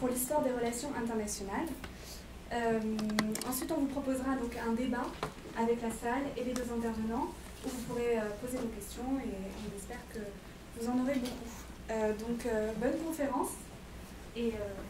pour l'histoire des relations internationales. Ensuite, on vous proposera donc un débat avec la salle et les deux intervenants où vous pourrez poser vos questions et on espère que vous en aurez beaucoup. Donc, bonne conférence et...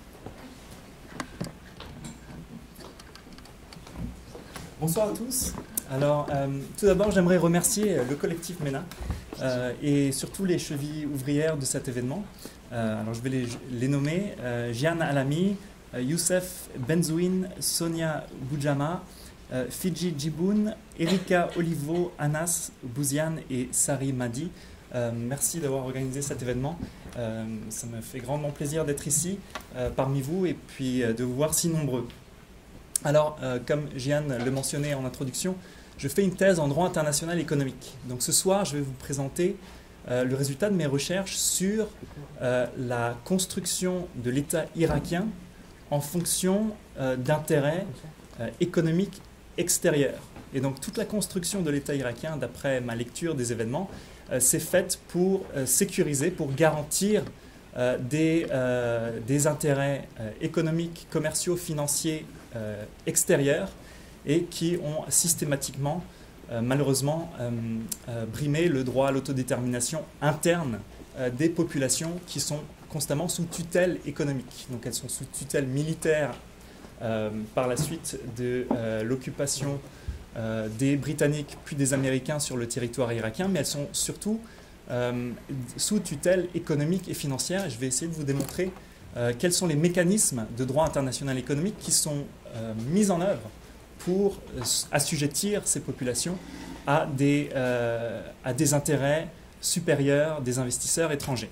Bonsoir à tous. Alors, tout d'abord, j'aimerais remercier le collectif MENA et surtout les chevilles ouvrières de cet événement. Alors, je vais les nommer. Jian Alami, Youssef Benzouine, Sonia Boudjama, Fidji Djiboun, Erika Olivo, Anas Bouziane et Sari Madi. Merci d'avoir organisé cet événement. Ça me fait grandement plaisir d'être ici parmi vous et puis de vous voir si nombreux. Alors, comme Jeanne le mentionnait en introduction, je fais une thèse en droit international économique. Donc ce soir, je vais vous présenter le résultat de mes recherches sur la construction de l'État irakien en fonction d'intérêts économiques extérieurs. Et donc toute la construction de l'État irakien, d'après ma lecture des événements, s'est faite pour sécuriser, pour garantir des intérêts économiques, commerciaux, financiers extérieurs et qui ont systématiquement, malheureusement, brimé le droit à l'autodétermination interne des populations qui sont constamment sous tutelle économique. Donc elles sont sous tutelle militaire par la suite de l'occupation des Britanniques puis des Américains sur le territoire irakien, mais elles sont surtout sous tutelle économique et financière. Et je vais essayer de vous démontrer quels sont les mécanismes de droit international économique qui sont mis en œuvre pour assujettir ces populations à des intérêts supérieurs des investisseurs étrangers.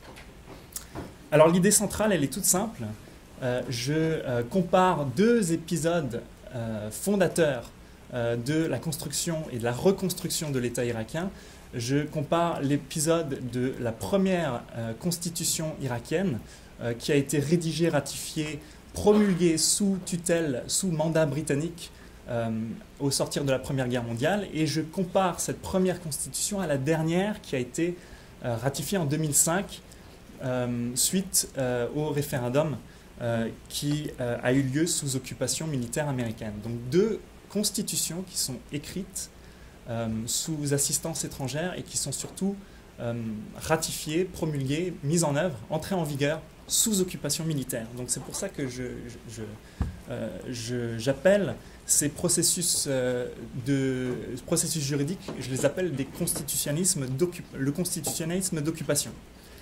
Alors l'idée centrale, elle est toute simple. Je compare deux épisodes fondateurs de la construction et de la reconstruction de l'État irakien. Je compare l'épisode de la première constitution irakienne qui a été rédigée, ratifiée, promulguée sous tutelle, sous mandat britannique au sortir de la Première Guerre mondiale. Et je compare cette première constitution à la dernière qui a été ratifiée en 2005 suite au référendum qui a eu lieu sous occupation militaire américaine. Donc deux constitutions qui sont écrites sous assistance étrangère et qui sont surtout ratifiées, promulguées, mises en œuvre, entrées en vigueur sous occupation militaire. Donc c'est pour ça que j'appelle ces processus juridiques, je les appelle le constitutionnalisme d'occupation.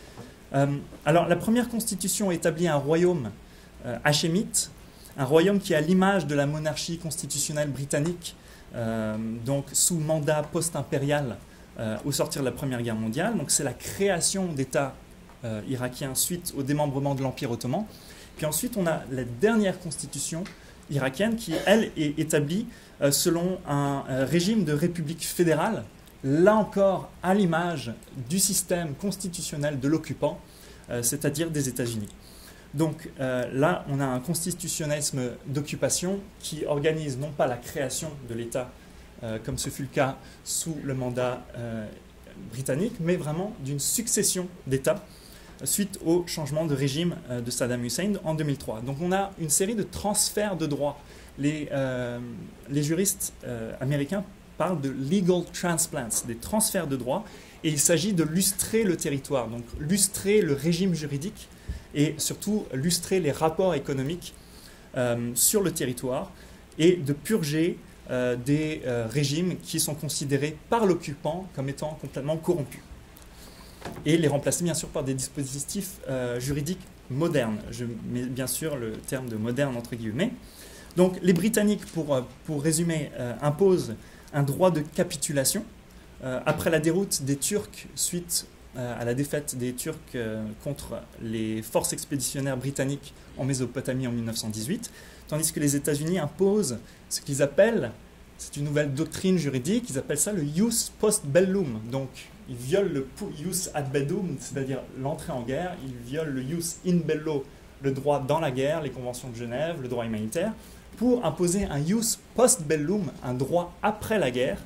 Alors la première constitution établit un royaume hachémite, un royaume qui a l'image de la monarchie constitutionnelle britannique, donc sous mandat post-impérial au sortir de la Première Guerre mondiale. Donc c'est la création d'État irakien suite au démembrement de l'Empire ottoman. Puis ensuite, on a la dernière constitution irakienne qui, elle, est établie selon un régime de république fédérale, là encore à l'image du système constitutionnel de l'occupant, c'est-à-dire des États-Unis. Donc là, on a un constitutionnalisme d'occupation qui organise non pas la création de l'État, comme ce fut le cas sous le mandat britannique, mais vraiment d'une succession d'États suite au changement de régime de Saddam Hussein en 2003. Donc on a une série de transferts de droits. Les juristes américains parlent de legal transplants, des transferts de droits, et il s'agit de lustrer le territoire, donc lustrer le régime juridique et surtout lustrer les rapports économiques sur le territoire et de purger des régimes qui sont considérés par l'occupant comme étant complètement corrompus. Et les remplacer bien sûr par des dispositifs juridiques modernes. Je mets bien sûr le terme de moderne entre guillemets. Donc les Britanniques, pour résumer, imposent un droit de capitulation après la déroute des Turcs suite à la défaite des Turcs contre les forces expéditionnaires britanniques en Mésopotamie en 1918, tandis que les États-Unis imposent ce qu'ils appellent, c'est une nouvelle doctrine juridique, ils appellent ça le jus post bellum. Donc ils violent le jus ad bellum, c'est-à-dire l'entrée en guerre, ils violent le jus in bello, le droit dans la guerre, les conventions de Genève, le droit humanitaire, pour imposer un jus post bellum, un droit après la guerre,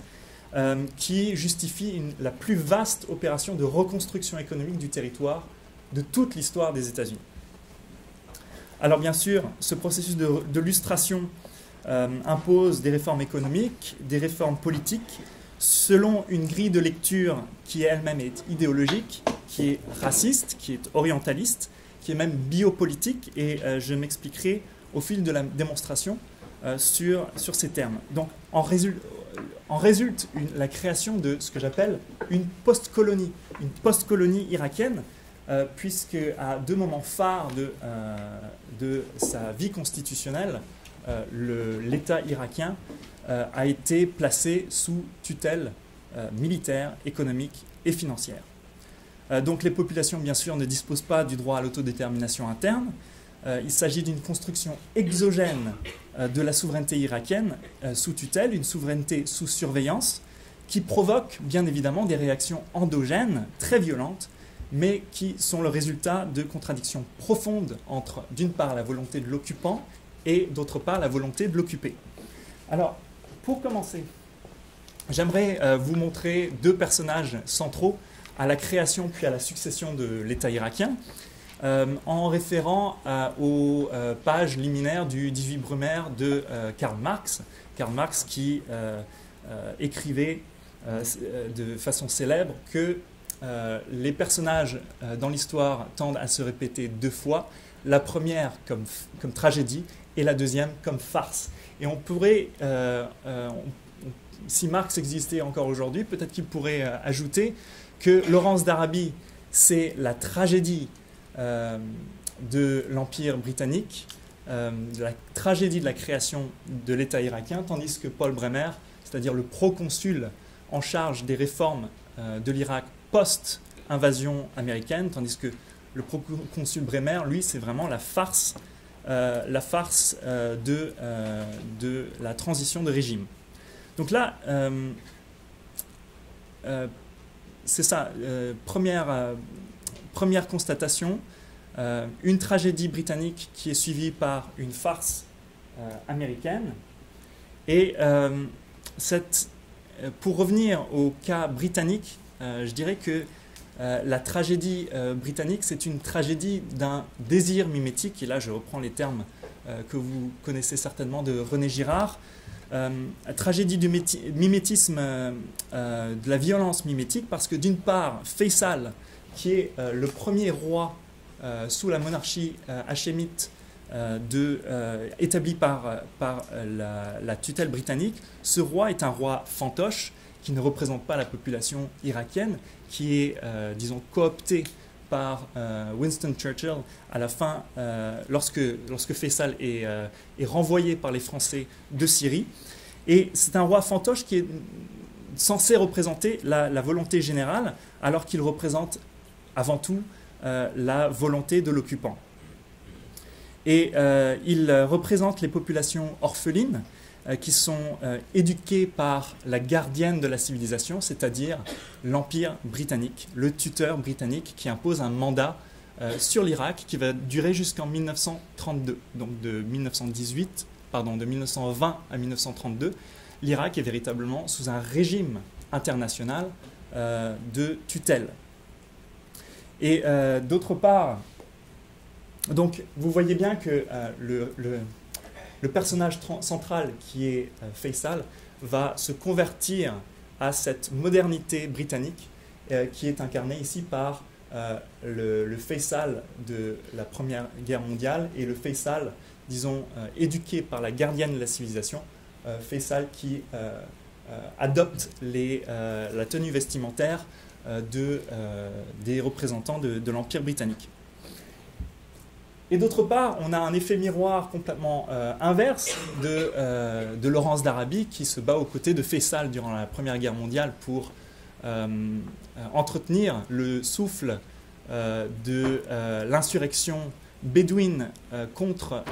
qui justifie la plus vaste opération de reconstruction économique du territoire de toute l'histoire des États-Unis. Alors bien sûr, ce processus de lustration impose des réformes économiques, des réformes politiques, selon une grille de lecture qui elle-même est idéologique, qui est raciste, qui est orientaliste, qui est même biopolitique, et je m'expliquerai au fil de la démonstration sur ces termes. Donc en résulte la création de ce que j'appelle une post-colonie irakienne, puisque à deux moments phares de sa vie constitutionnelle, l'État irakien a été placé sous tutelle militaire, économique et financière. Donc les populations, bien sûr, ne disposent pas du droit à l'autodétermination interne. Il s'agit d'une construction exogène de la souveraineté irakienne sous tutelle, une souveraineté sous surveillance, qui provoque bien évidemment des réactions endogènes très violentes, mais qui sont le résultat de contradictions profondes entre, d'une part, la volonté de l'occupant et, d'autre part, la volonté de l'occupé. Alors, pour commencer, j'aimerais vous montrer deux personnages centraux à la création puis à la succession de l'État irakien, en référant aux pages liminaires du 18 Brumaire de Karl Marx. Karl Marx qui écrivait de façon célèbre que les personnages dans l'histoire tendent à se répéter deux fois, la première comme tragédie et la deuxième comme farce. Et on pourrait, si Marx existait encore aujourd'hui, peut-être qu'il pourrait ajouter que Laurence d'Arabie, c'est la tragédie de l'Empire britannique, de la tragédie de la création de l'État irakien, tandis que Paul Bremer, c'est-à-dire le proconsul en charge des réformes de l'Irak post-invasion américaine, tandis que le proconsul Bremer, lui, c'est vraiment la farce de la transition de régime. Donc là, c'est ça, première constatation, une tragédie britannique qui est suivie par une farce américaine. Et pour revenir au cas britannique, je dirais que la tragédie britannique, c'est une tragédie d'un désir mimétique, et là je reprends les termes que vous connaissez certainement de René Girard, tragédie du mimétisme, de la violence mimétique, parce que d'une part, Faisal, qui est le premier roi sous la monarchie hachémite établi par la tutelle britannique, ce roi est un roi fantoche qui ne représente pas la population irakienne, qui est, disons, coopté par Winston Churchill à la fin, lorsque Faisal est renvoyé par les Français de Syrie. Et c'est un roi fantoche qui est censé représenter la volonté générale, alors qu'il représente avant tout la volonté de l'occupant. Et il représente les populations orphelines qui sont éduquées par la gardienne de la civilisation, c'est-à-dire l'Empire britannique, le tuteur britannique qui impose un mandat sur l'Irak qui va durer jusqu'en 1932. Donc de 1920 à 1932, l'Irak est véritablement sous un régime international de tutelle. Et d'autre part, donc vous voyez bien que le personnage central qui est Faisal va se convertir à cette modernité britannique qui est incarnée ici par le Faisal de la Première Guerre mondiale et le Faisal, disons, éduqué par la gardienne de la civilisation, Faisal qui adopte la tenue vestimentaire des représentants de l'Empire britannique. Et d'autre part, on a un effet miroir complètement inverse de Laurence d'Arabie qui se bat aux côtés de Faisal durant la Première Guerre mondiale pour entretenir le souffle de l'insurrection bédouine contre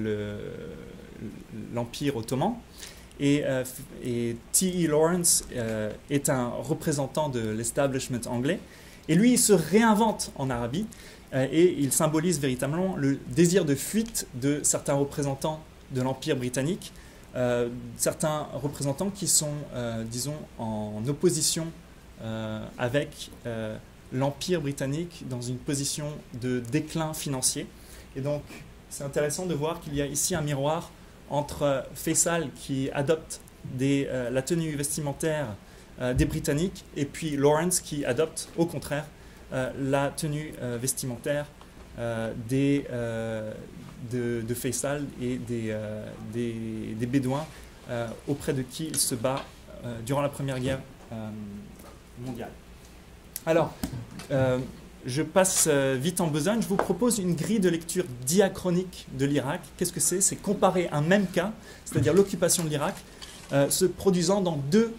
l'Empire ottoman. Et T.E. Lawrence est un représentant de l'establishment anglais. Et lui, il se réinvente en Arabie. Et il symbolise véritablement le désir de fuite de certains représentants de l'Empire britannique, certains représentants qui sont, disons, en opposition avec l'Empire britannique dans une position de déclin financier. Et donc, c'est intéressant de voir qu'il y a ici un miroir entre Faisal qui adopte la tenue vestimentaire des Britanniques et puis Lawrence qui adopte au contraire la tenue vestimentaire de Faisal et des Bédouins auprès de qui il se bat durant la Première Guerre mondiale. Alors, je passe vite en besogne. Je vous propose une grille de lecture diachronique de l'Irak. Qu'est-ce que c'est? C'est comparer un même cas, c'est-à-dire l'occupation de l'Irak, se produisant dans deux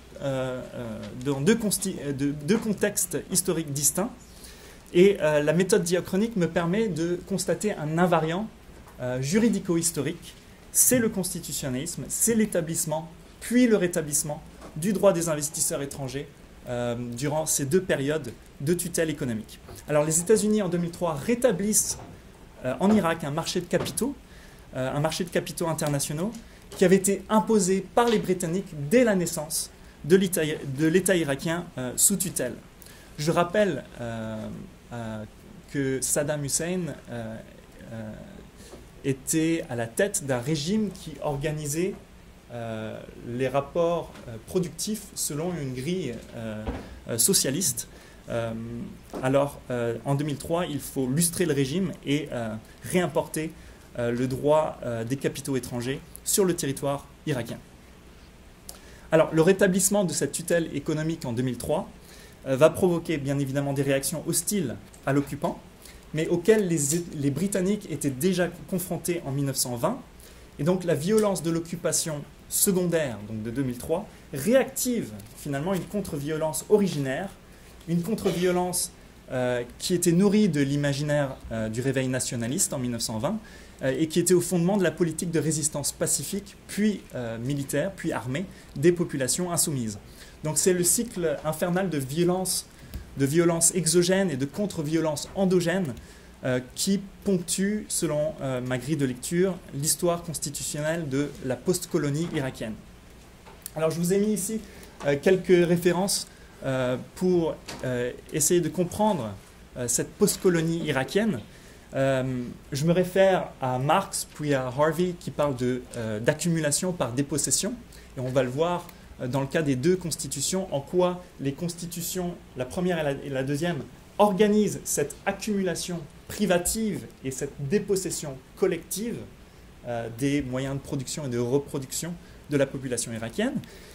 contextes historiques distincts. Et la méthode diachronique me permet de constater un invariant juridico-historique. C'est le constitutionnalisme, c'est l'établissement, puis le rétablissement du droit des investisseurs étrangers durant ces deux périodes de tutelle économique. Alors les États-Unis en 2003 rétablissent en Irak un marché de capitaux internationaux qui avait été imposé par les Britanniques dès la naissance de l'État irakien sous tutelle. Je rappelle que Saddam Hussein était à la tête d'un régime qui organisait les rapports productifs selon une grille socialiste. Alors, en 2003, il faut lustrer le régime et réimporter le droit des capitaux étrangers sur le territoire irakien. Alors, le rétablissement de cette tutelle économique en 2003 va provoquer bien évidemment des réactions hostiles à l'occupant, mais auxquelles les Britanniques étaient déjà confrontés en 1920. Et donc la violence de l'occupation secondaire donc de 2003 réactive finalement une contre-violence originaire, une contre-violence qui était nourrie de l'imaginaire du réveil nationaliste en 1920 et qui était au fondement de la politique de résistance pacifique, puis militaire, puis armée des populations insoumises. Donc c'est le cycle infernal de violence exogène et de contre-violence endogène qui ponctue, selon ma grille de lecture, l'histoire constitutionnelle de la post-colonie irakienne. Alors je vous ai mis ici quelques références pour essayer de comprendre cette post-colonie irakienne. Je me réfère à Marx puis à Harvey qui parlent d'accumulation par dépossession, et on va le voir dans le cas des deux constitutions, en quoi les constitutions, la première et la deuxième, organisent cette accumulation privative et cette dépossession collective des moyens de production et de reproduction de la population irakienne.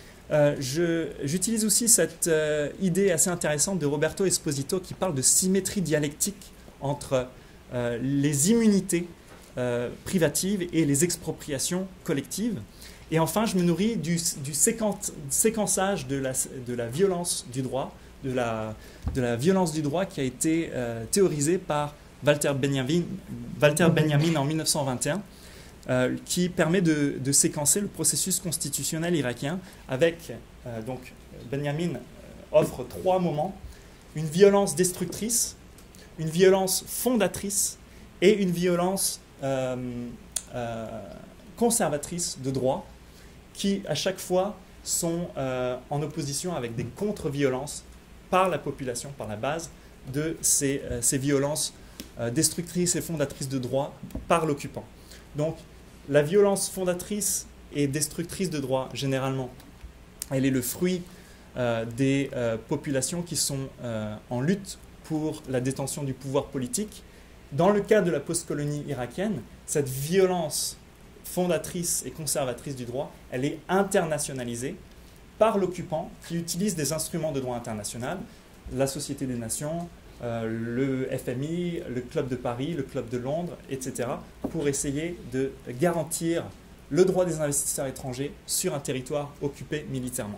J'utilise aussi cette idée assez intéressante de Roberto Esposito qui parle de symétrie dialectique entre les immunités privatives et les expropriations collectives. Et enfin, je me nourris du séquençage de la violence du droit, de la violence du droit qui a été théorisée par Walter Benjamin en 1921, qui permet de séquencer le processus constitutionnel irakien avec, donc, Benjamin offre trois moments: une violence destructrice, une violence fondatrice et une violence conservatrice de droit, qui à chaque fois sont en opposition avec des contre-violences par la population, par la base de ces violences destructrices et fondatrices de droit par l'occupant. Donc la violence fondatrice et destructrice de droit, généralement, elle est le fruit des populations qui sont en lutte pour la détention du pouvoir politique. Dans le cas de la post-colonie irakienne, cette violence fondatrice et conservatrice du droit, elle est internationalisée par l'occupant qui utilise des instruments de droit international, la Société des Nations, le FMI, le Club de Paris, le Club de Londres, etc., pour essayer de garantir le droit des investisseurs étrangers sur un territoire occupé militairement.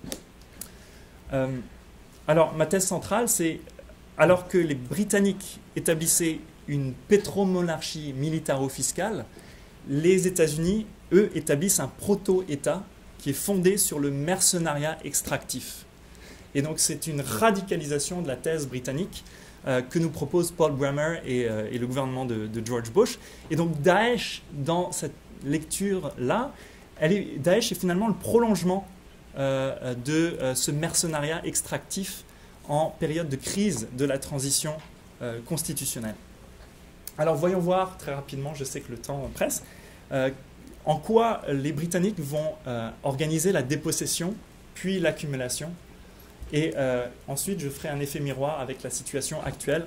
Alors, ma thèse centrale, c'est alors que les Britanniques établissaient une pétromonarchie militaro-fiscale, les États-Unis, eux, établissent un proto-État qui est fondé sur le mercenariat extractif. Et donc c'est une radicalisation de la thèse britannique que nous propose Paul Bremer et le gouvernement de George Bush. Et donc Daesh, dans cette lecture-là, Daesh est finalement le prolongement de ce mercenariat extractif en période de crise de la transition constitutionnelle. Alors voyons voir très rapidement, je sais que le temps presse, en quoi les Britanniques vont organiser la dépossession, puis l'accumulation. Et ensuite, je ferai un effet miroir avec la situation actuelle.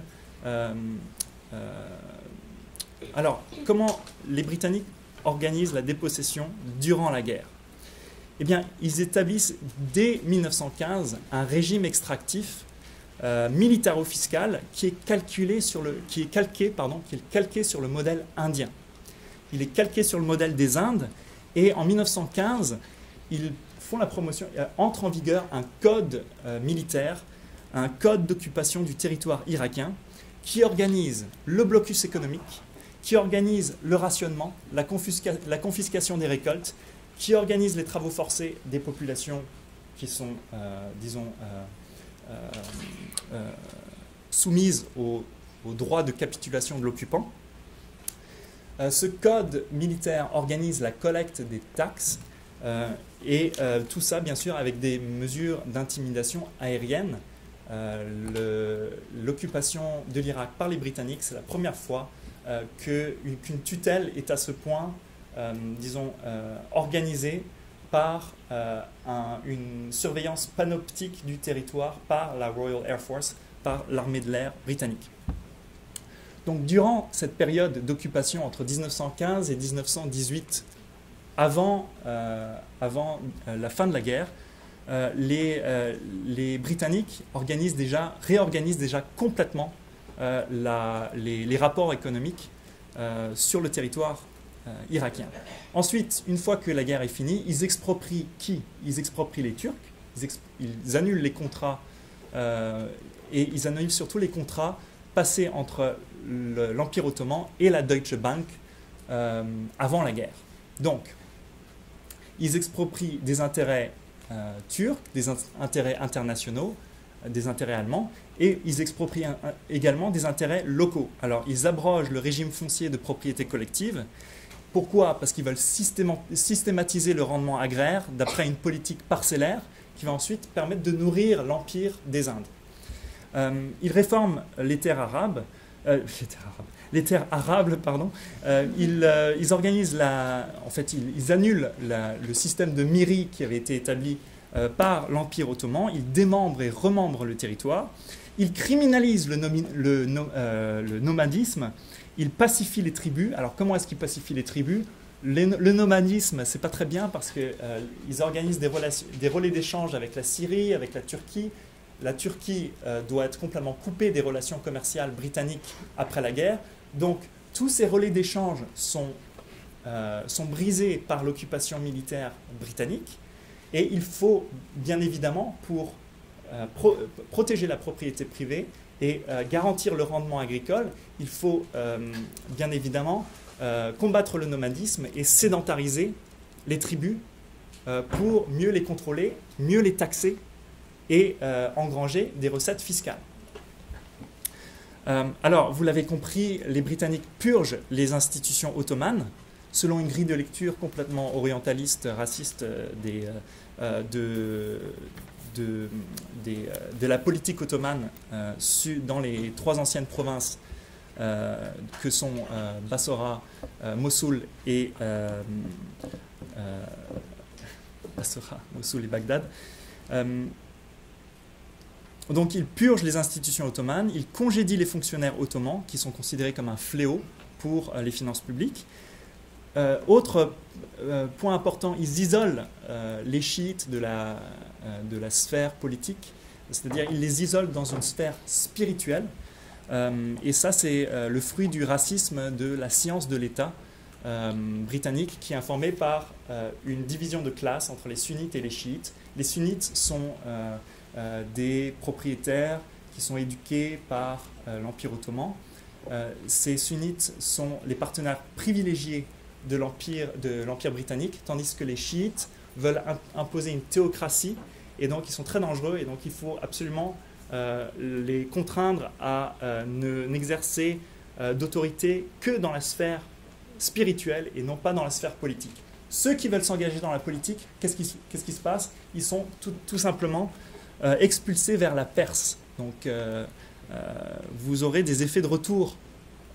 Alors, comment les Britanniques organisent la dépossession durant la guerre? Eh bien, ils établissent dès 1915 un régime extractif militaro-fiscal qui est calqué sur le modèle indien. Il est calqué sur le modèle des Indes et en 1915, ils font la promotion, entre en vigueur un code militaire, un code d'occupation du territoire irakien qui organise le blocus économique, qui organise le rationnement, la confiscation des récoltes, qui organise les travaux forcés des populations qui sont, soumises au droit de capitulation de l'occupant. Ce code militaire organise la collecte des taxes et tout ça, bien sûr, avec des mesures d'intimidation aérienne. L'occupation de l'Irak par les Britanniques, c'est la première fois qu'une tutelle est à ce point, organisée par une surveillance panoptique du territoire par la Royal Air Force, par l'armée de l'air britannique. Donc durant cette période d'occupation entre 1915 et 1918, avant la fin de la guerre, les Britanniques réorganisent déjà complètement les rapports économiques sur le territoire irakien. Ensuite, une fois que la guerre est finie, ils exproprient qui? Ils exproprient les Turcs, ils annulent les contrats et ils annulent surtout les contrats passés entre l'Empire ottoman et la Deutsche Bank avant la guerre. Donc, ils exproprient des intérêts turcs, des intérêts internationaux, des intérêts allemands, et ils exproprient également des intérêts locaux. Alors, ils abrogent le régime foncier de propriété collective. Pourquoi? Parce qu'ils veulent systématiser le rendement agraire d'après une politique parcellaire qui va ensuite permettre de nourrir l'Empire des Indes. Ils réforment les terres arabes. Ils organisent ils annulent le système de mairie qui avait été établi par l'Empire ottoman. Ils démembrent et remembrent le territoire. Ils criminalisent le nomadisme. Ils pacifient les tribus. Alors comment est-ce qu'ils pacifient les tribus? Le nomadisme, c'est pas très bien parce qu'ils organisent des relais d'échange avec la Syrie, avec la Turquie. La Turquie doit être complètement coupée des relations commerciales britanniques après la guerre. Donc, tous ces relais d'échange sont brisés par l'occupation militaire britannique. Et il faut, bien évidemment, pour protéger la propriété privée et garantir le rendement agricole, il faut, bien évidemment, combattre le nomadisme et sédentariser les tribus pour mieux les contrôler, mieux les taxer et engranger des recettes fiscales. Alors, vous l'avez compris, les Britanniques purgent les institutions ottomanes selon une grille de lecture complètement orientaliste, raciste de la politique ottomane dans les trois anciennes provinces que sont Bassora, Mossoul et Bagdad. Donc ils purgent les institutions ottomanes, ils congédient les fonctionnaires ottomans qui sont considérés comme un fléau pour les finances publiques. Autre point important, ils isolent les chiites de la sphère politique, c'est-à-dire ils les isolent dans une sphère spirituelle. Et ça, c'est le fruit du racisme de la science de l'État britannique qui est informé par une division de classe entre les sunnites et les chiites. Les sunnites sont des propriétaires qui sont éduqués par l'Empire ottoman. Ces sunnites sont les partenaires privilégiés de l'Empire britannique, tandis que les chiites veulent imposer une théocratie, et donc ils sont très dangereux, et donc il faut absolument les contraindre à n'exercer d'autorité que dans la sphère spirituelle et non pas dans la sphère politique. Ceux qui veulent s'engager dans la politique, qu'est-ce qui se passe? Ils sont tout simplement expulsés vers la Perse. Donc vous aurez des effets de retour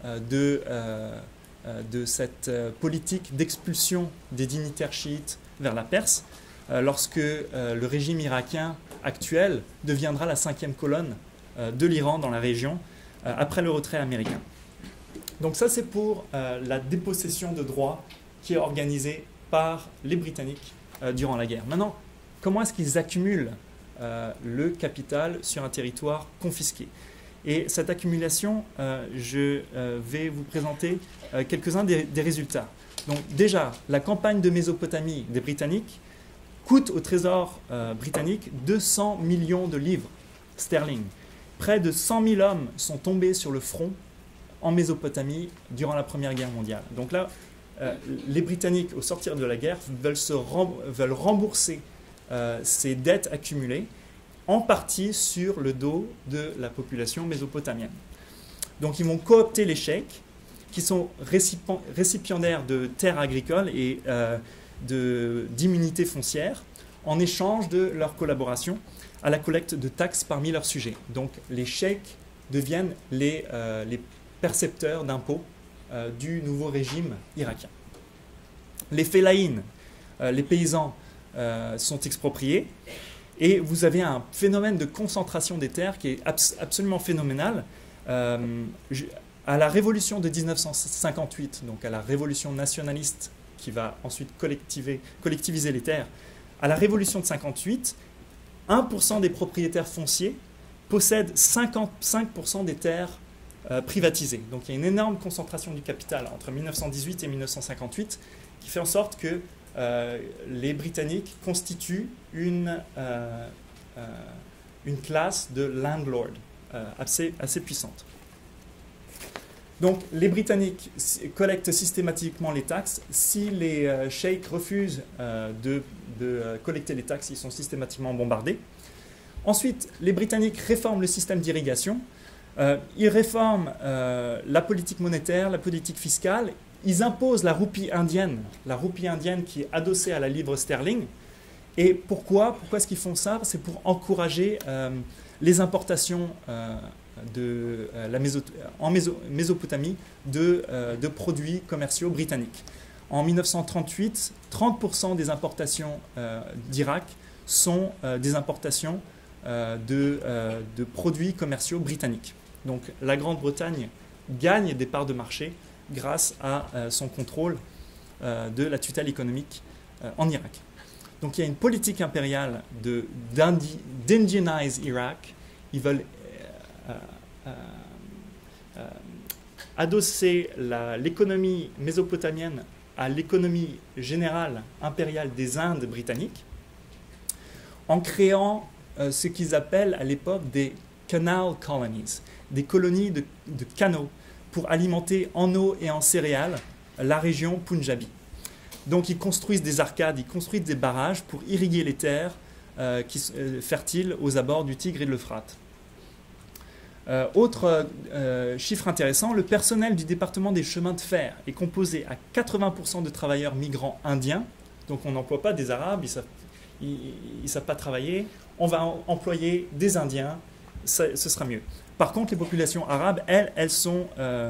de cette politique d'expulsion des dignitaires chiites vers la Perse, lorsque le régime irakien actuel deviendra la 5e colonne de l'Iran dans la région, après le retrait américain. Donc ça, c'est pour la dépossession de droits qui est organisée par les Britanniques durant la guerre. Maintenant, comment est-ce qu'ils accumulent le capital sur un territoire confisqué? Et cette accumulation, je vais vous présenter quelques-uns des résultats. Donc déjà, la campagne de Mésopotamie des Britanniques coûte au trésor britannique 200 millions de livres sterling. Près de 100 000 hommes sont tombés sur le front en Mésopotamie durant la Première Guerre mondiale. Donc là, les Britanniques, au sortir de la guerre, veulent rembourser ces dettes accumulées, en partie sur le dos de la population mésopotamienne. Donc ils vont coopter les cheikhs, qui sont récipiendaires de terres agricoles et d'immunités foncières, en échange de leur collaboration à la collecte de taxes parmi leurs sujets. Donc les cheikhs deviennent les percepteurs d'impôts du nouveau régime irakien. Les félaïnes, les paysans, sont expropriés, et vous avez un phénomène de concentration des terres qui est absolument phénoménal. À la révolution de 1958, donc à la révolution nationaliste qui va ensuite collectiviser les terres, à la révolution de 58, 1% des propriétaires fonciers possèdent 55% des terres privatisées. Donc il y a une énorme concentration du capital entre 1918 et 1958 qui fait en sorte que les Britanniques constituent une classe de landlord assez puissante. Donc les Britanniques collectent systématiquement les taxes. Si les cheikhs refusent de collecter les taxes, ils sont systématiquement bombardés. Ensuite, les Britanniques réforment le système d'irrigation. Ils réforment la politique monétaire, la politique fiscale. Ils imposent la roupie indienne qui est adossée à la livre sterling. Et pourquoi est-ce qu'ils font ça? C'est pour encourager les importations en Mésopotamie de produits commerciaux britanniques. En 1938, 30% des importations d'Irak sont des importations de produits commerciaux britanniques. Donc la Grande-Bretagne gagne des parts de marché grâce à son contrôle de la tutelle économique en Irak. Donc il y a une politique impériale d'Indianize Irak. Ils veulent adosser l'économie mésopotamienne à l'économie générale impériale des Indes britanniques en créant ce qu'ils appellent à l'époque des canal colonies, des colonies de canaux pour alimenter en eau et en céréales la région Punjabi. Donc ils construisent des arcades, ils construisent des barrages pour irriguer les terres fertiles aux abords du Tigre et de l'Euphrate. Autre chiffre intéressant, le personnel du département des chemins de fer est composé à 80% de travailleurs migrants indiens. Donc on n'emploie pas des Arabes, ils ne savent pas travailler. On va employer des Indiens, ce sera mieux. Par contre, les populations arabes, elles sont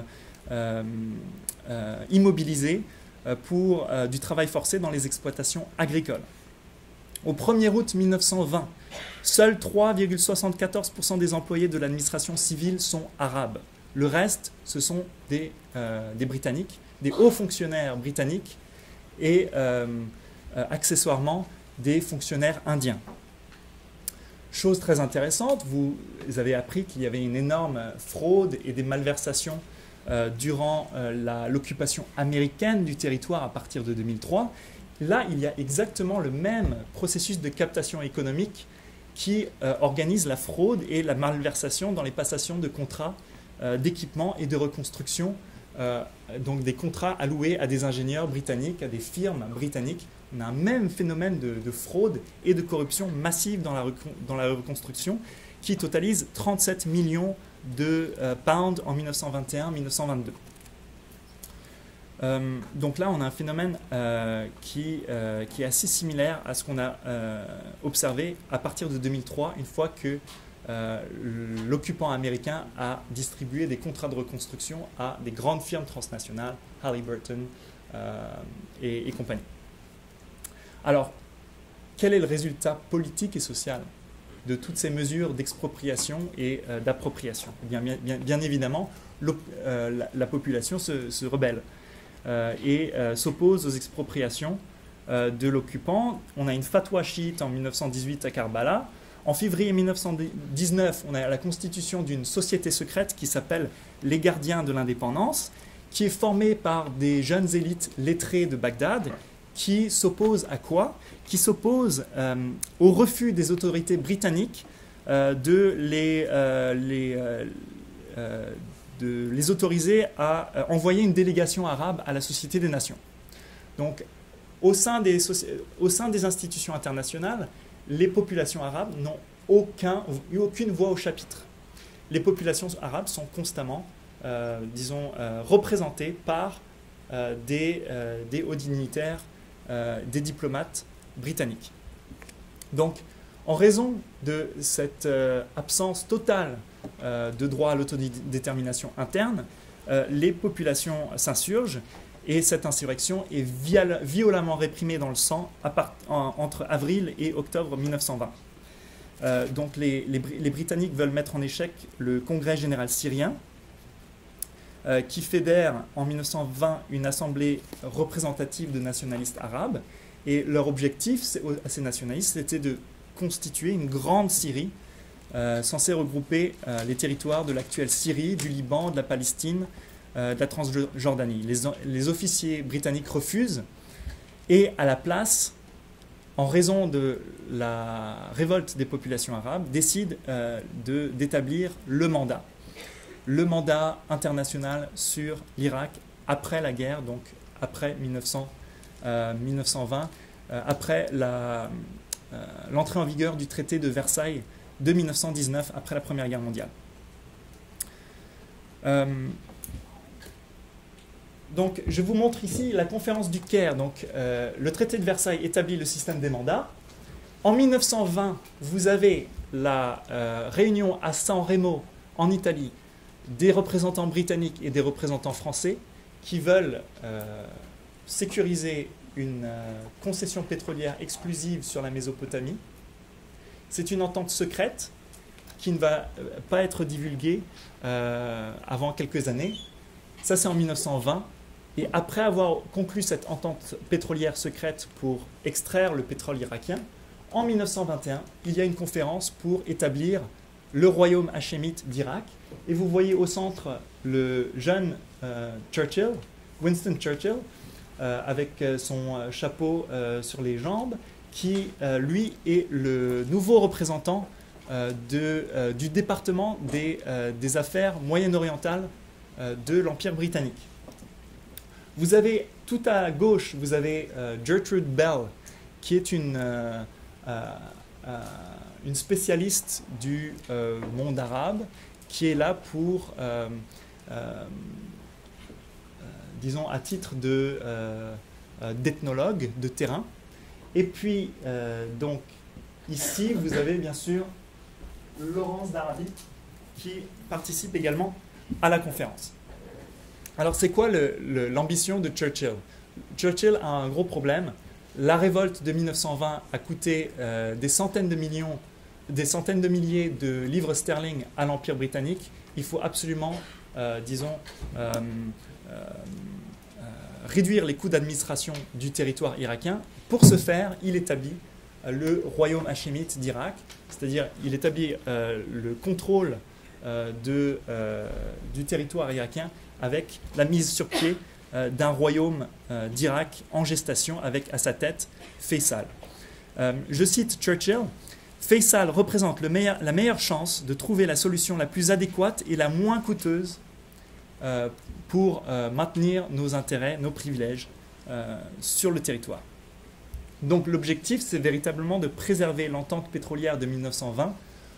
immobilisées pour du travail forcé dans les exploitations agricoles. Au 1er août 1920, seuls 3,74% des employés de l'administration civile sont arabes. Le reste, ce sont des Britanniques, des hauts fonctionnaires britanniques et accessoirement des fonctionnaires indiens. Chose très intéressante, vous avez appris qu'il y avait une énorme fraude et des malversations durant l'occupation américaine du territoire à partir de 2003. Là, il y a exactement le même processus de captation économique qui organise la fraude et la malversation dans les passations de contrats d'équipement et de reconstruction, donc des contrats alloués à des ingénieurs britanniques, à des firmes britanniques. On a un même phénomène de fraude et de corruption massive dans la reconstruction qui totalise 37 millions de pounds en 1921-1922. Donc là, on a un phénomène qui est assez similaire à ce qu'on a observé à partir de 2003, une fois que l'occupant américain a distribué des contrats de reconstruction à des grandes firmes transnationales, Halliburton et compagnie. Alors, quel est le résultat politique et social de toutes ces mesures d'expropriation et d'appropriation? Bien évidemment, la population se rebelle et s'oppose aux expropriations de l'occupant. On a une fatwa chiite en 1918 à Karbala. En février 1919, on a la constitution d'une société secrète qui s'appelle les Gardiens de l'Indépendance, qui est formée par des jeunes élites lettrées de Bagdad, qui s'opposent à quoi? Qui s'opposent au refus des autorités britanniques de les autoriser à envoyer une délégation arabe à la Société des Nations. Donc, au sein des institutions internationales, les populations arabes n'ont eu aucune voix au chapitre. Les populations arabes sont constamment, représentées par des hauts dignitaires, des diplomates britanniques. Donc, en raison de cette absence totale de droit à l'autodétermination interne, les populations s'insurgent et cette insurrection est violemment réprimée dans le sang entre avril et octobre 1920. Donc les Britanniques veulent mettre en échec le Congrès général syrien qui fédère en 1920 une assemblée représentative de nationalistes arabes et leur objectif à ces nationalistes c'était de constituer une grande Syrie censée regrouper les territoires de l'actuelle Syrie, du Liban, de la Palestine, de la Transjordanie. Les officiers britanniques refusent et à la place, en raison de la révolte des populations arabes, décident d'établir le mandat international sur l'Irak après la guerre, donc après 1920, après l'entrée en vigueur du traité de Versailles de 1919, après la Première Guerre mondiale. Donc, je vous montre ici la conférence du Caire. Donc, le traité de Versailles établit le système des mandats. En 1920, vous avez la réunion à San Remo, en Italie, des représentants britanniques et des représentants français qui veulent sécuriser une concession pétrolière exclusive sur la Mésopotamie. C'est une entente secrète qui ne va pas être divulguée avant quelques années. Ça, c'est en 1920. Et après avoir conclu cette entente pétrolière secrète pour extraire le pétrole irakien, en 1921, il y a une conférence pour établir le royaume hachémite d'Irak. Et vous voyez au centre le jeune Winston Churchill, avec son chapeau sur les jambes, qui, lui, est le nouveau représentant du département des affaires moyen-orientales de l'Empire britannique. Vous avez tout à gauche, vous avez Gertrude Bell, qui est une spécialiste du monde arabe, qui est là pour, disons, à titre d'ethnologue de terrain. Et puis, donc, ici, vous avez bien sûr Laurence d'Arabie, qui participe également à la conférence. Alors, c'est quoi l'ambition de Churchill? Churchill a un gros problème. La révolte de 1920 a coûté des centaines de milliers de livres sterling à l'Empire britannique. Il faut absolument, réduire les coûts d'administration du territoire irakien. Pour ce faire, il établit le royaume hachémite d'Irak, c'est-à-dire il établit le contrôle du territoire irakien avec la mise sur pied d'un royaume d'Irak en gestation avec à sa tête Faisal. Je cite Churchill, « Faisal représente la meilleure chance de trouver la solution la plus adéquate et la moins coûteuse pour maintenir nos intérêts, nos privilèges sur le territoire. » Donc l'objectif, c'est véritablement de préserver l'entente pétrolière de 1920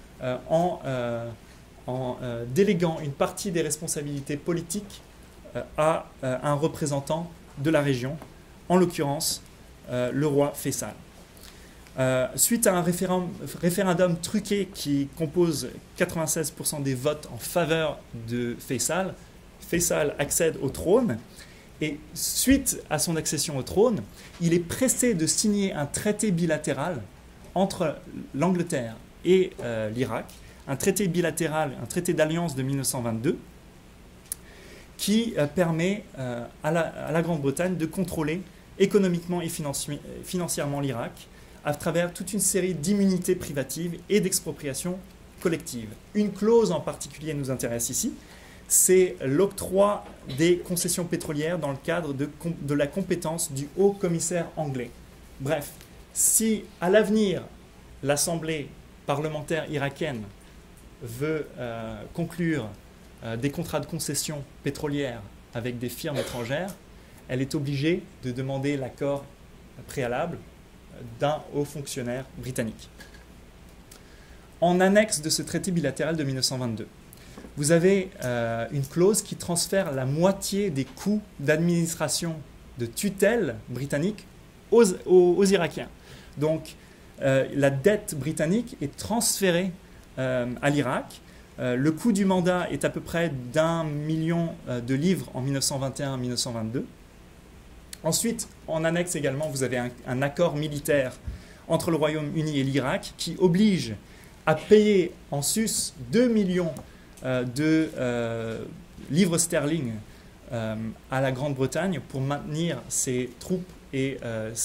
en déléguant une partie des responsabilités politiques à un représentant de la région, en l'occurrence le roi Faisal. Suite à un référendum truqué qui compose 96% des votes en faveur de Faisal, Faisal accède au trône. Et suite à son accession au trône, il est pressé de signer un traité bilatéral entre l'Angleterre et l'Irak, un traité bilatéral, un traité d'alliance de 1922, qui permet à la Grande-Bretagne de contrôler économiquement et financièrement l'Irak à travers toute une série d'immunités privatives et d'expropriations collectives. Une clause en particulier nous intéresse ici, c'est l'octroi des concessions pétrolières dans le cadre de la compétence du haut commissaire anglais. Bref, si à l'avenir l'Assemblée parlementaire irakienne veut conclure des contrats de concession pétrolière avec des firmes étrangères, elle est obligée de demander l'accord préalable d'un haut fonctionnaire britannique. En annexe de ce traité bilatéral de 1922, vous avez une clause qui transfère la moitié des coûts d'administration de tutelle britannique aux Irakiens. Donc, la dette britannique est transférée à l'Irak. Le coût du mandat est à peu près d'1 million de livres en 1921-1922. Ensuite, en annexe également, vous avez un accord militaire entre le Royaume-Uni et l'Irak qui oblige à payer en sus 2 millions de livres sterling à la Grande-Bretagne pour maintenir ses troupes et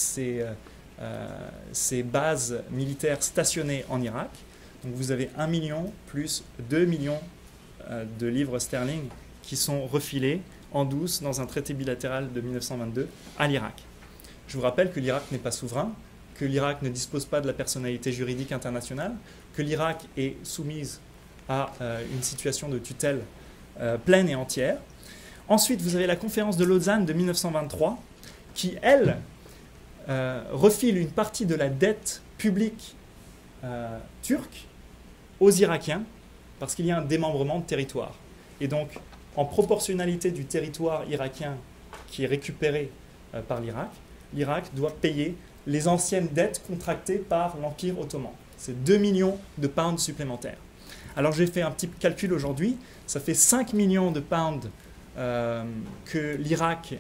ses bases militaires stationnées en Irak. Donc vous avez 1 million plus 2 millions de livres sterling qui sont refilés en douce dans un traité bilatéral de 1922 à l'Irak. Je vous rappelle que l'Irak n'est pas souverain, que l'Irak ne dispose pas de la personnalité juridique internationale, que l'Irak est soumise à une situation de tutelle pleine et entière. Ensuite, vous avez la conférence de Lausanne de 1923 qui, elle, refile une partie de la dette publique turque aux Irakiens parce qu'il y a un démembrement de territoire. Et donc, en proportionnalité du territoire irakien qui est récupéré par l'Irak, l'Irak doit payer les anciennes dettes contractées par l'Empire ottoman. C'est 2 millions de pounds supplémentaires. Alors j'ai fait un petit calcul aujourd'hui, ça fait 5 millions de pounds que l'Irak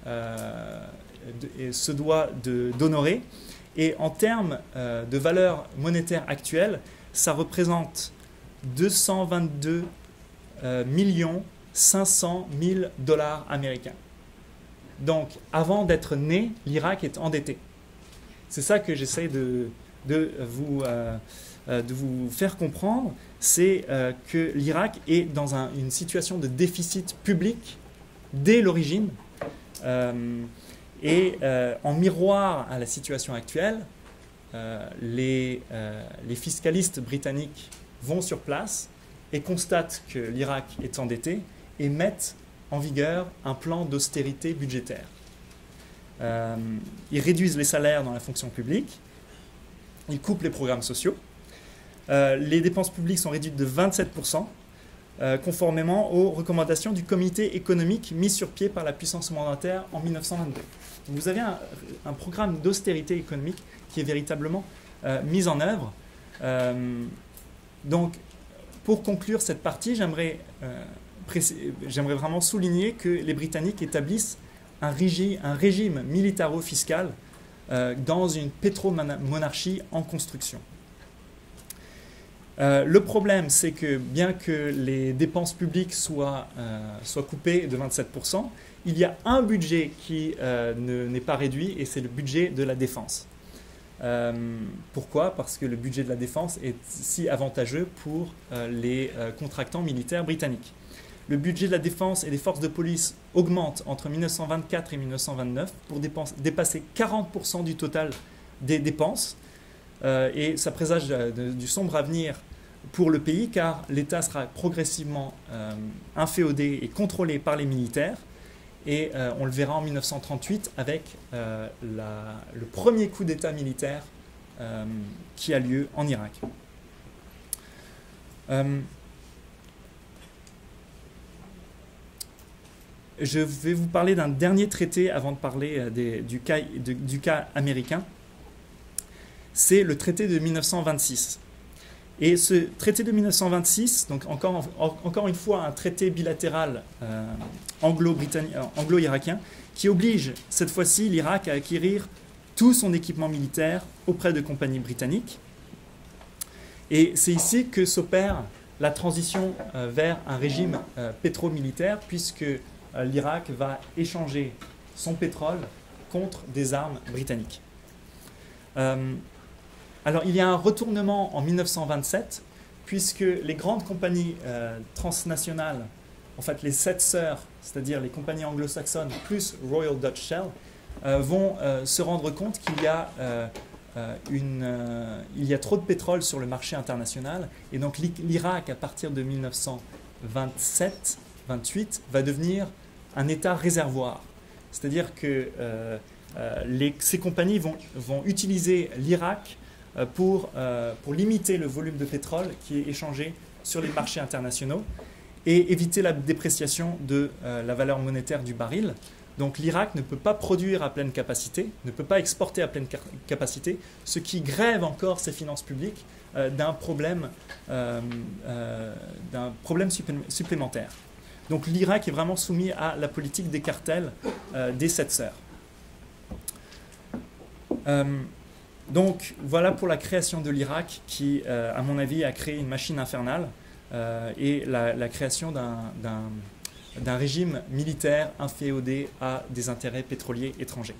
se doit d'honorer. Et en termes de valeur monétaire actuelle, ça représente 222 500 000 dollars américains. Donc, avant d'être né, l'Irak est endetté. C'est ça que j'essaie de vous faire comprendre, c'est que l'Irak est dans une situation de déficit public dès l'origine. En miroir à la situation actuelle, les fiscalistes britanniques vont sur place et constatent que l'Irak est endetté et mettent en vigueur un plan d'austérité budgétaire. Ils réduisent les salaires dans la fonction publique, ils coupent les programmes sociaux, les dépenses publiques sont réduites de 27%, conformément aux recommandations du comité économique mis sur pied par la puissance mandataire en 1922. Donc vous avez un programme d'austérité économique qui est véritablement mis en œuvre. Donc, pour conclure cette partie, j'aimerais vraiment souligner que les Britanniques établissent un régime militaro-fiscal dans une pétromonarchie en construction. Le problème, c'est que bien que les dépenses publiques soient coupées de 27%, il y a un budget qui n'est pas réduit et c'est le budget de la défense. Pourquoi ? Parce que le budget de la défense est si avantageux pour les contractants militaires britanniques. Le budget de la défense et des forces de police augmente entre 1924 et 1929 pour dépasser 40% du total des dépenses. Et ça présage du sombre avenir pour le pays car l'État sera progressivement inféodé et contrôlé par les militaires. Et on le verra en 1938 avec le premier coup d'État militaire qui a lieu en Irak. Je vais vous parler d'un dernier traité avant de parler du cas américain. c'est le traité de 1926. Et ce traité de 1926, donc encore une fois un traité bilatéral anglo-irakien, qui oblige cette fois-ci l'Irak à acquérir tout son équipement militaire auprès de compagnies britanniques. Et c'est ici que s'opère la transition vers un régime pétro-militaire, puisque l'Irak va échanger son pétrole contre des armes britanniques. Alors il y a un retournement en 1927, puisque les grandes compagnies transnationales, en fait les 7 sœurs, c'est-à-dire les compagnies anglo-saxonnes plus Royal Dutch Shell, vont se rendre compte qu'il y a trop de pétrole sur le marché international, et donc l'Irak, à partir de 1927-28, va devenir un État réservoir. C'est-à-dire que ces compagnies vont utiliser l'Irak pour limiter le volume de pétrole qui est échangé sur les marchés internationaux et éviter la dépréciation de la valeur monétaire du baril. Donc l'Irak ne peut pas produire à pleine capacité, ne peut pas exporter à pleine capacité, ce qui grève encore ses finances publiques d'un problème supplémentaire. Donc l'Irak est vraiment soumis à la politique des cartels des 7 sœurs. Donc voilà pour la création de l'Irak qui, à mon avis, a créé une machine infernale et la création d'un régime militaire inféodé à des intérêts pétroliers étrangers.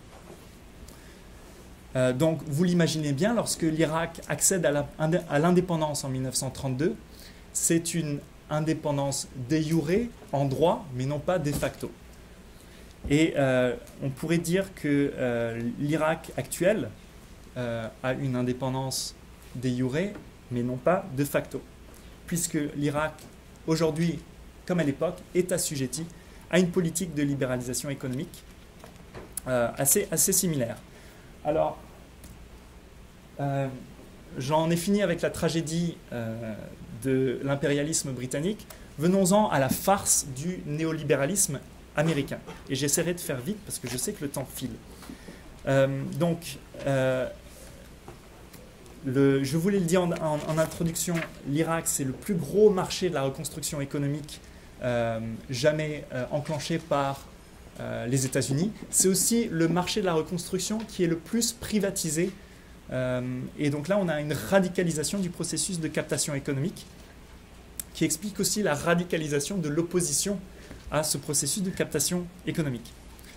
Donc vous l'imaginez bien, lorsque l'Irak accède à l'indépendance en 1932, c'est une indépendance de jure en droit, mais non pas de facto. Et on pourrait dire que l'Irak actuel a une indépendance de jure, mais non pas de facto, puisque l'Irak, aujourd'hui, comme à l'époque, est assujetti à une politique de libéralisation économique assez similaire. Alors, j'en ai fini avec la tragédie de l'impérialisme britannique. Venons-en à la farce du néolibéralisme américain. Et j'essaierai de faire vite parce que je sais que le temps file. Je voulais le dire en introduction, l'Irak, c'est le plus gros marché de la reconstruction économique jamais enclenché par les États-Unis. C'est aussi le marché de la reconstruction qui est le plus privatisé. Et donc là, on a une radicalisation du processus de captation économique qui explique aussi la radicalisation de l'opposition à ce processus de captation économique.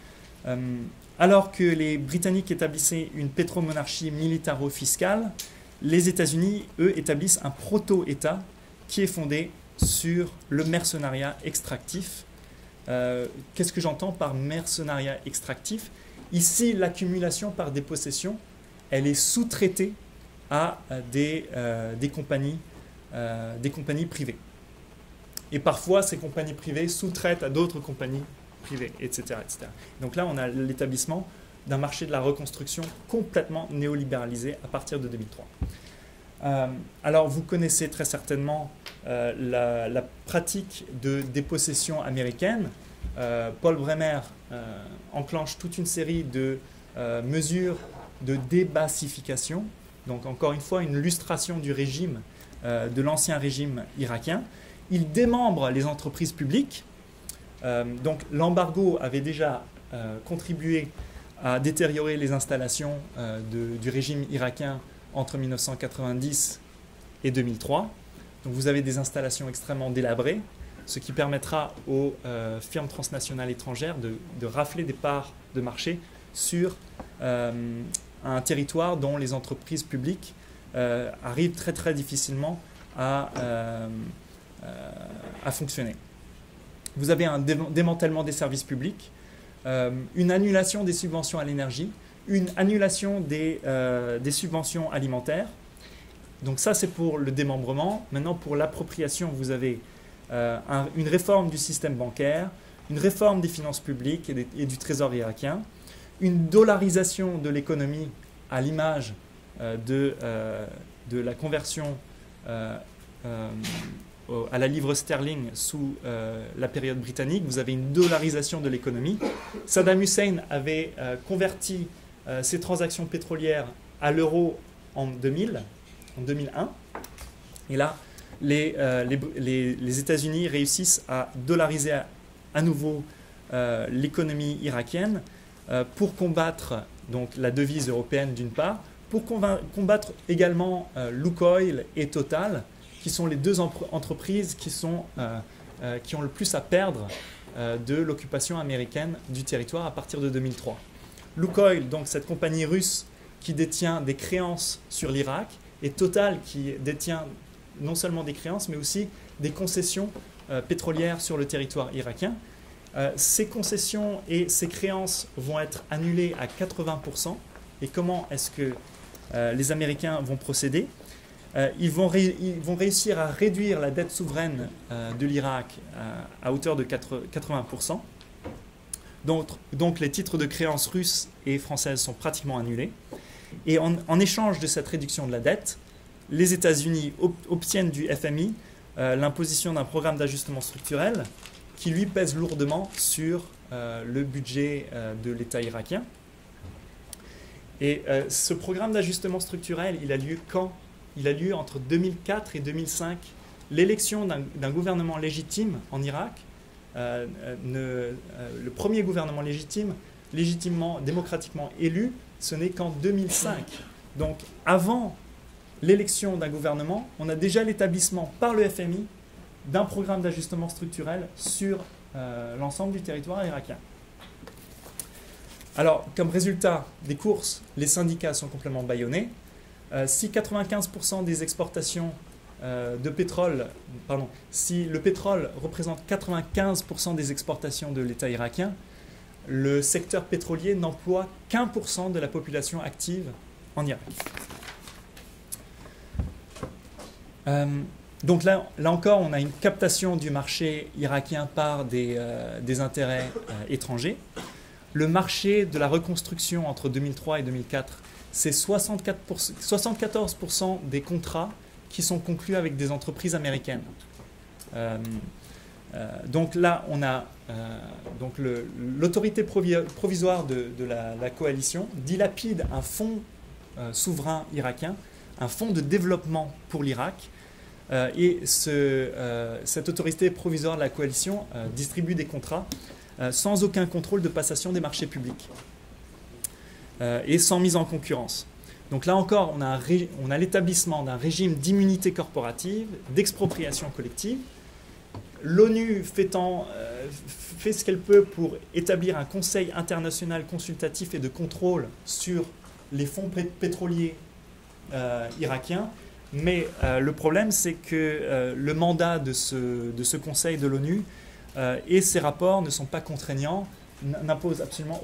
Alors que les Britanniques établissaient une pétromonarchie militaro-fiscale, les États-Unis, eux, établissent un proto-État qui est fondé sur le mercenariat extractif. Qu'est-ce que j'entends par mercenariat extractif? Ici, l'accumulation par dépossession, elle est sous-traitée à des compagnies privées. Et parfois, ces compagnies privées sous-traitent à d'autres compagnies privées, etc., etc. Donc là, on a l'établissement d'un marché de la reconstruction complètement néolibéralisé à partir de 2003. Alors, vous connaissez très certainement la pratique de dépossession américaine. Paul Bremer enclenche toute une série de mesures de débassification, donc encore une fois une lustration du régime, de l'ancien régime irakien. Il démembre les entreprises publiques. Donc l'embargo avait déjà contribué à détériorer les installations du régime irakien entre 1990 et 2003. Donc vous avez des installations extrêmement délabrées, ce qui permettra aux firmes transnationales étrangères de rafler des parts de marché sur un territoire dont les entreprises publiques arrivent très très difficilement à fonctionner. Vous avez un démantèlement des services publics, une annulation des subventions à l'énergie, une annulation des subventions alimentaires. Donc ça, c'est pour le démembrement. Maintenant, pour l'appropriation, vous avez une réforme du système bancaire, une réforme des finances publiques et du trésor irakien, une dollarisation de l'économie à l'image de la conversion à la livre sterling sous la période britannique. Vous avez une dollarisation de l'économie. Saddam Hussein avait converti ses transactions pétrolières à l'euro en 2000, en 2001. Et là, les États-Unis réussissent à dollariser à nouveau l'économie irakienne pour combattre donc, la devise européenne d'une part, pour combattre également Lukoil et Total, qui sont les deux entreprises qui ont le plus à perdre de l'occupation américaine du territoire à partir de 2003. Lukoil, donc cette compagnie russe qui détient des créances sur l'Irak, et Total qui détient non seulement des créances, mais aussi des concessions pétrolières sur le territoire irakien. Ces concessions et ces créances vont être annulées à 80%. Et comment est-ce que les Américains vont procéder? Ils vont réussir à réduire la dette souveraine de l'Irak à hauteur de 80%. Donc les titres de créances russes et françaises sont pratiquement annulés. Et en échange de cette réduction de la dette, les États-Unis obtiennent du FMI l'imposition d'un programme d'ajustement structurel qui lui pèse lourdement sur le budget de l'État irakien. Et ce programme d'ajustement structurel, il a lieu quand? Il a lieu entre 2004 et 2005. L'élection d'un gouvernement légitime en Irak, le premier gouvernement légitimement, démocratiquement élu, ce n'est qu'en 2005. Donc avant l'élection d'un gouvernement, on a déjà l'établissement par le FMI d'un programme d'ajustement structurel sur l'ensemble du territoire irakien. Alors, comme résultat des courses, les syndicats sont complètement bâillonnés. Si 95% des exportations de pétrole, si le pétrole représente 95% des exportations de l'État irakien, le secteur pétrolier n'emploie qu'1% de la population active en Irak. Donc là encore, on a une captation du marché irakien par des intérêts étrangers. Le marché de la reconstruction entre 2003 et 2004, c'est 74% des contrats qui sont conclus avec des entreprises américaines. Donc là, on a l'autorité provisoire de la coalition dilapide un fonds souverain irakien, un fonds de développement pour l'Irak. Et cette autorité provisoire de la coalition distribue des contrats sans aucun contrôle de passation des marchés publics et sans mise en concurrence. Donc là encore, on a l'établissement d'un régime d'immunité corporative, d'expropriation collective. L'ONU fait ce qu'elle peut pour établir un conseil international consultatif et de contrôle sur les fonds pétroliers irakiens. Mais le problème, c'est que le mandat de ce conseil de l'ONU et ses rapports ne sont pas contraignants, n'imposent absolument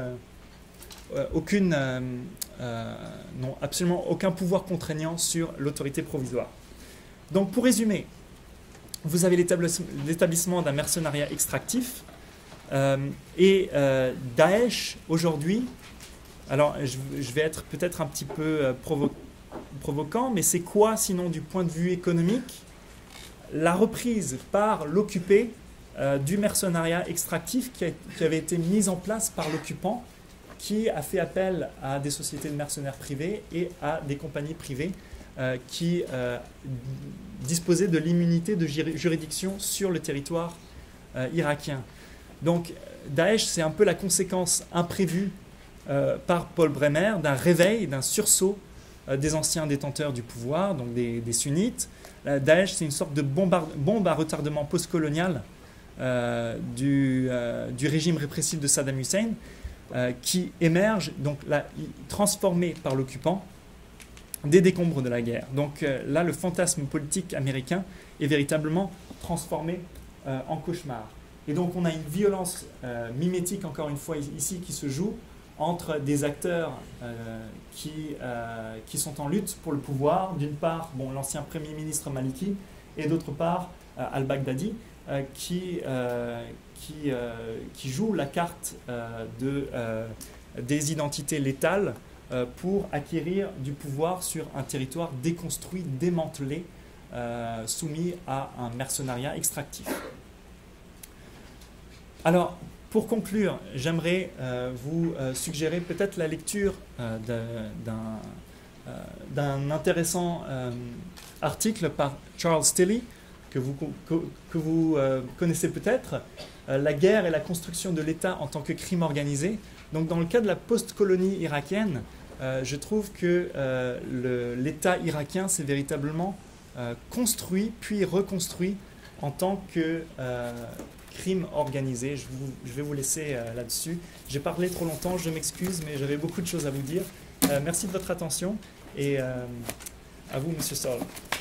absolument aucun pouvoir contraignant sur l'autorité provisoire. Donc pour résumer, vous avez l'établissement d'un mercenariat extractif et Daesh aujourd'hui, alors je vais être peut-être un petit peu provoquant, mais c'est quoi sinon du point de vue économique la reprise par l'occupé du mercenariat extractif qui avait été mis en place par l'occupant, qui a fait appel à des sociétés de mercenaires privés et à des compagnies privées qui disposaient de l'immunité de juridiction sur le territoire irakien. Donc Daesh, c'est un peu la conséquence imprévue par Paul Bremer d'un réveil, d'un sursaut des anciens détenteurs du pouvoir, donc des sunnites. Daesh, c'est une sorte de bombe à retardement postcolonial du régime répressif de Saddam Hussein qui émerge, donc là, transformé par l'occupant des décombres de la guerre. Donc là, le fantasme politique américain est véritablement transformé en cauchemar. Et donc on a une violence mimétique, encore une fois ici, qui se joue entre des acteurs qui sont en lutte pour le pouvoir, d'une part l'ancien Premier ministre Maliki, et d'autre part al-Baghdadi, qui joue la carte des identités létales pour acquérir du pouvoir sur un territoire déconstruit, démantelé, soumis à un mercenariat extractif. Alors, pour conclure, j'aimerais vous suggérer peut-être la lecture d'un intéressant article par Charles Tilly, que vous connaissez peut-être, La guerre et la construction de l'État en tant que crime organisé. Donc dans le cas de la post-colonie irakienne, je trouve que l'État irakien s'est véritablement construit puis reconstruit en tant que crime organisé. Je vais vous laisser là-dessus. J'ai parlé trop longtemps, je m'excuse, mais j'avais beaucoup de choses à vous dire. Merci de votre attention et à vous, Monsieur Stoll.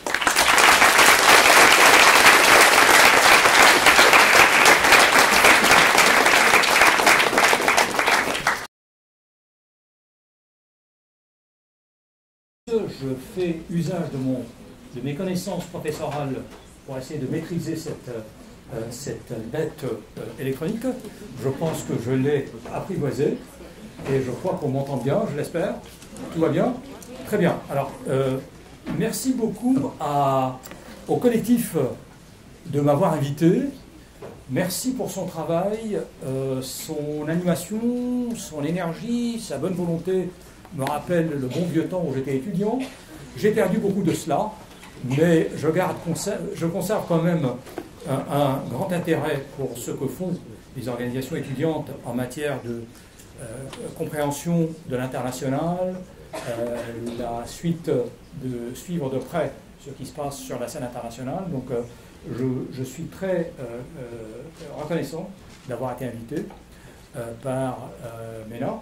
Je fais usage de mes connaissances professorales pour essayer de maîtriser cette bête électronique. Je pense que je l'ai apprivoisée et je crois qu'on m'entend bien, je l'espère. Tout va bien? Très bien. Alors, merci beaucoup au collectif de m'avoir invité. Merci pour son travail, son animation, son énergie, sa bonne volonté me rappelle le bon vieux temps où j'étais étudiant. J'ai perdu beaucoup de cela, mais je conserve quand même un grand intérêt pour ce que font les organisations étudiantes en matière de compréhension de l'international, la suite de suivre de près ce qui se passe sur la scène internationale. Donc je suis très reconnaissant d'avoir été invité par MENA.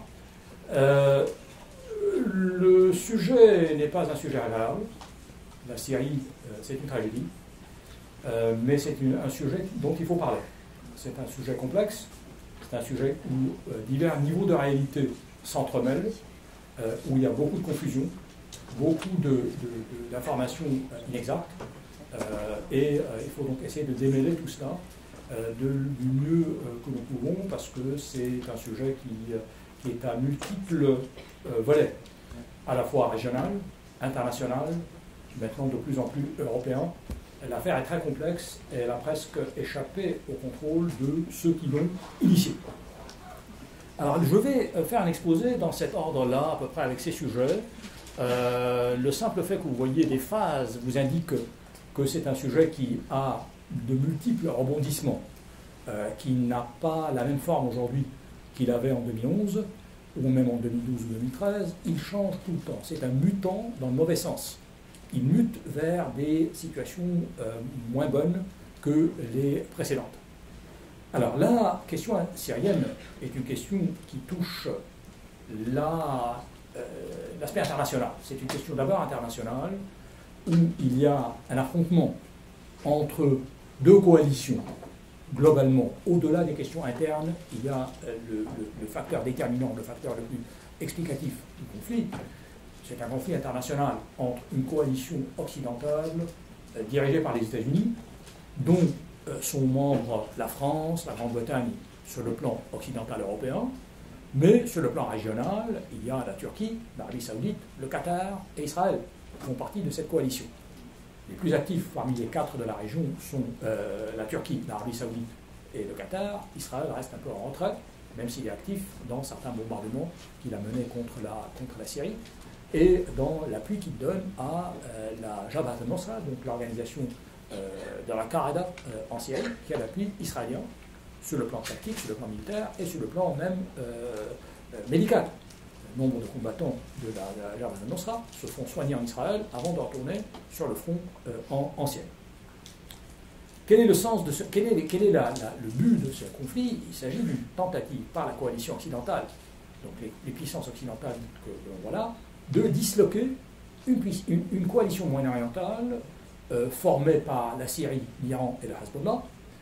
Le sujet n'est pas un sujet agréable. La Syrie, c'est une tragédie, mais c'est un sujet dont il faut parler. C'est un sujet complexe, c'est un sujet où divers niveaux de réalité s'entremêlent, où il y a beaucoup de confusion, beaucoup d'informations inexactes, et il faut donc essayer de démêler tout cela du mieux que nous pouvons, parce que c'est un sujet qui est à multiples volets, à la fois régional, international, maintenant de plus en plus européen. L'affaire est très complexe et elle a presque échappé au contrôle de ceux qui l'ont initiée. Alors je vais faire un exposé dans cet ordre-là, à peu près avec ces sujets. Le simple fait que vous voyez des phases vous indique que c'est un sujet qui a de multiples rebondissements, qui n'a pas la même forme aujourd'hui qu'il avait en 2011, ou même en 2012 ou 2013, il change tout le temps. C'est un mutant dans le mauvais sens. Il mute vers des situations moins bonnes que les précédentes. Alors la question syrienne est une question qui touche l'aspect international. C'est une question d'abord internationale, où il y a un affrontement entre deux coalitions. Globalement, au-delà des questions internes, il y a le facteur déterminant, le facteur le plus explicatif du conflit. C'est un conflit international entre une coalition occidentale dirigée par les États-Unis, dont sont membres la France, la Grande-Bretagne sur le plan occidental européen, mais sur le plan régional, il y a la Turquie, l'Arabie Saoudite, le Qatar et Israël qui font partie de cette coalition. Les plus actifs parmi les quatre de la région sont la Turquie, l'Arabie Saoudite et le Qatar. Israël reste un peu en retrait, même s'il est actif dans certains bombardements qu'il a menés contre la Syrie, et dans l'appui qu'il donne à la Jabhat al-Nusra, donc l'organisation de la Qarada en Syrie, qui a l'appui israélien sur le plan tactique, sur le plan militaire et sur le plan même médical. Nombre de combattants de la Jabhat al-Nusra se font soigner en Israël avant de retourner sur le front en Syrie. Quel est le sens de quel est le but de ce conflit? Il s'agit d'une tentative par la coalition occidentale, donc les puissances occidentales que l'on voit là, de disloquer une coalition moyen-orientale formée par la Syrie, l'Iran et le Hezbollah.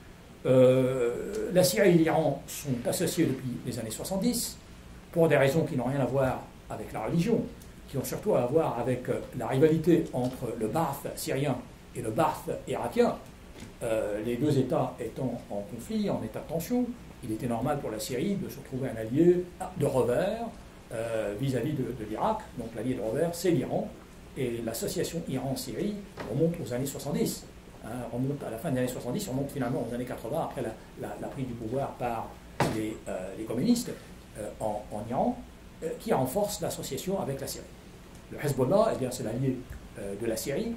La Syrie et l'Iran sont associés depuis les années 70 pour des raisons qui n'ont rien à voir avec la religion, qui ont surtout à voir avec la rivalité entre le Ba'ath syrien et le Ba'ath irakien. Les deux États étant en conflit, en état de tension, il était normal pour la Syrie de se trouver un allié de revers vis-à-vis de l'Irak. Donc l'allié de revers, c'est l'Iran. Et l'association Iran-Syrie remonte aux années 70. Remonte à la fin des années 70, remonte finalement aux années 80, après la prise du pouvoir par les communistes en Iran, qui renforce l'association avec la Syrie. Le Hezbollah, eh bien, c'est l'allié de la Syrie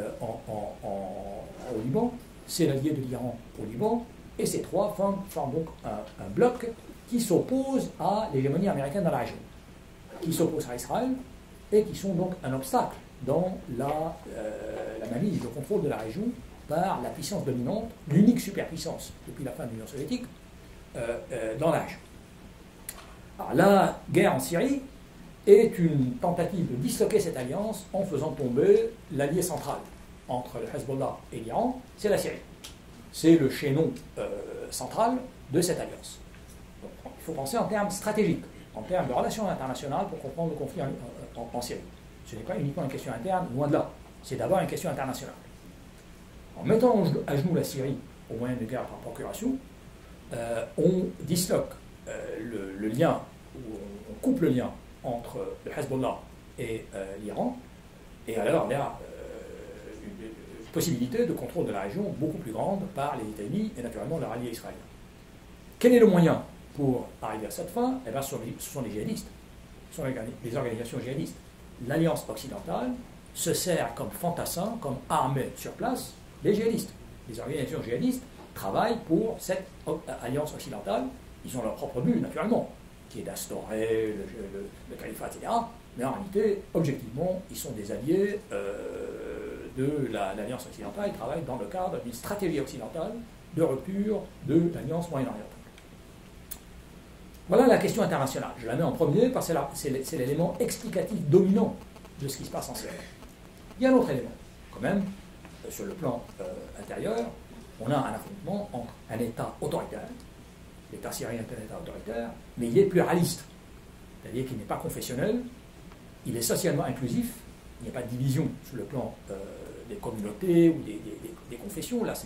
au Liban, c'est l'allié de l'Iran au Liban, et ces trois forment donc un bloc qui s'oppose à l'hégémonie américaine dans la région, qui s'oppose à Israël, et qui sont donc un obstacle dans la mainmise, le contrôle de la région par la puissance dominante, l'unique superpuissance depuis la fin de l'Union soviétique, dans la région. Alors, la guerre en Syrie est une tentative de disloquer cette alliance en faisant tomber l'allié central entre le Hezbollah et l'Iran, c'est la Syrie. C'est le chaînon central de cette alliance. Donc, il faut penser en termes stratégiques, en termes de relations internationales pour comprendre le conflit en Syrie. Ce n'est pas uniquement une question interne, loin de là. C'est d'abord une question internationale. En mettant à genoux la Syrie au moyen de guerre par procuration, on disloque le lien, ou on coupe le lien entre le Hezbollah et l'Iran, et alors il y a une possibilité de contrôle de la région beaucoup plus grande par les États-Unis et naturellement leur allié israélien. Quel est le moyen pour arriver à cette fin? Eh bien, ce sont les djihadistes, ce sont les organisations djihadistes. L'Alliance occidentale se sert comme fantassin, comme armée sur place, les djihadistes. Les organisations djihadistes travaillent pour cette alliance occidentale. Ils ont leur propre but, naturellement, qui est d'instaurer le califat, etc. Mais en réalité, objectivement, ils sont des alliés de l'Alliance occidentale. Ils travaillent dans le cadre d'une stratégie occidentale de rupture de l'Alliance moyen-orientale. Voilà la question internationale. Je la mets en premier parce que c'est l'élément explicatif dominant de ce qui se passe en Syrie. Il y a un autre élément, quand même, sur le plan intérieur. On a un affrontement entre un État autoritaire, l'État syrien est un État autoritaire, mais il est pluraliste, c'est-à-dire qu'il n'est pas confessionnel, il est socialement inclusif, il n'y a pas de division sur le plan des communautés ou des confessions. Là, ça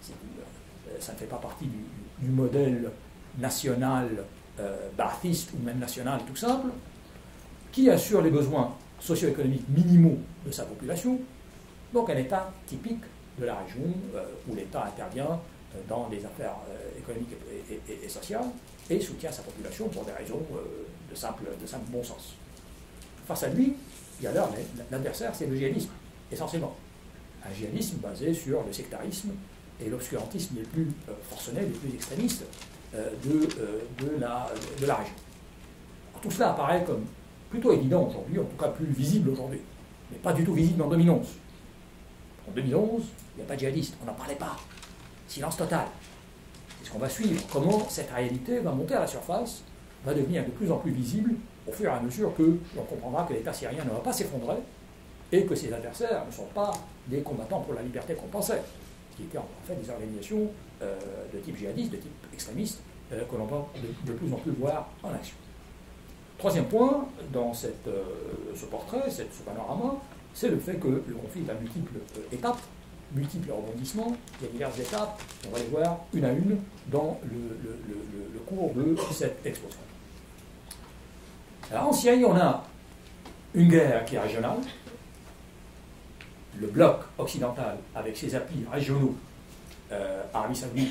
ne fait pas partie du modèle national baathiste ou même national tout simple, qui assure les besoins socio-économiques minimaux de sa population, donc un État typique de la région où l'État intervient dans des affaires économiques et sociales et soutient sa population pour des raisons de simple bon sens. Face à lui, il y a alors l'adversaire, c'est le djihadisme, essentiellement. Un djihadisme basé sur le sectarisme et l'obscurantisme les plus forcenés, les plus extrémistes de la région. Alors, tout cela apparaît comme plutôt évident aujourd'hui, en tout cas plus visible aujourd'hui, mais pas du tout visible en 2011. En 2011, il n'y a pas de djihadistes, on n'en parlait pas. Silence total. C'est ce qu'on va suivre, comment cette réalité va monter à la surface, va devenir de plus en plus visible au fur et à mesure que l'on comprendra que l'État syrien ne va pas s'effondrer et que ses adversaires ne sont pas des combattants pour la liberté qu'on pensait, qui étaient en fait des organisations de type djihadiste, de type extrémiste, que l'on va de plus en plus voir en action. Troisième point, dans ce portrait, ce panorama, c'est le fait que le conflit est à multiples étapes, multiples rebondissements, il y a diverses étapes, on va les voir une à une dans le cours de cette exposition. Alors en Syrie, on a une guerre qui est régionale, le bloc occidental avec ses appuis régionaux, Arabie Saoudite,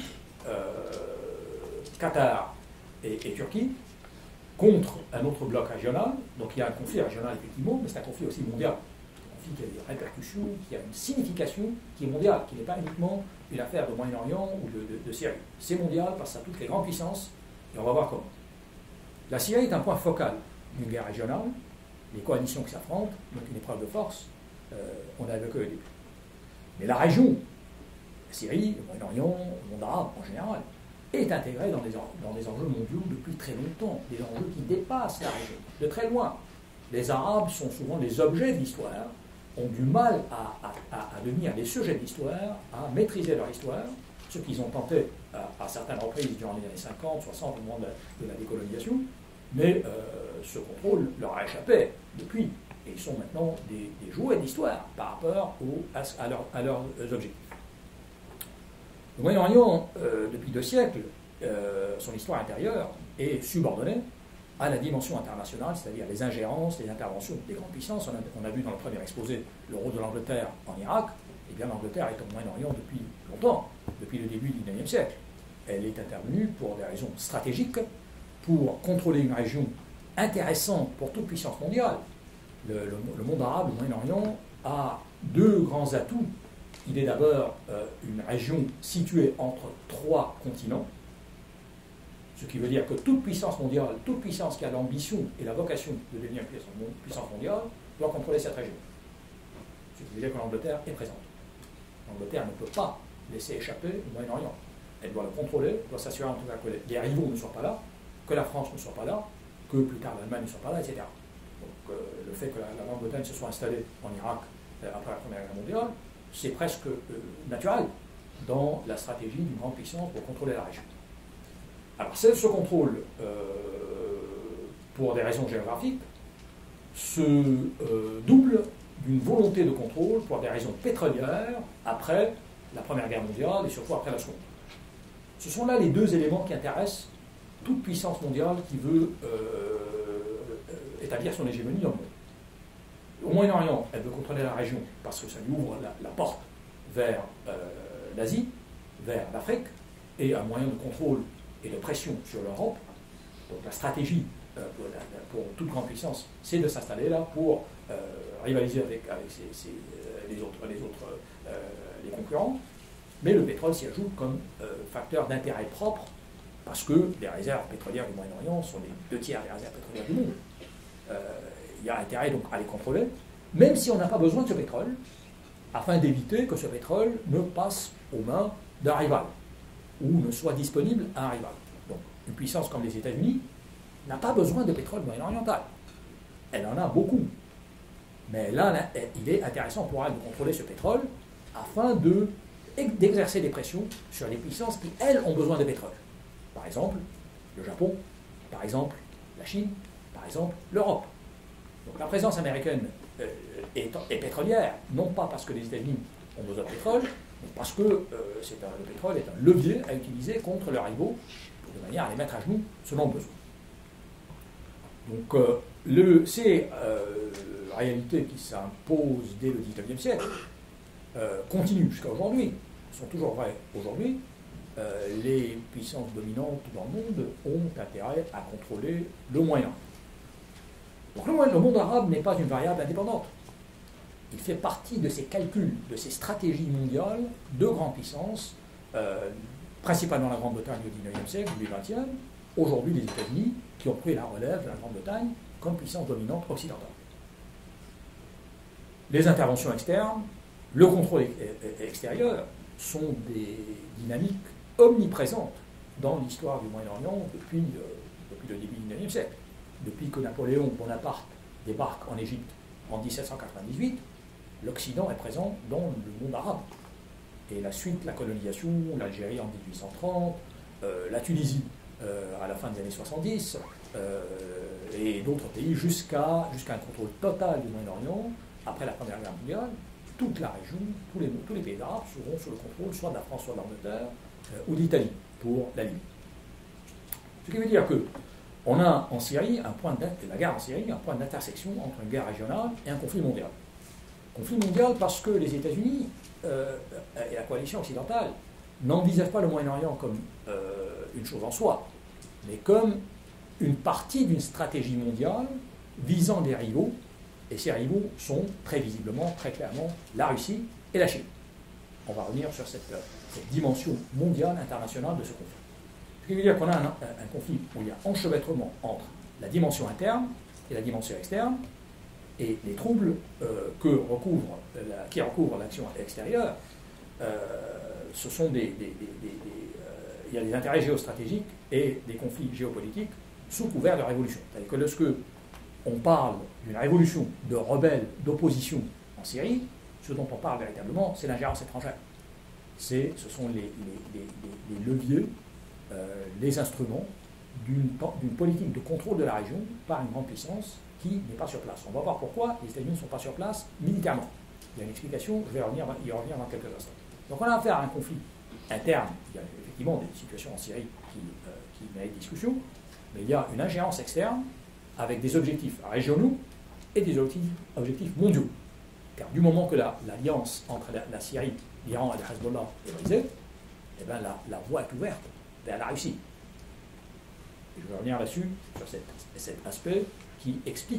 Qatar et Turquie, contre un autre bloc régional. Donc il y a un conflit régional effectivement, mais c'est un conflit aussi mondial. Un conflit qui a des répercussions, qui a une signification qui est mondiale, qui n'est pas uniquement une affaire de Moyen-Orient ou de Syrie. C'est mondial parce que ça touche les grandes puissances et on va voir comment. La Syrie est un point focal d'une guerre régionale, les coalitions qui s'affrontent, donc une épreuve de force, on a évoqué au début. Mais la région, la Syrie, le Moyen-Orient, le monde arabe en général, est intégrée dans des enjeux mondiaux depuis très longtemps, des enjeux qui dépassent la région, de très loin. Les Arabes sont souvent des objets de l'histoire, ont du mal à devenir des sujets de l'histoire, à maîtriser leur histoire, ce qu'ils ont tenté à certaines reprises durant les années 50, 60, au moment de la décolonisation, mais ce contrôle leur a échappé depuis. Et ils sont maintenant des jouets d'histoire par rapport à leurs objectifs. Le Moyen-Orient, depuis 2 siècles, son histoire intérieure est subordonnée à la dimension internationale, c'est-à-dire les ingérences, les interventions des grandes puissances. On a vu dans le premier exposé le rôle de l'Angleterre en Irak. Eh bien, l'Angleterre est au Moyen-Orient depuis longtemps, depuis le début du XIXe siècle. Elle est intervenue pour des raisons stratégiques, pour contrôler une région intéressante pour toute puissance mondiale. le monde arabe, le Moyen-Orient, a deux grands atouts. Il est d'abord une région située entre trois continents, ce qui veut dire que toute puissance mondiale, toute puissance qui a l'ambition et la vocation de devenir une puissance mondiale, doit contrôler cette région. Ce qui veut dire que l'Angleterre est présente. L'Angleterre ne peut pas laisser échapper le Moyen-Orient. Elle doit le contrôler, doit s'assurer en tout cas que les rivaux ne soient pas là, que la France ne soit pas là, que plus tard l'Allemagne ne soit pas là, etc. Donc le fait que la Grande-Bretagne se soit installée en Irak après la Première Guerre mondiale, c'est presque naturel dans la stratégie d'une grande puissance pour contrôler la région. Alors ce contrôle, pour des raisons géographiques, se double d'une volonté de contrôle pour des raisons pétrolières après la Première Guerre mondiale et surtout après la Seconde. Ce sont là les deux éléments qui intéressent toute puissance mondiale qui veut établir son hégémonie dans le monde. Au Moyen-Orient, elle veut contrôler la région parce que ça lui ouvre la porte vers l'Asie, vers l'Afrique, et un moyen de contrôle et de pression sur l'Europe. Donc la stratégie pour toute grande puissance, c'est de s'installer là pour rivaliser avec les concurrents. Mais le pétrole s'y ajoute comme facteur d'intérêt propre, parce que les réserves pétrolières du Moyen-Orient sont les 2/3 des réserves pétrolières du monde. Il y a intérêt donc à les contrôler, même si on n'a pas besoin de ce pétrole, afin d'éviter que ce pétrole ne passe aux mains d'un rival, ou ne soit disponible à un rival. Donc une puissance comme les États-Unis n'a pas besoin de pétrole moyen-oriental. Elle en a beaucoup. Mais là, il est intéressant pour elle de contrôler ce pétrole afin d'exercer des pressions sur les puissances qui, elles, ont besoin de pétrole. Par exemple, le Japon, par exemple, la Chine, par exemple, l'Europe. Donc la présence américaine est pétrolière, non pas parce que les États-Unis ont besoin de pétrole, mais parce que le pétrole est un levier à utiliser contre leurs rivaux, de manière à les mettre à genoux selon le besoin. Donc ces réalités qui s'imposent dès le XIXe siècle continuent jusqu'à aujourd'hui, sont toujours vraies aujourd'hui. Les puissances dominantes dans le monde ont intérêt à contrôler le Moyen. Donc le monde arabe n'est pas une variable indépendante. Il fait partie de ces calculs, de ces stratégies mondiales de grandes puissances, principalement la Grande-Bretagne au XIXe siècle, du XXe, aujourd'hui les États-Unis, qui ont pris la relève de la Grande-Bretagne comme puissance dominante occidentale. Les interventions externes, le contrôle extérieur sont des dynamiques omniprésentes dans l'histoire du Moyen-Orient depuis le début du XIXe siècle. Depuis que Napoléon Bonaparte débarque en Égypte en 1798, l'Occident est présent dans le monde arabe. Et la suite, la colonisation, l'Algérie en 1830, la Tunisie à la fin des années 70, et d'autres pays jusqu'à un contrôle total du Moyen-Orient après la Première Guerre mondiale. Toute la région, tous les pays arabes seront sous le contrôle soit de la France, soit de l'Angleterre, ou d'Italie pour la Libye. Ce qui veut dire que on a en Syrie la guerre en Syrie, un point d'intersection entre une guerre régionale et un conflit mondial. Conflit mondial parce que les États-Unis et la coalition occidentale n'envisagent pas le Moyen-Orient comme une chose en soi, mais comme une partie d'une stratégie mondiale visant des rivaux, et ces rivaux sont très visiblement, très clairement, la Russie et la Chine. On va revenir sur cette dimension mondiale, internationale de ce conflit. Ce qui veut dire qu'on a un conflit où il y a enchevêtrement entre la dimension interne et la dimension externe, et les troubles qui recouvrent l'action extérieure, ce sont il y a des intérêts géostratégiques et des conflits géopolitiques sous couvert de révolution. C'est-à-dire que lorsque on parle d'une révolution de rebelles, d'opposition en Syrie, ce dont on parle véritablement, c'est l'ingérence étrangère. Ce sont les leviers, les instruments d'une politique de contrôle de la région par une grande puissance qui n'est pas sur place. On va voir pourquoi les États-Unis ne sont pas sur place militairement. Il y a une explication, je vais y revenir dans quelques instants. Donc on a affaire à un conflit interne. Il y a effectivement des situations en Syrie qui méritent discussion, mais il y a une ingérence externe avec des objectifs régionaux et des objectifs mondiaux. Car du moment que l'alliance entre la Syrie, l'Iran et le Hezbollah est brisée, eh bien la voie est ouverte vers la Russie. Et je vais revenir là-dessus, sur cet aspect qui explique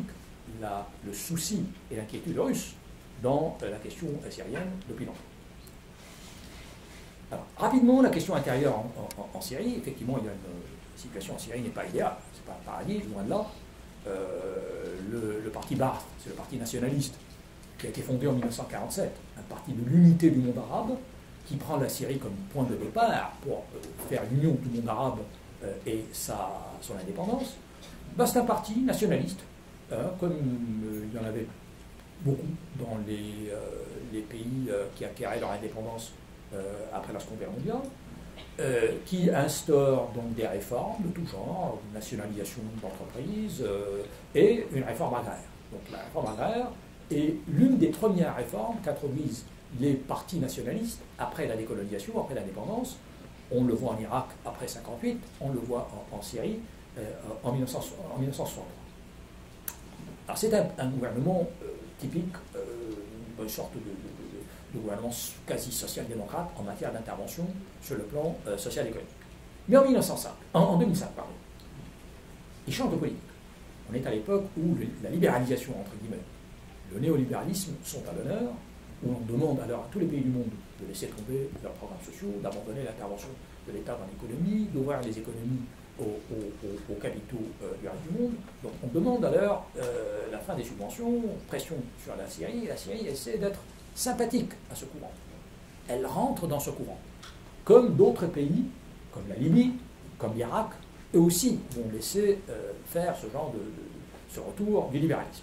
le souci et l'inquiétude russe dans la question syrienne depuis longtemps. Alors, rapidement, la question intérieure en Syrie, effectivement, il y a la situation en Syrie n'est pas idéale, c'est pas un paradis, loin de là. Le parti Ba'ath, c'est le parti nationaliste qui a été fondé en 1947, un parti de l'unité du monde arabe, qui prend la Syrie comme point de départ pour faire l'union du monde arabe et son indépendance. Ben, c'est un parti nationaliste, comme il y en avait beaucoup dans les pays qui acquéraient leur indépendance après la Seconde Guerre mondiale, qui instaure donc des réformes de tout genre, une nationalisation d'entreprises et une réforme agraire. Donc la réforme agraire est l'une des premières réformes qu'introduisent les partis nationalistes après la décolonisation, après l'indépendance. On le voit en Irak après 1958, on le voit en Syrie en 1963. Alors c'est un gouvernement typique, une sorte de gouvernement quasi social-démocrate en matière d'intervention sur le plan social et économique. Mais en 2005, il change de politique. On est à l'époque où la libéralisation, entre guillemets, le néolibéralisme sont à l'honneur, où on demande alors à tous les pays du monde de laisser tomber leurs programmes sociaux, d'abandonner l'intervention de l'État dans l'économie, d'ouvrir les économies aux capitaux du reste du monde. Donc on demande alors la fin des subventions, pression sur la Syrie, et la Syrie essaie d'être sympathique à ce courant. Elle rentre dans ce courant. Comme d'autres pays, comme la Libye, comme l'Irak, eux aussi vont laisser faire ce retour du libéralisme.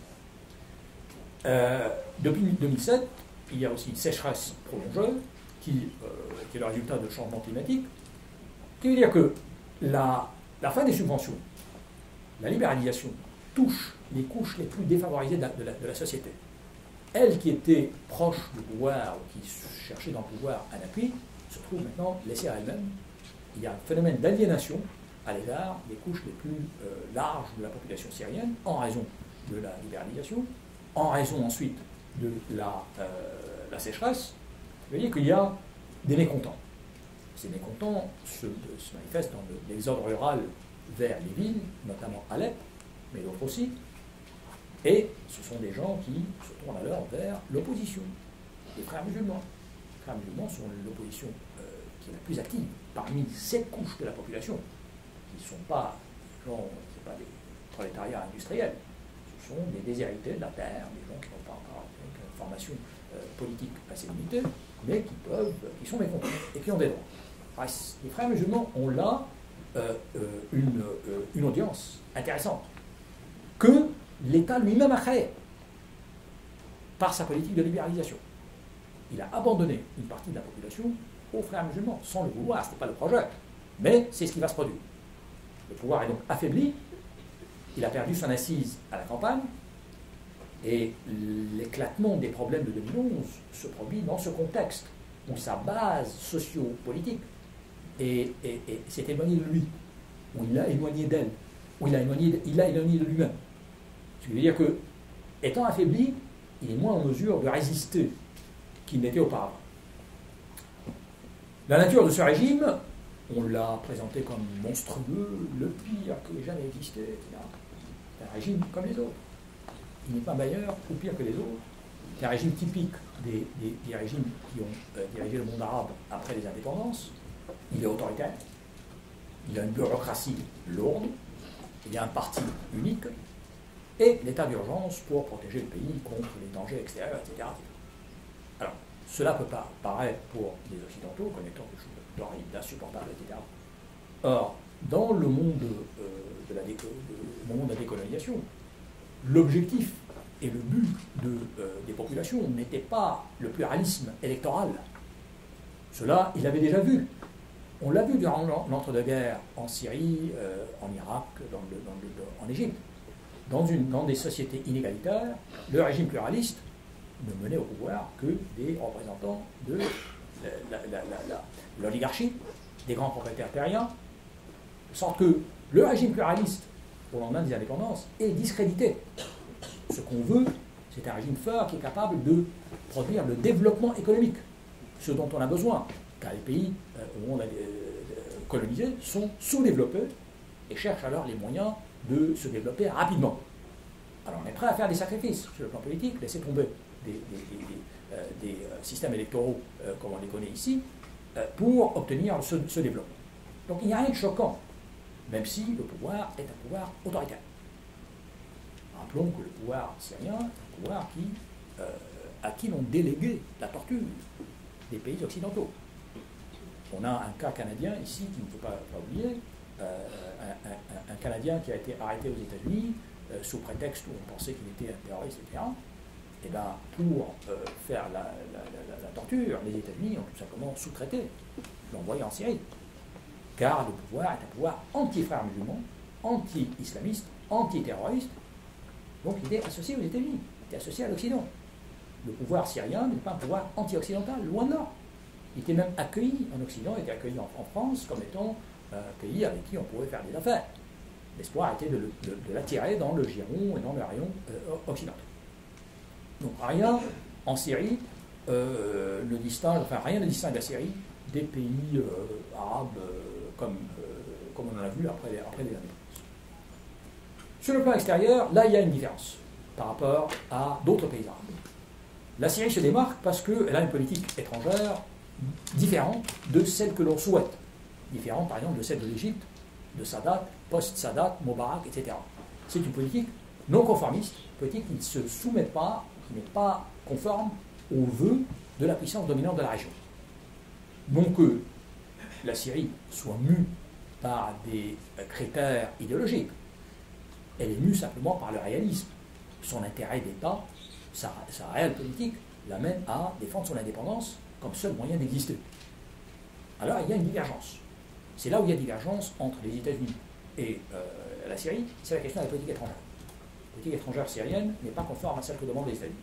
Depuis 2007, il y a aussi une sécheresse prolongée qui est le résultat de changement climatique, qui veut dire que la fin des subventions, la libéralisation, touche les couches les plus défavorisées de la société. Elles qui étaient proches du pouvoir, ou qui cherchaient dans le pouvoir un appui, se trouvent maintenant laissées à elles-mêmes. Il y a un phénomène d'aliénation à l'égard des couches les plus larges de la population syrienne, en raison de la libéralisation, en raison ensuite de la sécheresse. Vous voyez qu'il y a des mécontents. Ces mécontents se manifestent dans l'exode rural vers les villes, notamment Alep, mais d'autres aussi. Et ce sont des gens qui se tournent alors vers l'opposition, les frères musulmans. Les frères musulmans sont l'opposition qui est la plus active parmi cette couche de la population, qui ne sont pas, des prolétariats industriels, ce sont des déshérités de la terre, des gens qui n'ont pas encore une formation politique assez limitée, mais qui sont mécontents et qui ont des droits. Alors, les frères musulmans ont là une audience intéressante que l'État lui-même a créée par sa politique de libéralisation. Il a abandonné une partie de la population aux frères musulmans, sans le vouloir, ce n'est pas le projet, mais c'est ce qui va se produire. Le pouvoir est donc affaibli, il a perdu son assise à la campagne, et l'éclatement des problèmes de 2011 se produit dans ce contexte, où sa base socio-politique s'est éloignée de lui, où il l'a éloigné d'elle, où il l'a éloigné de lui-même. Ce qui veut dire que, étant affaibli, il est moins en mesure de résister qu'il n'était auparavant. La nature de ce régime, on l'a présenté comme monstrueux, le pire qui ait jamais existé, etc. C'est un régime comme les autres. Il n'est pas meilleur ou pire que les autres. C'est un régime typique des régimes qui ont dirigé le monde arabe après les indépendances. Il est autoritaire, il a une bureaucratie lourde, il y a un parti unique, et l'état d'urgence pour protéger le pays contre les dangers extérieurs, etc. Alors, cela peut pas paraître pour les Occidentaux comme étant quelque chose d'horrible, d'insupportable, etc. Or, dans le monde de la décolonisation, l'objectif et le but des populations n'était pas le pluralisme électoral. Cela, il l'avait déjà vu. On l'a vu durant l'entre-deux-guerres en Syrie, en Irak, en Égypte. Dans des sociétés inégalitaires, le régime pluraliste ne menait au pouvoir que des représentants de l'oligarchie, des grands propriétaires terriens, de sorte que le régime pluraliste, au lendemain des indépendances, est discrédité. Ce qu'on veut, c'est un régime fort qui est capable de produire le développement économique, ce dont on a besoin, car les pays au monde colonisé sont sous-développés et cherchent alors les moyens de se développer rapidement. Alors on est prêt à faire des sacrifices sur le plan politique, laisser tomber des systèmes électoraux comme on les connaît ici, pour obtenir ce développement. Donc il n'y a rien de choquant, même si le pouvoir est un pouvoir autoritaire. Rappelons que le pouvoir syrien est un pouvoir à qui l'on délégué la torture des pays occidentaux. On a un cas canadien ici qu'il ne faut pas oublier, un Canadien qui a été arrêté aux États-Unis sous prétexte où on pensait qu'il était un terroriste, etc. Et bien, pour faire la torture, les États-Unis ont tout simplement sous-traité, l'ont envoyé en Syrie. Car le pouvoir est un pouvoir anti-frères musulmans, anti-islamiste, anti-terroriste. Donc il est associé aux États-Unis, il est associé à l'Occident. Le pouvoir syrien n'est pas un pouvoir anti-occidental, loin de là. Il était même accueilli en Occident, il était accueilli en France comme étant un pays avec qui on pourrait faire des affaires. L'espoir était de l'attirer dans le giron et dans le rayon occidental. Donc rien en Syrie ne distingue, enfin rien ne distingue la Syrie des pays arabes comme on en a vu après les indépendances. Sur le plan extérieur, là il y a une différence par rapport à d'autres pays arabes. La Syrie se démarque parce qu'elle a une politique étrangère différente de celle que l'on souhaite. Différente par exemple de celle de l'Égypte, de Sadat, post-Sadat, Moubarak, etc. C'est une politique non conformiste, une politique qui ne se soumet pas, qui n'est pas conforme aux vœux de la puissance dominante de la région. Non que la Syrie soit mue par des critères idéologiques, elle est mue simplement par le réalisme. Son intérêt d'État, sa réelle politique, l'amène à défendre son indépendance comme seul moyen d'exister. Alors il y a une divergence. C'est là où il y a divergence entre les États-Unis et la Syrie, c'est la question de la politique étrangère. La politique étrangère syrienne n'est pas conforme à celle que demandent les États-Unis.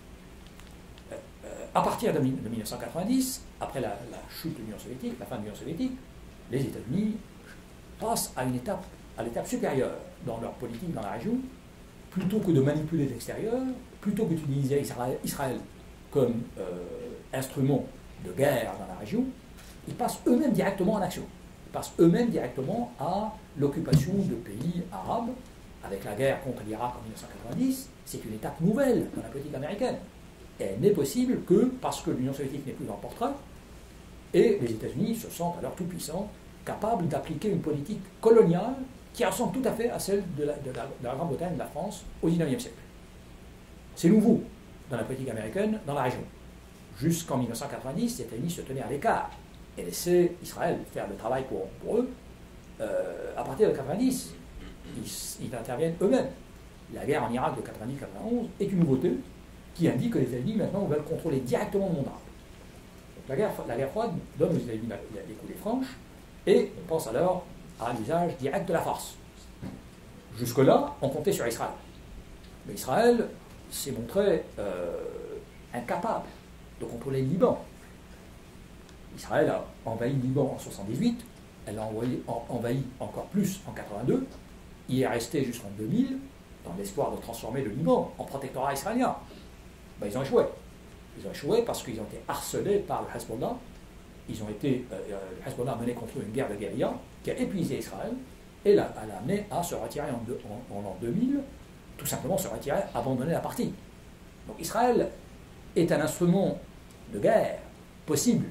À partir de 1990, après la chute de l'Union soviétique, la fin de l'Union soviétique, les États-Unis passent à l'étape supérieure dans leur politique dans la région. Plutôt que de manipuler l'extérieur, plutôt que d'utiliser Israël comme instrument de guerre dans la région, ils passent eux-mêmes directement en action. Ils passent eux-mêmes directement à l'occupation de pays arabes, avec la guerre contre l'Irak en 1990. C'est une étape nouvelle dans la politique américaine. Et elle n'est possible que parce que l'Union soviétique n'est plus dans le portrait, et les États-Unis se sentent alors tout puissants, capables d'appliquer une politique coloniale qui ressemble tout à fait à celle de la Grande-Bretagne et de la France au XIXe siècle. C'est nouveau dans la politique américaine, dans la région. Jusqu'en 1990, les États-Unis se tenaient à l'écart et laissaient Israël faire le travail pour eux. À partir de 1990, ils interviennent eux-mêmes. La guerre en Irak de 90-91 est une nouveauté qui indique que les États-Unis maintenant veulent contrôler directement le monde arabe. Donc la guerre froide donne aux États-Unis les coulées franches et on pense alors à l'usage direct de la force. Jusque-là, on comptait sur Israël. Mais Israël s'est montré incapable de contrôler le Liban. Israël a envahi le Liban en 1978, elle l'a envahi encore plus en 1982, il est resté jusqu'en 2000 dans l'espoir de transformer le Liban en protectorat israélien. Ben, ils ont échoué. Ils ont échoué parce qu'ils ont été harcelés par le Hezbollah. Ils ont été, le Hezbollah a mené contre eux une guerre de guérilla qui a épuisé Israël et l'a amené à se retirer en l'an 2000, tout simplement se retirer, abandonner la partie. Donc Israël est un instrument de guerre possible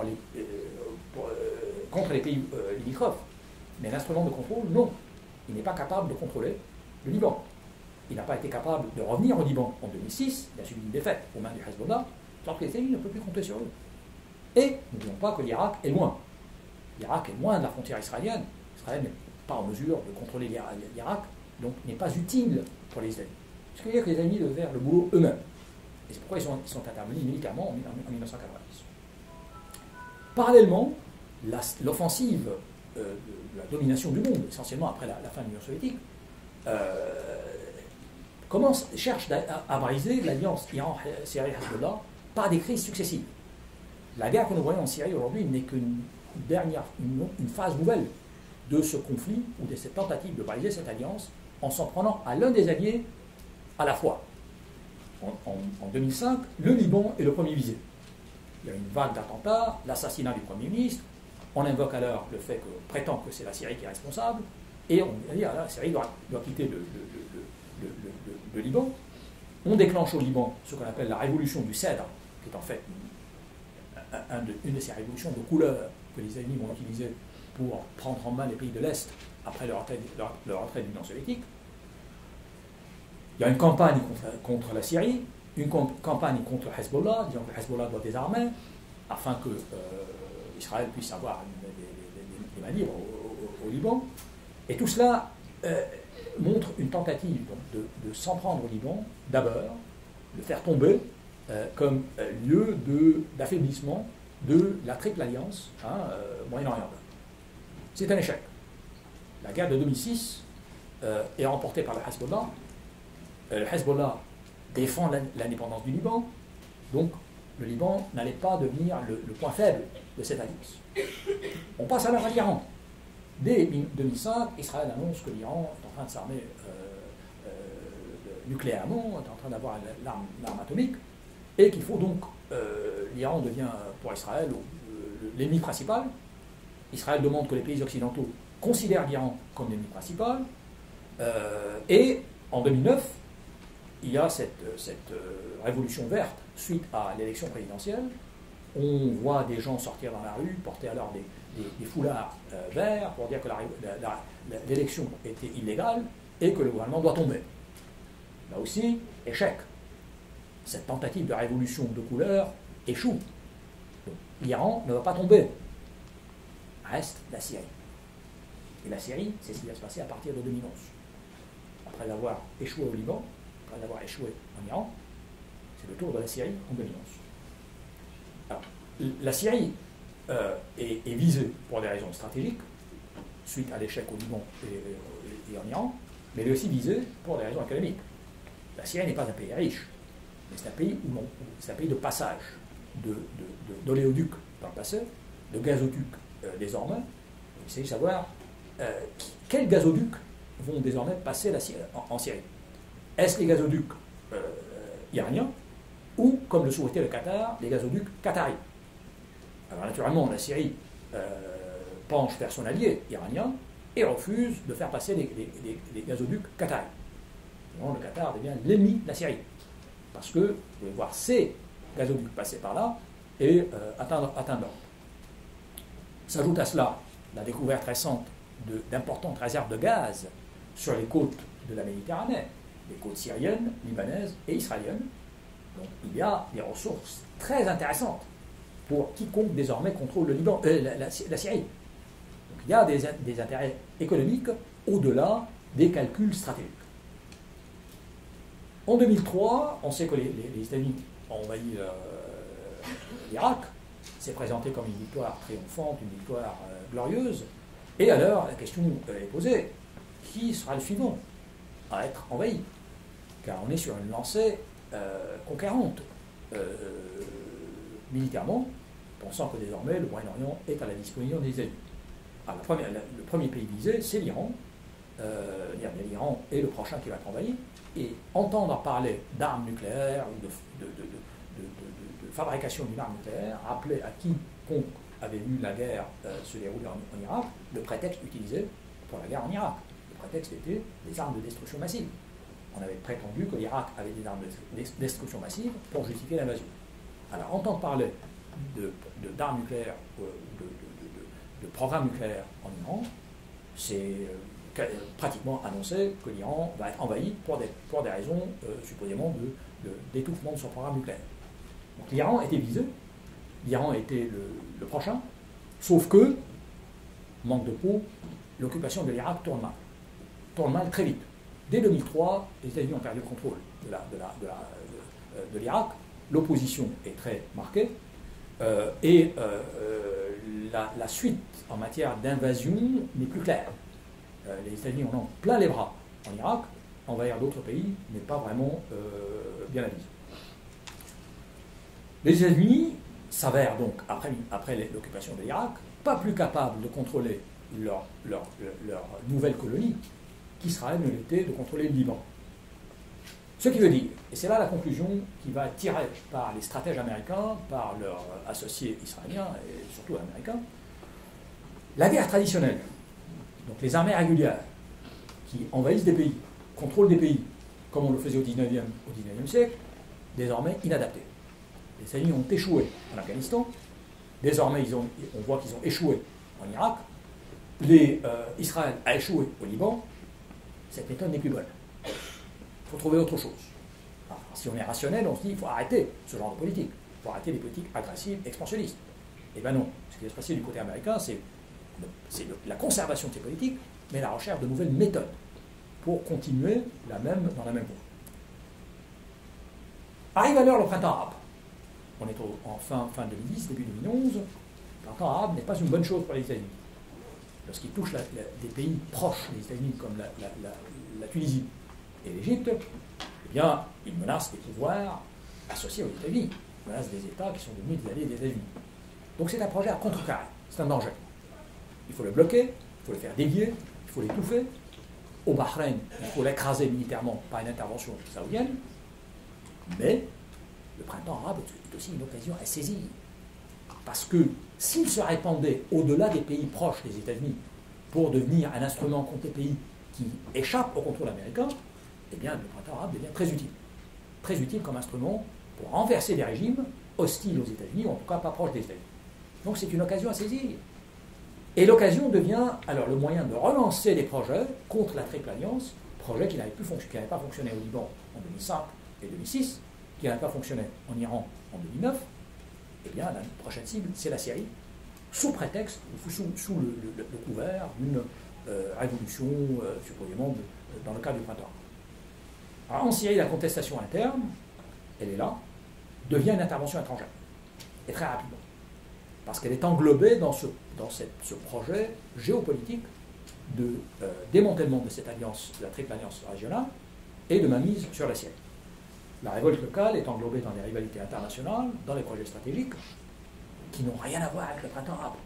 contre les pays limitrophes, mais l'instrument de contrôle, non. Il n'est pas capable de contrôler le Liban. Il n'a pas été capable de revenir au Liban en 2006, il a subi une défaite aux mains du Hezbollah, alors que les États-Unis ne peuvent plus compter sur eux. Et n'oublions pas que l'Irak est loin. L'Irak est loin de la frontière israélienne. Israël n'est pas en mesure de contrôler l'Irak, donc n'est pas utile pour les États-Unis. Ce qui veut dire que les États-Unis doivent faire le boulot eux-mêmes. Et c'est pourquoi ils sont intervenus militairement en 1990. Parallèlement, l'offensive de la domination du monde, essentiellement après la fin de l'Union soviétique, cherche à briser l'alliance Iran-Syrie-Hezbollah par des crises successives. La guerre que nous voyons en Syrie aujourd'hui n'est qu'une phase nouvelle de ce conflit ou de cette tentative de briser cette alliance en s'en prenant à l'un des alliés à la fois. En 2005, le Liban est le premier visé. Il y a une vague d'attentats, l'assassinat du Premier ministre, on invoque alors le fait qu'on prétend que c'est la Syrie qui est responsable, et on dit que la Syrie doit quitter le Liban. On déclenche au Liban ce qu'on appelle la révolution du Cèdre, qui est en fait une de ces révolutions de couleur que les États-Unis vont utiliser pour prendre en main les pays de l'Est après leur retrait de l'Union soviétique. Il y a une campagne contre la Syrie, une campagne contre le Hezbollah, disant que le Hezbollah doit désarmer, afin que Israël puisse avoir des mains libres au Liban. Et tout cela montre une tentative donc, de s'en prendre au Liban, d'abord, de faire tomber comme lieu d'affaiblissement de la triple alliance moyen-orientale. C'est un échec. La guerre de 2006 est remportée par le Hezbollah. Le Hezbollah défend l'indépendance du Liban, donc le Liban n'allait pas devenir le point faible de cette alliance. On passe alors à l'Iran. Dès 2005, Israël annonce que l'Iran est en train de s'armer nucléairement, est en train d'avoir l'arme atomique, et qu'il faut donc, l'Iran devient pour Israël l'ennemi principal. Israël demande que les pays occidentaux considèrent l'Iran comme l'ennemi principal, et en 2009, il y a cette révolution verte suite à l'élection présidentielle. On voit des gens sortir dans la rue, porter alors des foulards verts pour dire que l'élection était illégale et que le gouvernement doit tomber. Là aussi, échec. Cette tentative de révolution de couleur échoue. L'Iran ne va pas tomber. Reste la Syrie. Et la Syrie, c'est ce qui va se passer à partir de 2011. Après avoir échoué au Liban, après avoir échoué en Iran, c'est le tour de la Syrie en 2011. Alors, la Syrie est visée pour des raisons stratégiques, suite à l'échec au Liban et en Iran, mais elle est aussi visée pour des raisons économiques. La Syrie n'est pas un pays riche, mais c'est un pays de passage d'oléoducs dans le passé, de gazoducs désormais. Il s'agit de savoir quels gazoducs vont désormais passer en Syrie. Est-ce les gazoducs iraniens ou, comme le souhaitait le Qatar, les gazoducs qataris? Alors naturellement, la Syrie penche vers son allié iranien et refuse de faire passer les gazoducs qataris. Donc, le Qatar devient l'ennemi de la Syrie. Parce que vous pouvez voir ces gazoducs passer par là et atteindre l'ordre. S'ajoute à cela la découverte récente d'importantes réserves de gaz sur les côtes de la Méditerranée, les côtes syriennes, libanaises et israéliennes. Donc il y a des ressources très intéressantes pour quiconque désormais contrôle le Liban, la Syrie. Donc il y a des intérêts économiques au-delà des calculs stratégiques. En 2003, on sait que les États-Unis ont envahi l'Irak. C'est présenté comme une victoire triomphante, une victoire glorieuse. Et alors, la question est posée, qui sera le suivant à être envahi? Car on est sur une lancée conquérante militairement, pensant que désormais le Moyen-Orient est à la disposition des États-Unis. Alors, le premier pays visé, c'est l'Iran. L'Iran est le prochain qui va être envahi. Et entendre parler d'armes nucléaires ou de fabrication d'une arme nucléaire, rappeler à quiconque avait vu la guerre se dérouler en Irak, le prétexte utilisé pour la guerre en Irak. Le prétexte était des armes de destruction massive. On avait prétendu que l'Irak avait des armes de destruction massive pour justifier l'invasion. Alors, entendre parler d'armes nucléaires ou de programmes nucléaires en Iran, c'est pratiquement annoncé que l'Iran va être envahi pour des raisons supposément d'étouffement de son programme nucléaire. Donc l'Iran était visé, l'Iran était le prochain, sauf que, manque de peau, l'occupation de l'Irak tourne mal très vite. Dès 2003, les États-Unis ont perdu le contrôle de l'Irak, l'opposition est très marquée, et la suite en matière d'invasion n'est plus claire. Les États-Unis en ont plein les bras en Irak, envahir d'autres pays n'est pas vraiment bien avisé. Les États-Unis s'avèrent donc, après l'occupation de l'Irak, pas plus capables de contrôler leur nouvelle colonie qu'Israël ne l'était de contrôler le Liban. Ce qui veut dire, et c'est là la conclusion qui va être tirée par les stratèges américains, par leurs associés israéliens et surtout américains, la guerre traditionnelle, donc les armées régulières qui envahissent des pays, contrôlent des pays, comme on le faisait au 19e siècle, désormais inadapté. Les États-Unis ont échoué en Afghanistan, désormais on voit qu'ils ont échoué en Irak, Israël a échoué au Liban, cette méthode n'est plus bonne. Il faut trouver autre chose. Alors, si on est rationnel, on se dit qu'il faut arrêter ce genre de politique, il faut arrêter les politiques agressives, expansionnistes. Eh bien non, ce qui va se passer du côté américain, c'est la conservation de ces politiques, mais la recherche de nouvelles méthodes pour continuer dans la même voie. Arrive alors le printemps arabe. On est en fin 2010, début 2011. Le printemps arabe n'est pas une bonne chose pour les États-Unis. Lorsqu'il touche des pays proches des États-Unis, comme la Tunisie et l'Égypte, eh bien, il menace des pouvoirs associés aux États-Unis. Il menace des États qui sont devenus des alliés des États-Unis. Donc c'est un projet à contrecarrer. C'est un danger. Il faut le bloquer, il faut le faire dévier, il faut l'étouffer. Au Bahreïn, il faut l'écraser militairement par une intervention saoudienne. Mais le printemps arabe est aussi une occasion à saisir. Parce que s'il se répandait au-delà des pays proches des États-Unis pour devenir un instrument contre les pays qui échappent au contrôle américain, eh bien le printemps arabe devient très utile. Très utile comme instrument pour renverser des régimes hostiles aux États-Unis, ou en tout cas pas proches des États-Unis. Donc c'est une occasion à saisir. Et l'occasion devient alors le moyen de relancer des projets contre la triple alliance, projet qui n'avait pas fonctionné au Liban en 2005 et 2006, qui n'avait pas fonctionné en Iran en 2009. Eh bien, la prochaine cible, c'est la Syrie, sous prétexte, sous le couvert d'une révolution, supposément, dans le cadre du printemps. Alors, en Syrie, la contestation interne, elle est là, devient une intervention étrangère, et très rapidement, parce qu'elle est englobée dans ce projet géopolitique de démantèlement de cette alliance, de la triple alliance régionale, et de mainmise sur la Syrie. La révolte locale est englobée dans des rivalités internationales, dans les projets stratégiques, qui n'ont rien à voir avec le printemps arabe.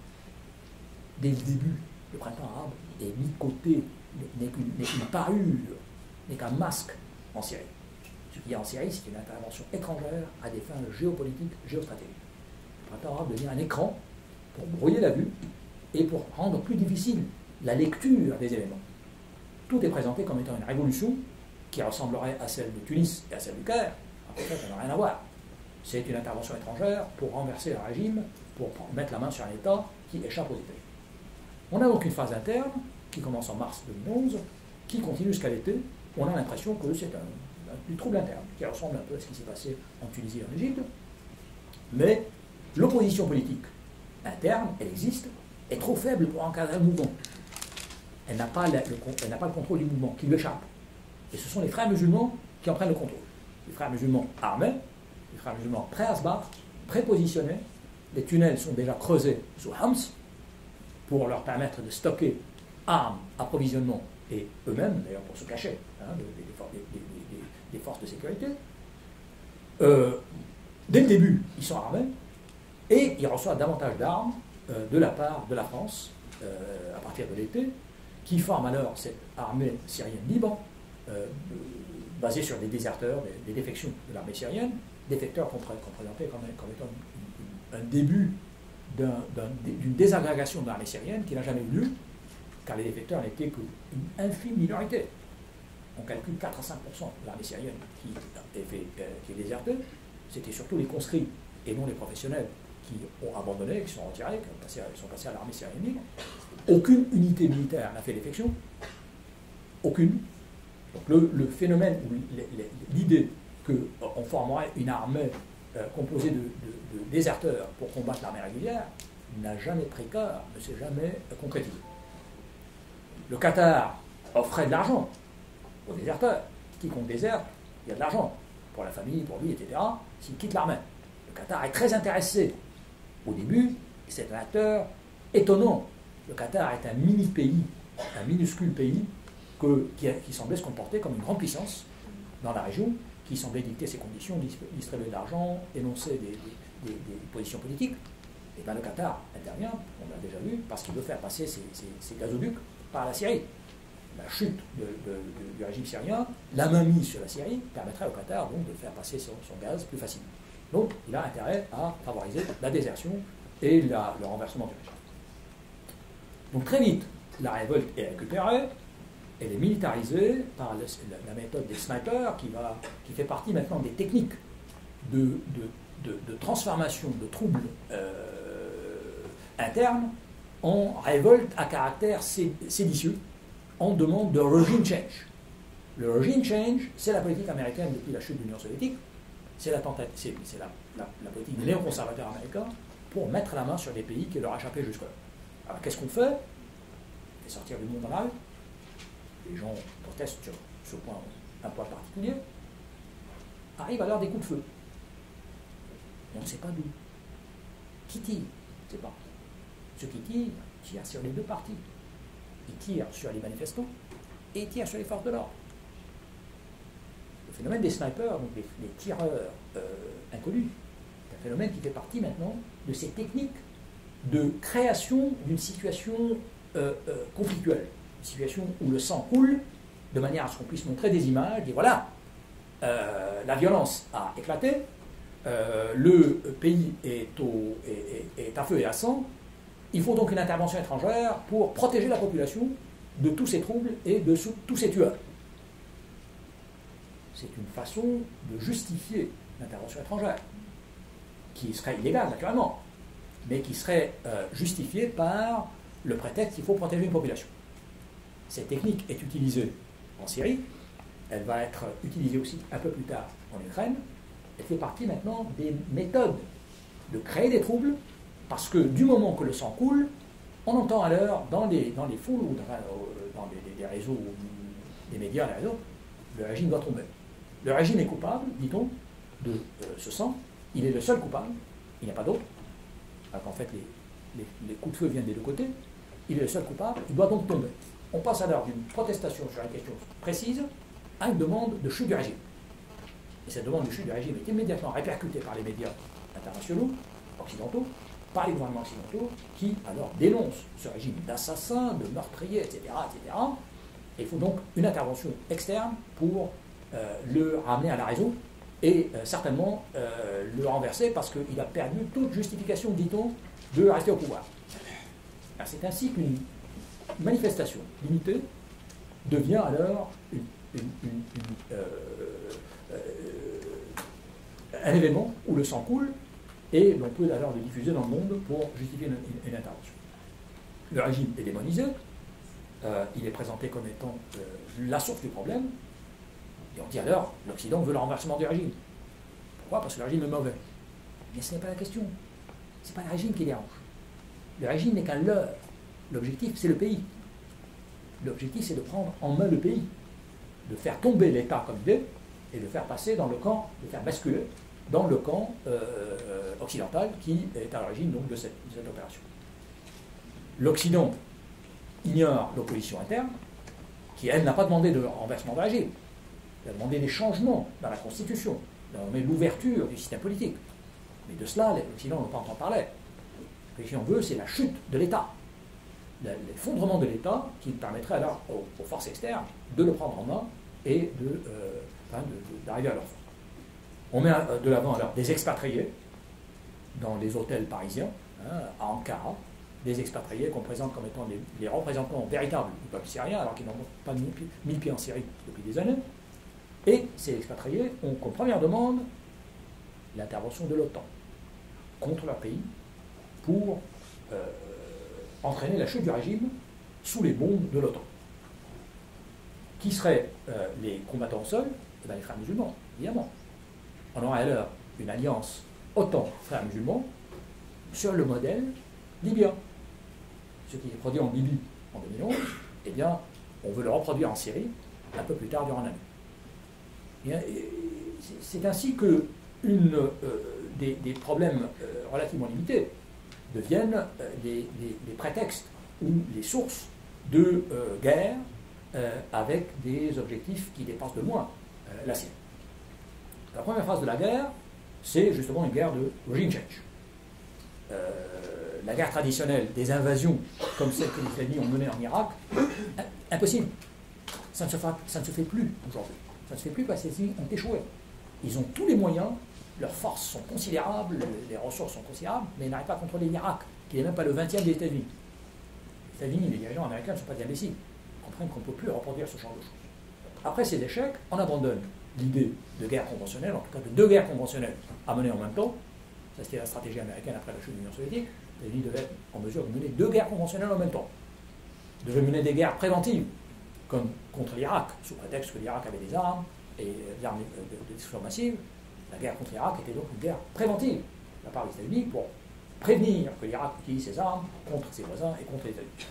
Dès le début, le printemps arabe est mis de côté, n'est qu'une parure, n'est qu'un masque en Syrie. Ce qu'il y a en Syrie, c'est une intervention étrangère à des fins géopolitiques, géostratégiques. Le printemps arabe devient un écran pour brouiller la vue et pour rendre plus difficile la lecture des événements. Tout est présenté comme étant une révolution qui ressemblerait à celle de Tunis et à celle du Caire. En fait, ça n'a rien à voir. C'est une intervention étrangère pour renverser le régime, pour mettre la main sur un État qui échappe aux États-Unis. On a donc une phase interne qui commence en mars 2011, qui continue jusqu'à l'été. On a l'impression que c'est du trouble interne, qui ressemble un peu à ce qui s'est passé en Tunisie et en Égypte. Mais l'opposition politique interne, elle existe, est trop faible pour encadrer le mouvement. Elle n'a pas le contrôle du mouvement, qui lui échappe. Et ce sont les frères musulmans qui en prennent le contrôle. Les frères musulmans armés, les frères musulmans prêts à se battre, prépositionnés. Les tunnels sont déjà creusés sous Homs pour leur permettre de stocker armes, approvisionnement et eux-mêmes, d'ailleurs pour se cacher des forces de sécurité. Dès le début, ils sont armés et ils reçoivent davantage d'armes de la part de la France à partir de l'été, qui forme alors cette armée syrienne libre, basée sur des déserteurs, des défections de l'armée syrienne, défecteurs qu'on présentait comme étant un début d'une désagrégation de l'armée syrienne qui n'a jamais eu lieu, car les défecteurs n'étaient qu'une infime minorité. On calcule 4 à 5% de l'armée syrienne qui est désertée. C'était surtout les conscrits et non les professionnels qui ont abandonné, qui sont retirés, qui sont passés à l'armée syrienne libre. Aucune unité militaire n'a fait défection. Aucune. Donc le phénomène, ou l'idée qu'on formerait une armée composée de déserteurs pour combattre l'armée régulière n'a jamais pris corps, ne s'est jamais concrétisé. Le Qatar offrait de l'argent aux déserteurs. Quiconque déserte, il y a de l'argent pour la famille, pour lui, etc. S'il quitte l'armée. Le Qatar est très intéressé au début, c'est un acteur étonnant. Le Qatar est un mini-pays, un minuscule pays qui semblait se comporter comme une grande puissance dans la région, qui semblait dicter ses conditions, distribuer de l'argent, énoncer des positions politiques. Et bien le Qatar intervient, on l'a déjà vu, parce qu'il veut faire passer ses gazoducs par la Syrie. La chute du régime syrien, la mainmise sur la Syrie, permettrait au Qatar donc de faire passer son gaz plus facilement. Donc il a intérêt à favoriser la désertion et le renversement du régime. Donc très vite, la révolte est récupérée, elle est militarisée par la méthode des snipers qui fait partie maintenant des techniques de transformation de troubles internes en révolte à caractère séditieux, en demande de regime change. Le regime change, c'est la politique américaine depuis la chute de l'Union soviétique, c'est la politique des néoconservateurs américains pour mettre la main sur des pays qui leur échappaient jusque-là. Alors qu'est-ce qu'on fait? On fait sortir du monde dans la rue. Les gens protestent sur ce point, un point particulier. Arrive alors des coups de feu. Et on ne sait pas d'où. Qui tire? On ne sait pas. Ceux qui tirent sur les deux parties. Ils tirent sur les manifestants et ils tirent sur les forces de l'ordre. Le phénomène des snipers, donc les tireurs inconnus, c'est un phénomène qui fait partie maintenant de ces techniques de création d'une situation conflictuelle, une situation où le sang coule, de manière à ce qu'on puisse montrer des images, et voilà, la violence a éclaté, le pays est à feu et à sang, il faut donc une intervention étrangère pour protéger la population de tous ces troubles et de tous ces tueurs. C'est une façon de justifier l'intervention étrangère, qui serait illégale naturellement, mais qui serait justifiée par le prétexte qu'il faut protéger une population. Cette technique est utilisée en Syrie, elle va être utilisée aussi un peu plus tard en Ukraine, elle fait partie maintenant des méthodes de créer des troubles, parce que du moment que le sang coule, on entend alors dans les foules ou dans les réseaux, des médias, les réseaux, le régime doit tomber. Le régime est coupable, dit-on, de ce sang, il est le seul coupable, il n'y a pas d'autre, alors qu'en fait les coups de feu viennent des deux côtés, il est le seul coupable, il doit donc tomber. On passe alors d'une protestation sur une question précise à une demande de chute du régime. Et cette demande de chute du régime est immédiatement répercutée par les médias internationaux, occidentaux, par les gouvernements occidentaux, qui alors dénoncent ce régime d'assassins, de meurtriers, etc., etc. Et il faut donc une intervention externe pour le ramener à la raison et certainement le renverser parce qu'il a perdu toute justification, dit-on, de rester au pouvoir. C'est ainsi qu'une manifestation limitée devient alors un événement où le sang coule et l'on peut alors le diffuser dans le monde pour justifier une intervention. Le régime est démonisé, il est présenté comme étant la source du problème, et on dit alors l'Occident veut le renversement du régime. Pourquoi? Parce que le régime est mauvais. Mais ce n'est pas la question. Ce n'est pas le régime qui dérange. Le régime n'est qu'un leurre. L'objectif, c'est le pays. L'objectif, c'est de prendre en main le pays, de faire tomber l'État comme il est, et de faire passer dans le camp, de faire basculer dans le camp occidental qui est à l'origine donc de cette opération. L'Occident ignore l'opposition interne, qui elle n'a pas demandé de renversement du régime. Elle a demandé des changements dans la Constitution, elle a demandé l'ouverture du système politique. Mais de cela, l'Occident n'a pas entendu parler. Ce que l'Occident veut, c'est la chute de l'État, l'effondrement de l'État qui permettrait alors aux forces externes de le prendre en main et d'arriver à leur fin. On met de l'avant alors des expatriés dans les hôtels parisiens, à Ankara, des expatriés qu'on présente comme étant les représentants véritables du peuple syrien, alors qu'ils n'ont pas mis le pied en Syrie depuis des années. Et ces expatriés ont comme première demande l'intervention de l'OTAN contre leur pays pour entraîner la chute du régime sous les bombes de l'OTAN. Qui seraient les combattants au sol? Eh bien, les frères musulmans, évidemment. On aurait alors une alliance OTAN-frères musulmans sur le modèle libyen. Ce qui est produit en Libye en 2011, eh bien, on veut le reproduire en Syrie un peu plus tard durant l'année. C'est ainsi que des problèmes relativement limités deviennent les prétextes ou les sources de guerre avec des objectifs qui dépassent de loin la Syrie. La première phase de la guerre, c'est justement une guerre de regime change. La guerre traditionnelle des invasions, comme celle que les États-Unis ont menée en Irak, impossible. Ça ne se fait plus aujourd'hui. Ça ne se fait plus parce que les États-Unis ont échoué. Ils ont tous les moyens, leurs forces sont considérables, les ressources sont considérables, mais ils n'arrivent pas à contrôler l'Irak, qui n'est même pas le 20e des États-Unis. Les États-Unis, les dirigeants américains ne sont pas des imbéciles. comprennent qu'on ne peut plus reproduire ce genre de choses. Après ces échecs, on abandonne l'idée de guerre conventionnelle, en tout cas de deux guerres conventionnelles à mener en même temps. Ça, c'était la stratégie américaine après la chute de l'Union soviétique. Les États-Unis devaient être en mesure de mener deux guerres conventionnelles en même temps. Ils devaient mener des guerres préventives, comme contre l'Irak, sous prétexte que l'Irak avait des armes et des armes de destruction massive. La guerre contre l'Irak était donc une guerre préventive de la part des États-Unis pour prévenir que l'Irak utilise ses armes contre ses voisins et contre les États-Unis.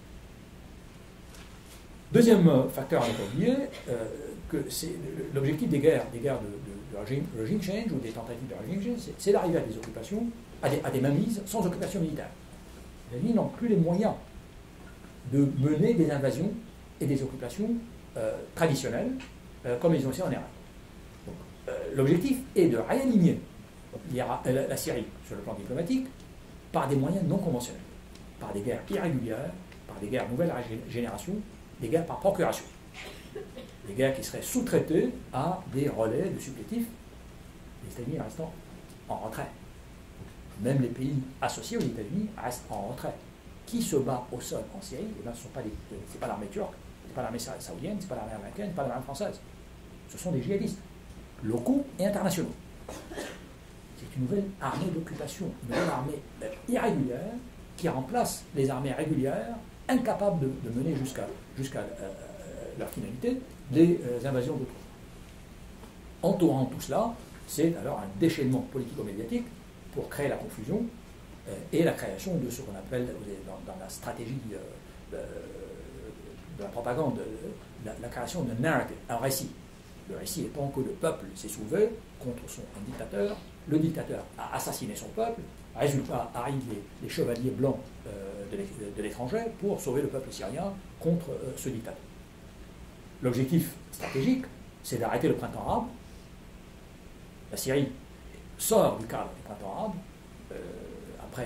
Deuxième facteur à ne pas oublier, que c'est l'objectif des guerres de regime change ou des tentatives de regime change, c'est d'arriver à des occupations, à des mainmises sans occupation militaire. Les États-Unis n'ont plus les moyens de mener des invasions et des occupations traditionnelles comme ils ont fait en Irak. L'objectif est de réaligner la Syrie sur le plan diplomatique par des moyens non conventionnels, par des guerres irrégulières, par des guerres nouvelle génération, des guerres par procuration. Des guerres qui seraient sous-traitées à des relais de supplétifs, les États-Unis restant en retrait. Même les pays associés aux États-Unis restent en retrait. Qui se bat au sol en Syrie? Eh bien, ce n'est pas l'armée turque, ce n'est pas l'armée saoudienne, ce n'est pas l'armée américaine, ce n'est pas l'armée française. Ce sont des djihadistes, locaux et internationaux. C'est une nouvelle armée d'occupation, une nouvelle armée irrégulière qui remplace les armées régulières, incapables de mener jusqu'à leur finalité des invasions d'autrui. Entourant tout cela, c'est alors un déchaînement politico-médiatique pour créer la confusion et la création de ce qu'on appelle dans la stratégie de la propagande, la création d'un narrative, un récit. Le récit étant que le peuple s'est soulevé contre un dictateur, le dictateur a assassiné son peuple, résultat, arrivent les chevaliers blancs de l'étranger pour sauver le peuple syrien contre ce dictateur. L'objectif stratégique, c'est d'arrêter le printemps arabe. La Syrie sort du cadre du printemps arabe, après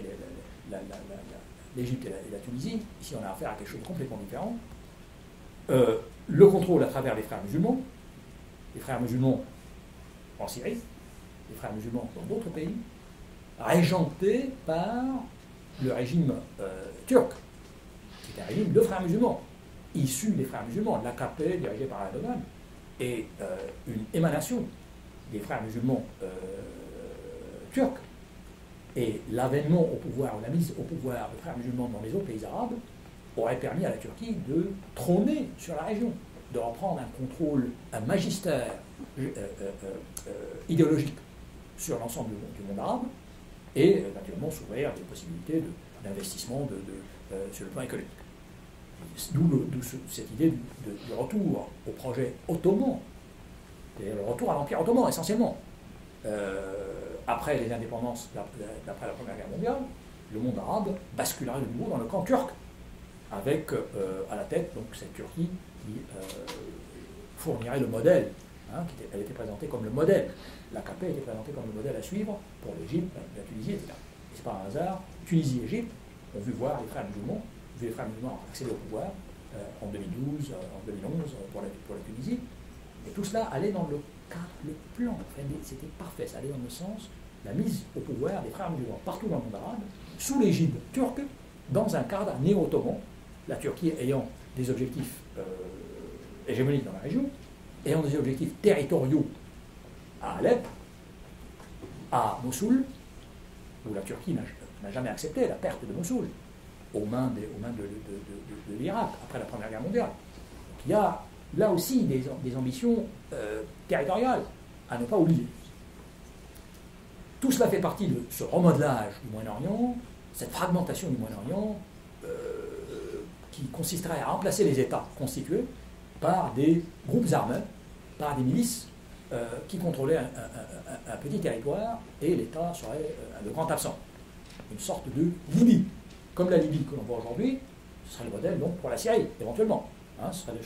l'Égypte et la Tunisie. Ici, on a affaire à quelque chose de complètement différent. Le contrôle à travers les frères musulmans en Syrie, les frères musulmans dans d'autres pays, régentés par le régime turc, qui est un régime de frères musulmans, issu des frères musulmans, l'AKP dirigé par Erdogan, et une émanation des frères musulmans turcs. Et l'avènement au pouvoir, ou la mise au pouvoir des frères musulmans dans les autres pays arabes, aurait permis à la Turquie de trôner sur la région, de reprendre un contrôle, un magistère idéologique sur l'ensemble du monde arabe, et naturellement s'ouvrir des possibilités d'investissement sur le plan économique. D'où cette idée du retour au projet ottoman, et le retour à l'Empire ottoman essentiellement. Après les indépendances, d'après la Première Guerre mondiale, le monde arabe basculerait de nouveau dans le camp turc, avec à la tête donc cette Turquie qui fournirait le modèle. Elle était présentée comme le modèle. L'AKP était présentée comme le modèle à suivre pour l'Égypte, la Tunisie, etc. Et ce n'est pas un hasard. Tunisie et Égypte ont vu voir les frères musulmans, accéder au pouvoir en 2012, en 2011 pour la Tunisie. Et tout cela allait dans le cadre, le plan. Enfin, c'était parfait. Ça allait dans le sens de la mise au pouvoir des frères musulmans partout dans le monde arabe, sous l'égide turque, dans un cadre néo-ottoman, la Turquie ayant des objectifs hégémoniques dans la région, ayant des objectifs territoriaux à Alep, à Mossoul, où la Turquie n'a jamais accepté la perte de Mossoul aux mains de l'Irak après la Première Guerre mondiale. Donc, il y a là aussi des ambitions territoriales à ne pas oublier. Tout cela fait partie de ce remodelage du Moyen-Orient, cette fragmentation du Moyen-Orient qui consisterait à remplacer les États constitués par des groupes armés, par des milices qui contrôlaient un petit territoire, et l'État serait le grand absent. Une sorte de Libye. Comme la Libye que l'on voit aujourd'hui, ce serait le modèle donc, pour la Syrie, éventuellement. Ce serait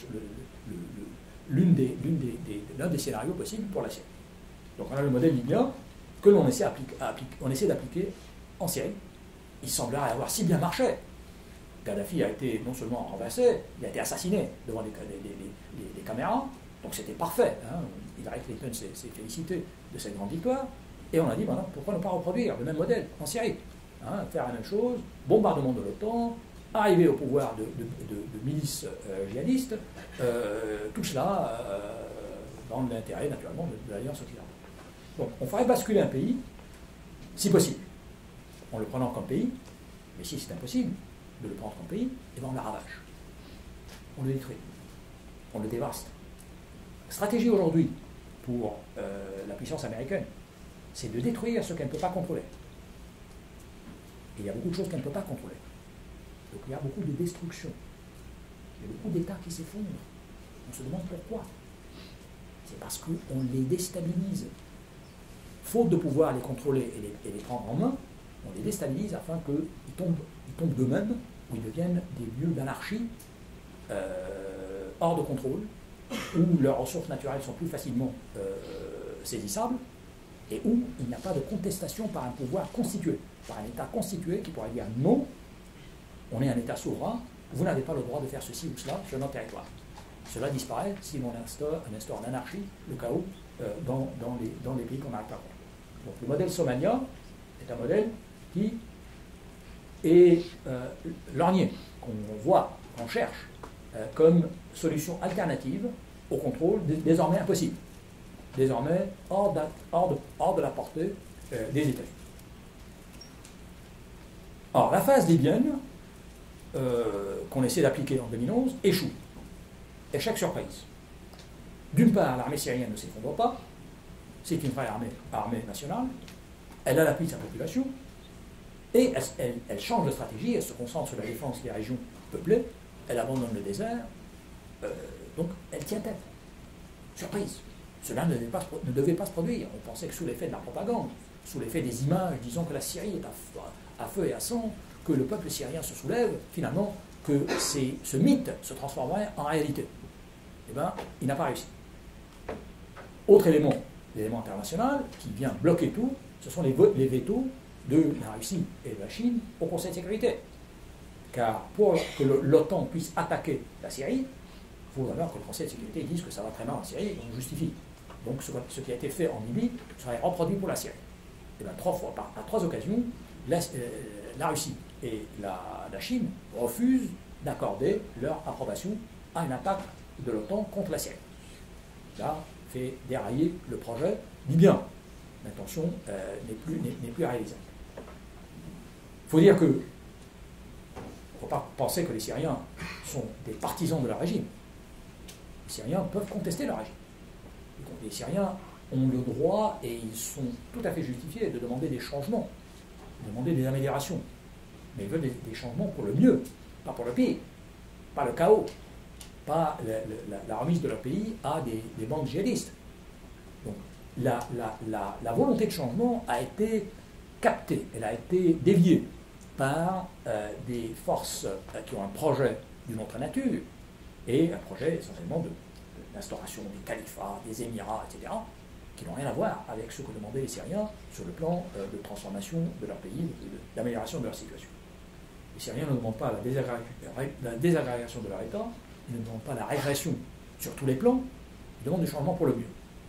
l'un des scénarios possibles pour la Syrie. Donc on a le modèle libyen que l'on essaie d'appliquer en Syrie. Il semblerait avoir si bien marché. Kadhafi a été non seulement renversé, il a été assassiné devant les caméras, donc c'était parfait. Hillary Clinton s'est félicité de cette grande victoire, et on a dit, pourquoi ne pas reproduire le même modèle en Syrie, faire la même chose, bombardement de l'OTAN, arriver au pouvoir de milices djihadistes, tout cela dans l'intérêt naturellement de l'Alliance occidentale. Donc on ferait basculer un pays, si possible, en le prenant comme pays, mais si c'est impossible de le prendre comme pays, et bien on le ravage. On le détruit, on le dévaste. La stratégie aujourd'hui pour la puissance américaine, c'est de détruire ce qu'elle ne peut pas contrôler. Et il y a beaucoup de choses qu'elle ne peut pas contrôler. Donc il y a beaucoup de destruction. Il y a beaucoup d'États qui s'effondrent. On se demande pourquoi. C'est parce qu'on les déstabilise. Faute de pouvoir les contrôler et les prendre en main, on les déstabilise afin qu'ils tombent d'eux-mêmes, ou ils deviennent des lieux d'anarchie hors de contrôle, où leurs ressources naturelles sont plus facilement saisissables, et où il n'y a pas de contestation par un pouvoir constitué, par un État constitué qui pourrait dire non, on est un État souverain, vous n'avez pas le droit de faire ceci ou cela sur notre territoire. Cela disparaît si on instaure l'anarchie, le chaos dans les pays qu'on n'arrive pas à contrôler. Donc le modèle somalien est un modèle qui est lorgné, qu'on voit, qu'on cherche comme solution alternative au contrôle désormais impossible, désormais hors de la portée des États-Unis. Or, la phase libyenne, qu'on essaie d'appliquer en 2011, échoue. Échec surprise. D'une part, l'armée syrienne ne s'effondre pas, c'est une vraie armée nationale, elle a l'appui de sa population, et elle change de stratégie, elle se concentre sur la défense des régions peuplées, elle abandonne le désert, donc elle tient tête. Surprise. Cela ne devait pas se produire. On pensait que sous l'effet de la propagande, sous l'effet des images disant que la Syrie est à feu et à sang, que le peuple syrien se soulève, finalement, que ce mythe se transformerait en réalité. Eh bien, il n'a pas réussi. Autre élément, l'élément international, qui vient bloquer tout, ce sont les vétos de la Russie et de la Chine au Conseil de sécurité. Car pour que l'OTAN puisse attaquer la Syrie, il faut d'abord que le Conseil de sécurité dise que ça va très mal en Syrie, et on justifie. Donc ce qui a été fait en Libye serait reproduit pour la Syrie. Et bien, à trois occasions, la Russie et la Chine refusent d'accorder leur approbation à une attaque de l'OTAN contre la Syrie. Là, fait dérailler le projet libyen. L'intention n'est plus réalisable. Il faut dire que, il ne faut pas penser que les Syriens sont des partisans de leur régime. Les Syriens peuvent contester leur régime. Les Syriens ont le droit, et ils sont tout à fait justifiés, de demander des changements, de demander des améliorations. Mais ils veulent des changements pour le mieux, pas pour le pire, pas le chaos, pas la remise de leur pays à des bandes djihadistes. Donc la volonté de changement a été captée, elle a été déviée par des forces qui ont un projet d'une autre nature, et un projet essentiellement d'instauration des califats, des émirats, etc., qui n'ont rien à voir avec ce que demandaient les Syriens sur le plan de transformation de leur pays, d'amélioration de leur situation. Les Syriens ne demandent pas la désagrégation de leur État, ils ne demandent pas la régression sur tous les plans, ils demandent du changement pour le mieux.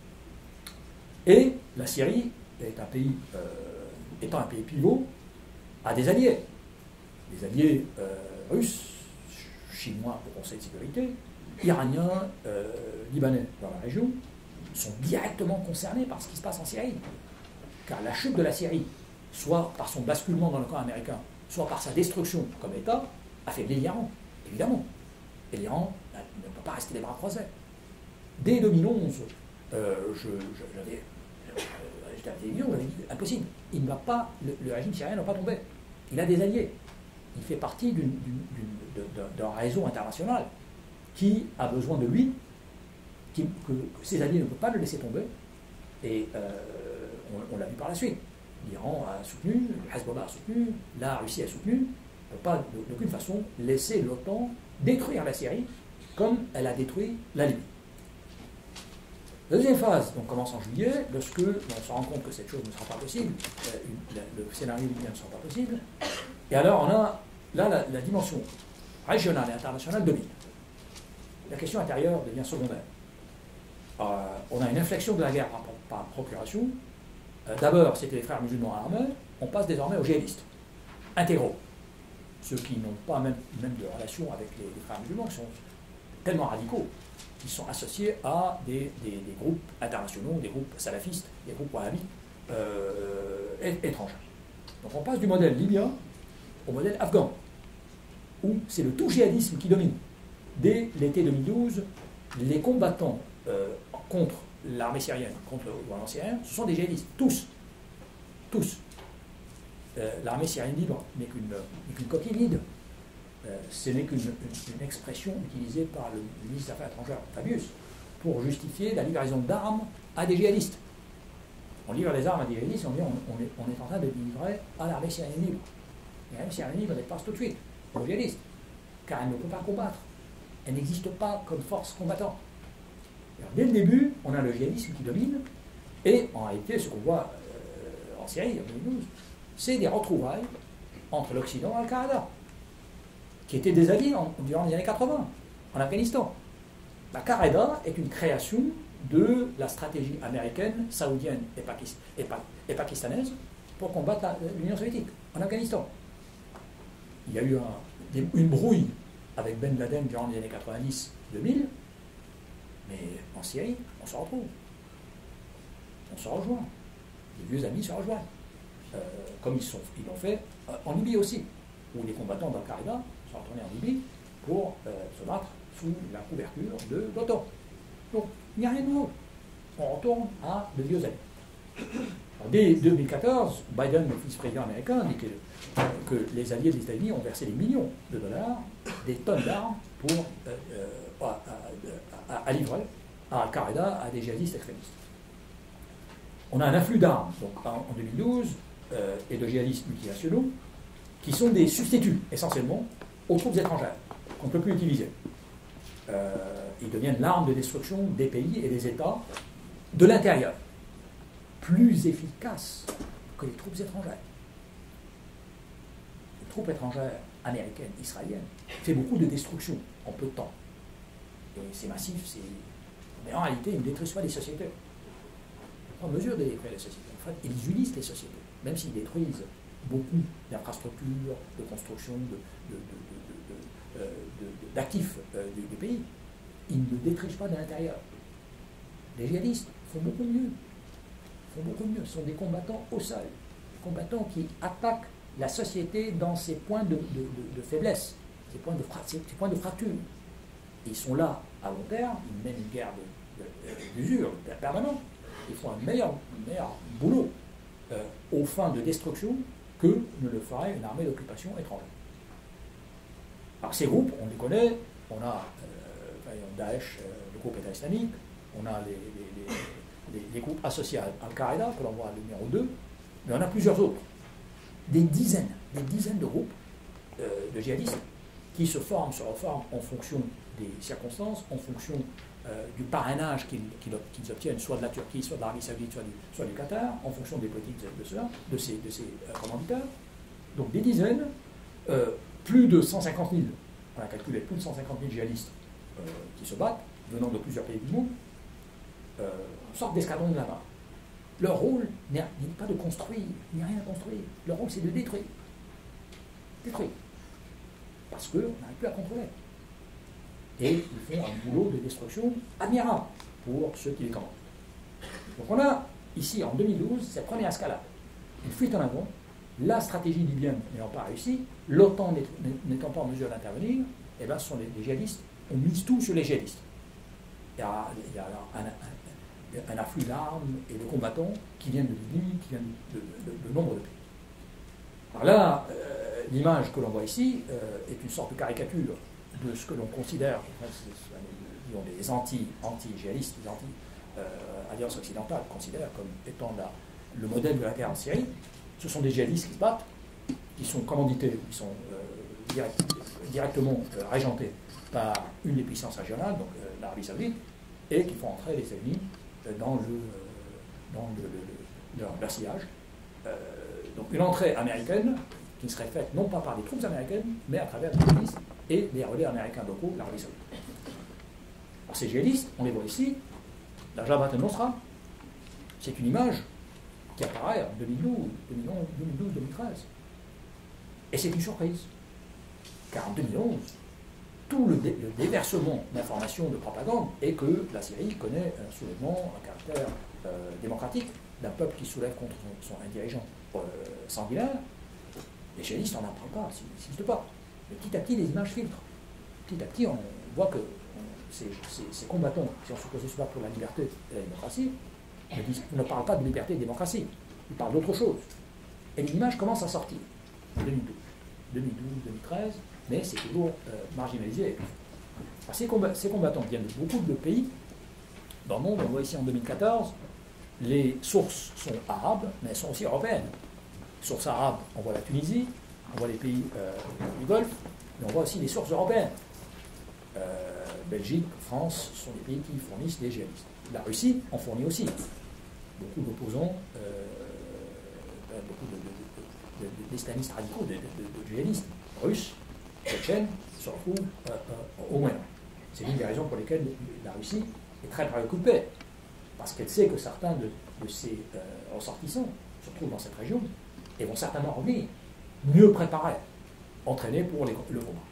Et la Syrie est un pays, étant un pays pivot, a des alliés. Des alliés russes, chinois au Conseil de sécurité, iraniens, libanais dans la région, sont directement concernés par ce qui se passe en Syrie. Car la chute de la Syrie, soit par son basculement dans le camp américain, soit par sa destruction comme État, affaiblit l'Iran, évidemment. Et l'Iran ne peut pas rester les bras croisés. Dès 2011, j'avais dit, impossible. Il ne va pas, le régime syrien ne va pas tomber. Il a des alliés. Il fait partie d'un réseau international qui a besoin de lui, que ses alliés ne peuvent pas le laisser tomber. Et on l'a vu par la suite. L'Iran a soutenu, le Hezbollah a soutenu, la Russie a soutenu. On ne peut pas d'aucune façon laisser l'OTAN détruire la Syrie comme elle a détruit la Libye. La deuxième phase donc, commence en juillet, lorsque on se rend compte que cette chose ne sera pas possible, le scénario libyen ne sera pas possible, et alors on a là la dimension régionale et internationale domine. La question intérieure devient secondaire. On a une inflexion de la guerre par procuration. D'abord, c'était les frères musulmans armés, on passe désormais aux djihadistes, intégraux. ceux qui n'ont pas même de relation avec les frères musulmans, qui sont tellement radicaux, qui sont associés à des groupes internationaux, des groupes salafistes, des groupes wahhabites étrangers. Donc on passe du modèle libyen au modèle afghan, où c'est le tout djihadisme qui domine. Dès l'été 2012, les combattants contre l'armée syrienne, contre le gouvernement syrien, ce sont des djihadistes, tous. Tous. L'armée syrienne libre n'est qu'une coquille vide. Ce n'est qu'une expression utilisée par le ministre des Affaires étrangères, Fabius, pour justifier la livraison d'armes à des djihadistes. On livre des armes à des djihadistes, on dit on est en train de les livrer à l'armée syrienne libre. Et l'armée syrienne libre, elle passe tout de suite aux djihadistes, car elle ne peut pas combattre. Elle n'existe pas comme force combattante. Alors, dès le début, on a le djihadisme qui domine, et en réalité, ce qu'on voit en Syrie, en 2012, c'est des retrouvailles entre l'Occident et Al-Qaïda, qui étaient des alliés durant les années 80, en Afghanistan. Al-Qaïda est une création de la stratégie américaine, saoudienne et pakistanaise pour combattre l'Union soviétique en Afghanistan. Il y a eu une brouille avec Ben Laden durant les années 90-2000, mais en Syrie, on se retrouve. On se rejoint. Les vieux amis se rejoignent. Comme ils l'ont fait en Libye aussi, où les combattants d'Al-Qaïda sont retournés en Libye pour se battre sous la couverture de l'OTAN. Donc, il n'y a rien de nouveau. On retourne à de vieux amis. Alors, dès 2014, Biden, le vice-président américain, dit que les alliés des États-Unis ont versé des millions de dollars, des tonnes d'armes pour à livrer à Al-Qaïda, à des djihadistes extrémistes. On a un afflux d'armes donc, en 2012 et de djihadistes multinationaux qui sont des substituts essentiellement aux troupes étrangères qu'on ne peut plus utiliser. Ils deviennent l'arme de destruction des pays et des États de l'intérieur, plus efficaces que les troupes étrangères. Les troupes étrangères américaines, israéliennes, font beaucoup de destruction en peu de temps. Et c'est massif, mais en réalité, ils ne détruisent pas les sociétés. En mesure de détruire les sociétés. En fait, ils utilisent les sociétés, même s'ils détruisent beaucoup d'infrastructures, de construction, d'actifs du pays. Ils ne détruisent pas de l'intérieur. Les djihadistes font beaucoup mieux. Ce sont des combattants au sol, des combattants qui attaquent la société dans ses points de faiblesse, ses points de fracture. Ils sont là à long terme, ils mènent une guerre d'usure permanente. Ils font un meilleur boulot aux fins de destruction que ne le ferait une armée d'occupation étrangère. Alors ces groupes, on les connaît, on a Daesh, le groupe État islamique, on a les groupes associés à Al-Qaïda, que l'on voit à numéro 2, mais on a plusieurs autres. Des dizaines de groupes de djihadistes qui se reforment en fonction des circonstances, en fonction du parrainage qu'ils obtiennent, soit de la Turquie, soit de l'Arabie Saoudite, soit du Qatar, en fonction des politiques de ces commanditaires. Donc des dizaines, plus de 150 000, on a calculé plus de 150 000 djihadistes qui se battent, venant de plusieurs pays du monde, sortent d'escadrons de là-bas. Leur rôle n'est pas de construire, il n'y a rien à construire. Leur rôle, c'est de détruire. Détruire. Parce qu'on n'arrive plus à contrôler. Et ils font un boulot de destruction admirable pour ceux qui les commandent. Donc on a ici, en 2012, cette première escalade. Une fuite en avant, la stratégie libyenne n'ayant pas réussi, l'OTAN n'étant pas en mesure d'intervenir, et bien ce sont les djihadistes, on mise tout sur les djihadistes. Il y a un afflux d'armes et de combattants qui viennent de Libye, qui viennent de nombreux pays. Alors là, l'image que l'on voit ici est une sorte de caricature de ce que l'on considère, disons, les anti-djihadistes, les anti-alliances occidentales considèrent comme étant le modèle de la guerre en Syrie. Ce sont des djihadistes qui se battent, qui sont commandités, qui sont directement régentés par une des puissances régionales, donc l'Arabie Saoudite, et qui font entrer les ennemis dans leur sillage. Donc une entrée américaine qui serait faite non pas par des troupes américaines, mais à travers des djihadistes et des relais américains locaux, l'Arabie Saoudite. Alors ces djihadistes, on les voit ici, la Jabhat al-Nusra, c'est une image qui apparaît en 2012, 2013. Et c'est une surprise. Car en 2011, tout le déversement d'informations de propagande est que la Syrie connaît un soulèvement à caractère démocratique d'un peuple qui soulève contre un dirigeant sanguinaire. Les djihadistes, on n'en parle pas, ça n'existe pas. Mais petit à petit, les images filtrent. Petit à petit, on voit que ces combattants qui ont supposé se battre pour la liberté et la démocratie ne parlent pas de liberté et de démocratie. Ils parlent d'autre chose. Et l'image commence à sortir en 2012, 2013, mais c'est toujours marginalisé. Alors, ces combattants viennent de beaucoup de pays dans le monde. On voit ici en 2014, les sources sont arabes, mais elles sont aussi européennes. Sources arabes, on voit la Tunisie, on voit les pays du Golfe, mais on voit aussi les sources européennes. Belgique, France sont des pays qui fournissent des djihadistes. La Russie en fournit aussi. Beaucoup d'opposants, beaucoup d'islamistes radicaux, de djihadistes russes, tchétchènes, se retrouvent au Moyen-Orient. C'est l'une des raisons pour lesquelles la Russie est très préoccupée, parce qu'elle sait que certains de ses ressortissants se trouvent dans cette région et vont certainement revenir mieux préparés, entraînés pour le combat.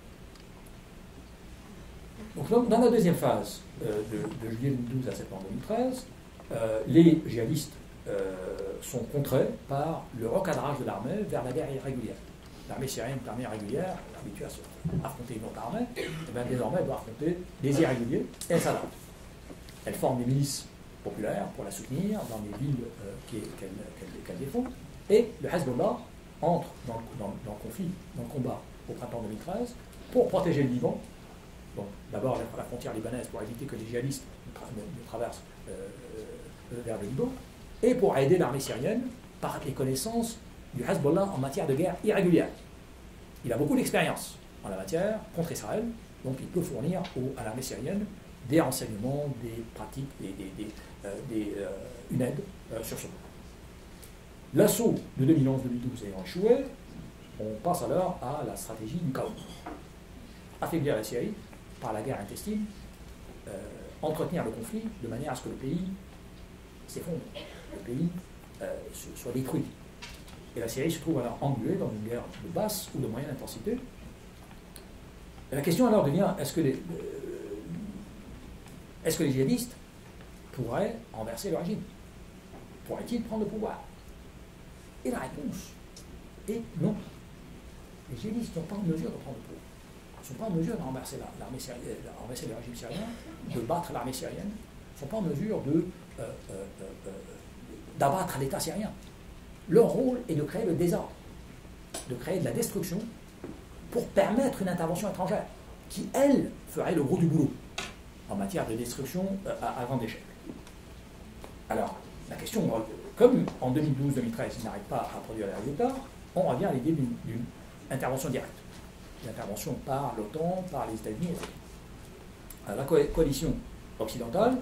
Donc, dans la deuxième phase de juillet 2012 à septembre 2013, les djihadistes sont contraints par le recadrage de l'armée vers la guerre irrégulière. L'armée syrienne est une armée régulière, habituée à affronter une autre armée, et bien désormais elle doit affronter des irréguliers, et elle s'adapte. Elle forme des milices populaires pour la soutenir dans les villes qu'elle défend, et le Hezbollah entre dans le conflit, dans le combat au printemps 2013 pour protéger le Liban. Donc d'abord la frontière libanaise pour éviter que les djihadistes ne traversent vers le Liban, et pour aider l'armée syrienne par les connaissances du Hezbollah en matière de guerre irrégulière. Il a beaucoup d'expérience en la matière contre Israël, donc il peut fournir à l'armée syrienne des renseignements, des pratiques, une aide sur ce point. L'assaut de 2011-2012 ayant échoué, on passe alors à la stratégie du chaos. Affaiblir la Syrie par la guerre intestine, entretenir le conflit de manière à ce que le pays s'effondre, le pays soit détruit. Et la Syrie se trouve alors engluée dans une guerre de basse ou de moyenne intensité. Et la question alors devient, est-ce que les djihadistes pourraient renverser le régime? Pourraient-ils prendre le pouvoir? Et la réponse est non. Les djihadistes ne sont pas en mesure de prendre le pouvoir. Ils ne sont pas en mesure de renverser le régime syrien, de battre l'armée syrienne. Ils ne sont pas en mesure d'abattre l'État syrien. Leur rôle est de créer le désordre, de créer de la destruction pour permettre une intervention étrangère qui, elle, ferait le gros du boulot en matière de destruction à grande échelle. Alors, la question, comme en 2012-2013, ils n'arrivent pas à produire les résultats, on revient à l'idée d'une intervention directe. Une intervention par l'OTAN, par les États-Unis, etc. Alors, la coalition occidentale,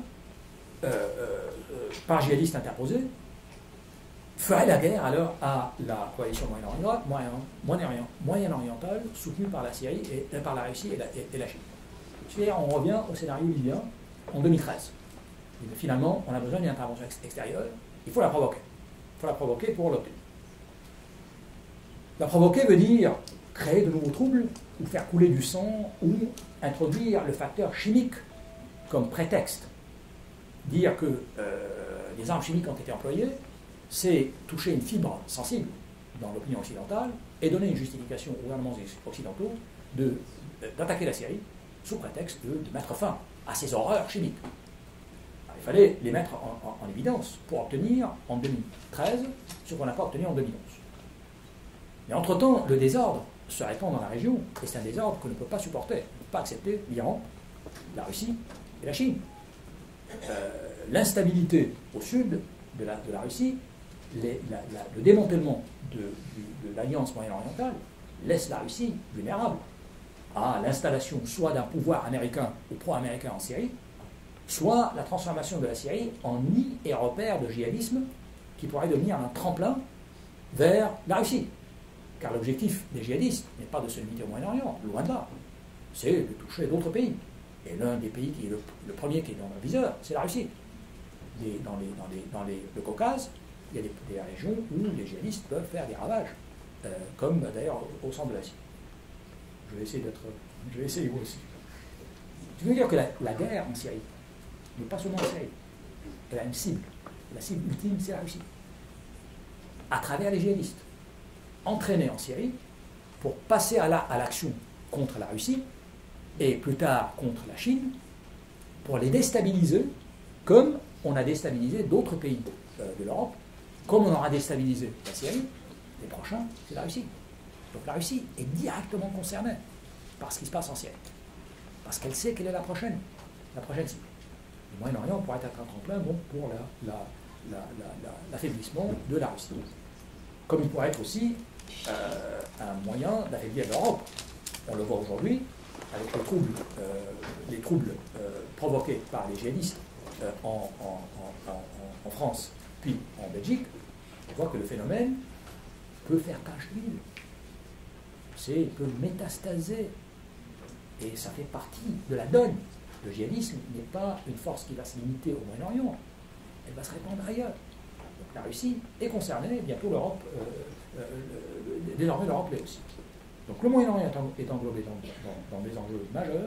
par djihadistes interposés, ferait la guerre alors à la coalition moyen-orientale soutenue par la Syrie par la Russie et la Chine. C'est-à-dire, on revient au scénario libyen en 2013. Et finalement, on a besoin d'une intervention extérieure. Il faut la provoquer. Il faut la provoquer pour l'obtenir. La provoquer veut dire créer de nouveaux troubles, ou faire couler du sang, ou introduire le facteur chimique comme prétexte. Dire que des armes chimiques ont été employées, c'est toucher une fibre sensible dans l'opinion occidentale et donner une justification aux gouvernements occidentaux d'attaquer la Syrie sous prétexte de mettre fin à ces horreurs chimiques. Alors, il fallait les mettre en évidence pour obtenir en 2013 ce qu'on n'a pas obtenu en 2011. Mais entre-temps, le désordre se répand dans la région et c'est un désordre que ne peut pas supporter, ne peut pas accepter l'Iran, la Russie et la Chine. L'instabilité au sud de la Russie, le démantèlement de l'alliance moyen-orientale laisse la Russie vulnérable à l'installation soit d'un pouvoir américain ou pro-américain en Syrie, soit la transformation de la Syrie en nid et repère de djihadisme qui pourrait devenir un tremplin vers la Russie. Car l'objectif des djihadistes n'est pas de se limiter au Moyen-Orient, loin de là, c'est de toucher d'autres pays. Et l'un des pays qui est le premier qui est dans le viseur, c'est la Russie. Dans le Caucase, il y a des régions où les djihadistes peuvent faire des ravages, comme d'ailleurs au centre de l'Asie. je vais essayer vous aussi. Je veux dire que la guerre en Syrie n'est pas seulement en Syrie. Elle a une cible. La cible ultime, c'est la Russie. À travers les djihadistes. Entraînés en Syrie pour passer à l'action contre la Russie et plus tard contre la Chine pour les déstabiliser comme on a déstabilisé d'autres pays de l'Europe, comme on aura déstabilisé la Syrie. Les prochains, c'est la Russie. Donc la Russie est directement concernée par ce qui se passe en Syrie. Parce qu'elle sait quelle est la prochaine cible. Le Moyen-Orient pourrait être un tremplin donc, pour l'affaiblissement de la Russie. Comme il pourrait être aussi un moyen d'affaiblir l'Europe. On le voit aujourd'hui avec les troubles provoqués par les djihadistes en France puis en Belgique. On voit que le phénomène peut faire tache d'huile. Il peut métastaser. Et ça fait partie de la donne. Le djihadisme n'est pas une force qui va se limiter au Moyen-Orient. Elle va se répandre ailleurs. Donc la Russie est concernée, bientôt l'Europe, désormais l'Europe l'est aussi. Donc le Moyen-Orient est englobé dans des enjeux majeurs,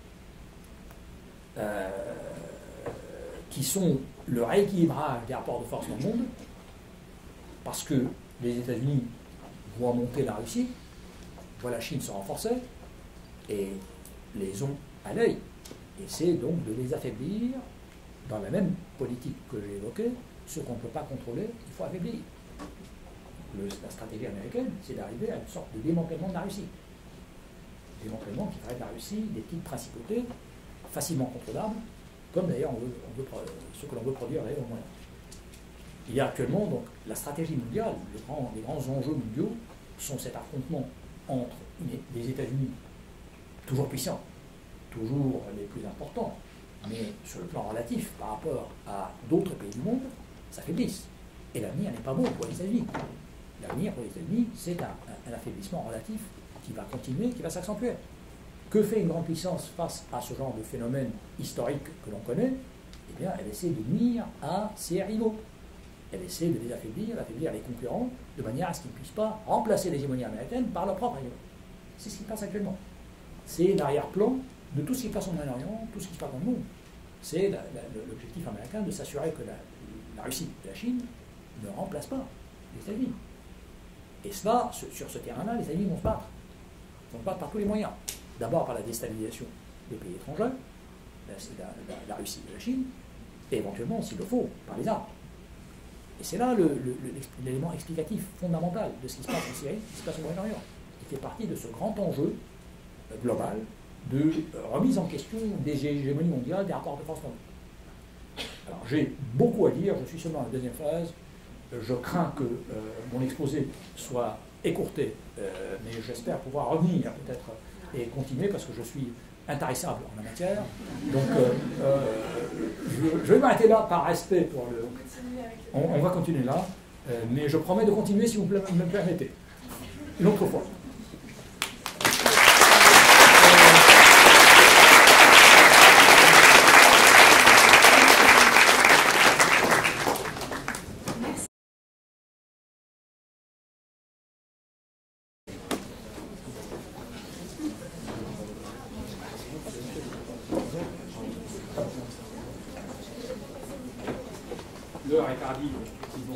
qui sont le rééquilibrage des rapports de force dans le monde, parce que les États-Unis voient monter la Russie, voient la Chine se renforcer, et les ont à l'œil. Et c'est donc de les affaiblir dans la même politique que j'ai évoquée. Ce qu'on ne peut pas contrôler, il faut affaiblir. La stratégie américaine, c'est d'arriver à une sorte de démantèlement de la Russie. Démantèlement qui ferait de la Russie des petites principautés facilement contrôlables, comme d'ailleurs ce que l'on veut produire d'ailleurs au Moyen. Il y a actuellement donc la stratégie mondiale, les grands enjeux mondiaux sont cet affrontement entre les États-Unis toujours puissants, toujours les plus importants, mais sur le plan relatif par rapport à d'autres pays du monde, s'affaiblissent. Et l'avenir n'est pas beau pour les États-Unis. L'avenir pour les États-Unis, c'est un affaiblissement relatif qui va continuer, qui va s'accentuer. Que fait une grande puissance face à ce genre de phénomène historique que l'on connaît? Eh bien, elle essaie de nuire à ses rivaux. Elle essaie de les affaiblir les concurrents, de manière à ce qu'ils ne puissent pas remplacer l'hégémonie américaine par leur propre rivaux. C'est ce qui se passe actuellement. C'est l'arrière-plan de tout ce qui se passe au Moyen-Orient, tout ce qui se passe dans le monde. C'est l'objectif américain de s'assurer que la Russie et la Chine ne remplacent pas les États-Unis. Et cela, sur ce terrain-là, les États-Unis vont se battre. Ils vont se battre par tous les moyens. D'abord par la déstabilisation des pays étrangers, la Russie et la Chine, et éventuellement, s'il le faut, par les armes. Et c'est là l'élément explicatif fondamental de ce qui se passe en Syrie, ce qui se passe au Moyen-Orient, qui fait partie de ce grand enjeu global de remise en question des hégémonies mondiales, des rapports de force mondiaux. Alors j'ai beaucoup à dire, je suis seulement à la deuxième phase, je crains que mon exposé soit écourté, mais j'espère pouvoir revenir peut-être et continuer parce que je suis intarissable en la matière. Donc je vais m'arrêter là par respect pour le... On va continuer là, mais je promets de continuer si vous me le permettez. Une autre fois. L'heure est tardive, effectivement.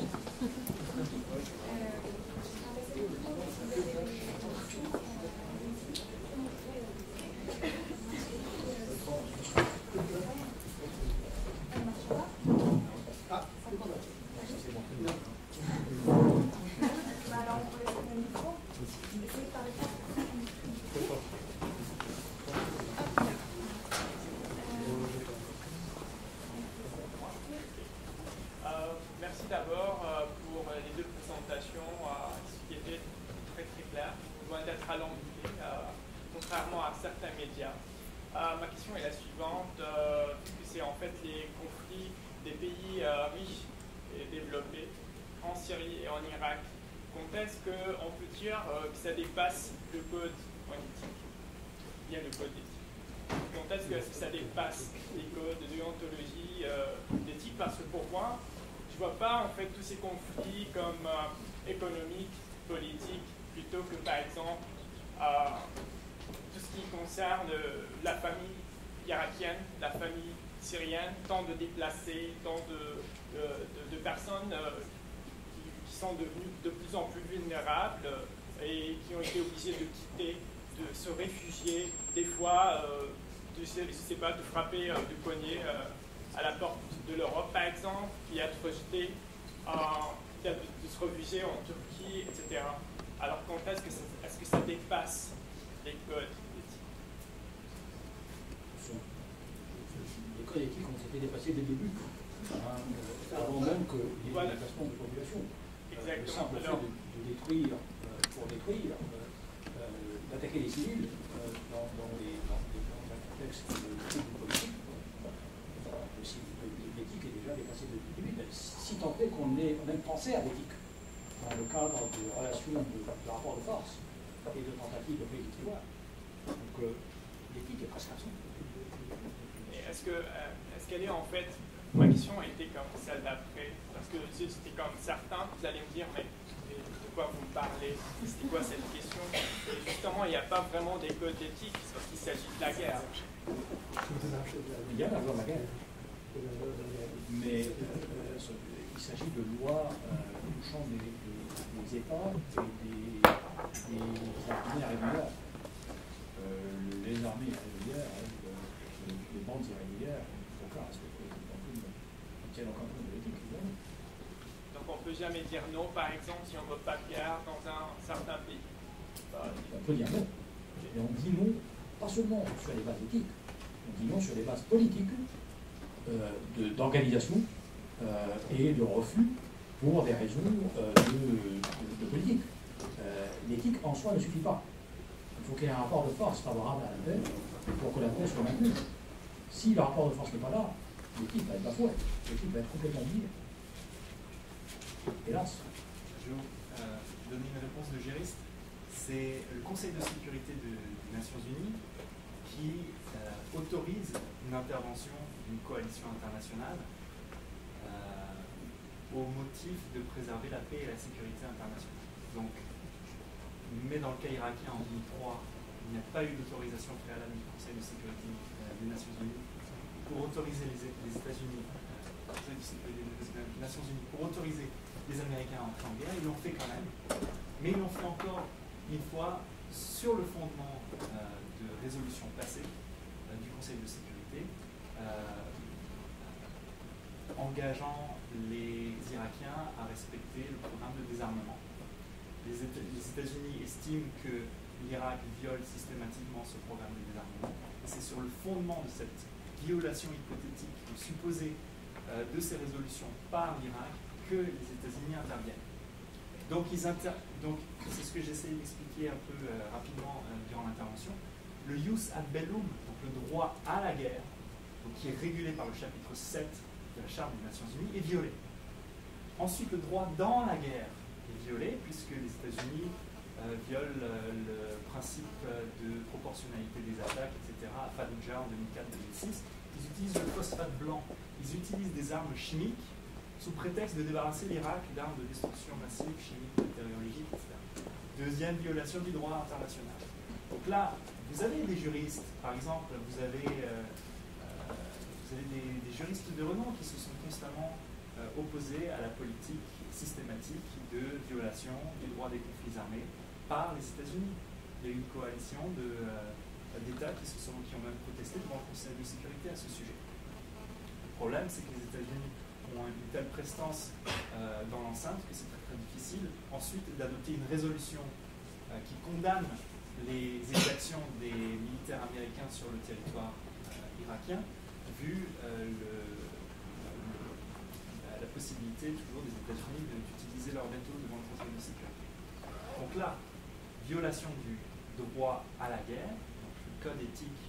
Merci d'abord pour les deux présentations qui étaient très très claires, loin d'être alambiquées, contrairement à certains médias. Ma question est la suivante, puisque c'est en fait les conflits des pays riches et développés en Syrie et en Irak. Quand est-ce qu'on peut dire que ça dépasse le code politique, bien le code éthique? Quand est-ce que ça dépasse les codes de déontologie d'éthique? Parce que pour moi, je ne vois pas en fait tous ces conflits comme économiques, politiques, plutôt que par exemple tout ce qui concerne la famille irakienne, la famille syrienne, tant de déplacés, tant de personnes qui sont devenues de plus en plus vulnérables et qui ont été obligées de quitter, de se réfugier, des fois, je sais pas, de frapper du poignet à la porte de l'Europe, par exemple, puis être rejeté, de se réfugier en Turquie, etc. Alors, quand est-ce que ça dépasse les codes éthiques? Les codes éthiques ont été dépassés dès le début, avant même qu'il y ait un déplacement de population. Exactement. Le simple fait de détruire, pour détruire, d'attaquer les civils dans un contexte de politique, l'éthique est déjà dépassée depuis le début. Si tant est qu'on ait même pensé à l'éthique dans le cadre de relations de rapport de force et de tentatives de paix victoire. Donc l'éthique est presque absente. Est-ce qu'elle est en fait, ma question a été comme celle d'après, parce que c'était comme certains, vous allez me dire, mais de quoi vous parlez, c'était quoi cette question? Et justement, il n'y a pas vraiment des codes éthiques, parce qu'il s'agit de la guerre. Il y a d'abord la guerre, mais il s'agit de lois touchant des États et des armées irrégulières. Les armées irrégulières, les bandes irrégulières, il faut aucun respect pour l'éthique, on tient aucun compte de l'éthique. Donc on ne peut jamais dire non, par exemple, si on ne veut pas de guerre dans un certain pays. On peut dire non. Et on dit non, pas seulement sur les bases éthiques, on dit non sur les bases politiques, d'organisation et de refus pour des raisons de politique. L'éthique en soi ne suffit pas. Il faut qu'il y ait un rapport de force favorable à la paix pour que la paix soit maintenue. Si le rapport de force n'est pas là, l'éthique va être bafouée, l'éthique va être complètement oubliée. Hélas. Je vais vous donner une réponse de juriste. C'est le Conseil de sécurité des Nations Unies qui autorise une intervention d'une coalition internationale au motif de préserver la paix et la sécurité internationale. Donc, mais dans le cas irakien en 2003, il n'y a pas eu d'autorisation préalable du Conseil de sécurité des Nations Unies pour autoriser les États-Unis, Conseil de sécurité des Nations Unies, pour autoriser les Américains à entrer en guerre. Ils l'ont fait quand même, mais ils l'ont fait encore une fois sur le fondement de résolutions passées du Conseil de sécurité, engageant les Irakiens à respecter le programme de désarmement. Les États-Unis estiment que l'Irak viole systématiquement ce programme de désarmement, et c'est sur le fondement de cette violation hypothétique ou supposée de ces résolutions par l'Irak que les États-Unis interviennent. Donc, c'est ce que j'essaie d'expliquer un peu rapidement durant l'intervention. Le jus ad bellum, donc le droit à la guerre, donc qui est régulé par le chapitre 7 de la Charte des Nations Unies, est violé. Ensuite, le droit dans la guerre est violé, puisque les États-Unis violent le principe de proportionnalité des attaques, etc. à Fallujah en 2004-2006. Ils utilisent le phosphate blanc, ils utilisent des armes chimiques sous prétexte de débarrasser l'Irak d'armes de destruction massive, chimiques, bactériologiques, etc. Deuxième violation du droit international. Donc là, vous avez des juristes, par exemple, vous avez des juristes de renom qui se sont constamment opposés à la politique systématique de violation du droit des conflits armés par les États-Unis. Il y a eu une coalition d'États qui ont même protesté devant le Conseil de sécurité à ce sujet. Le problème, c'est que les États-Unis ont une telle prestance dans l'enceinte que c'est très, très difficile ensuite d'adopter une résolution qui condamne les exactions des militaires américains sur le territoire irakien, vu la possibilité toujours des États-Unis d'utiliser leur veto devant le Conseil de sécurité. Donc là, violation du droit à la guerre, donc le code éthique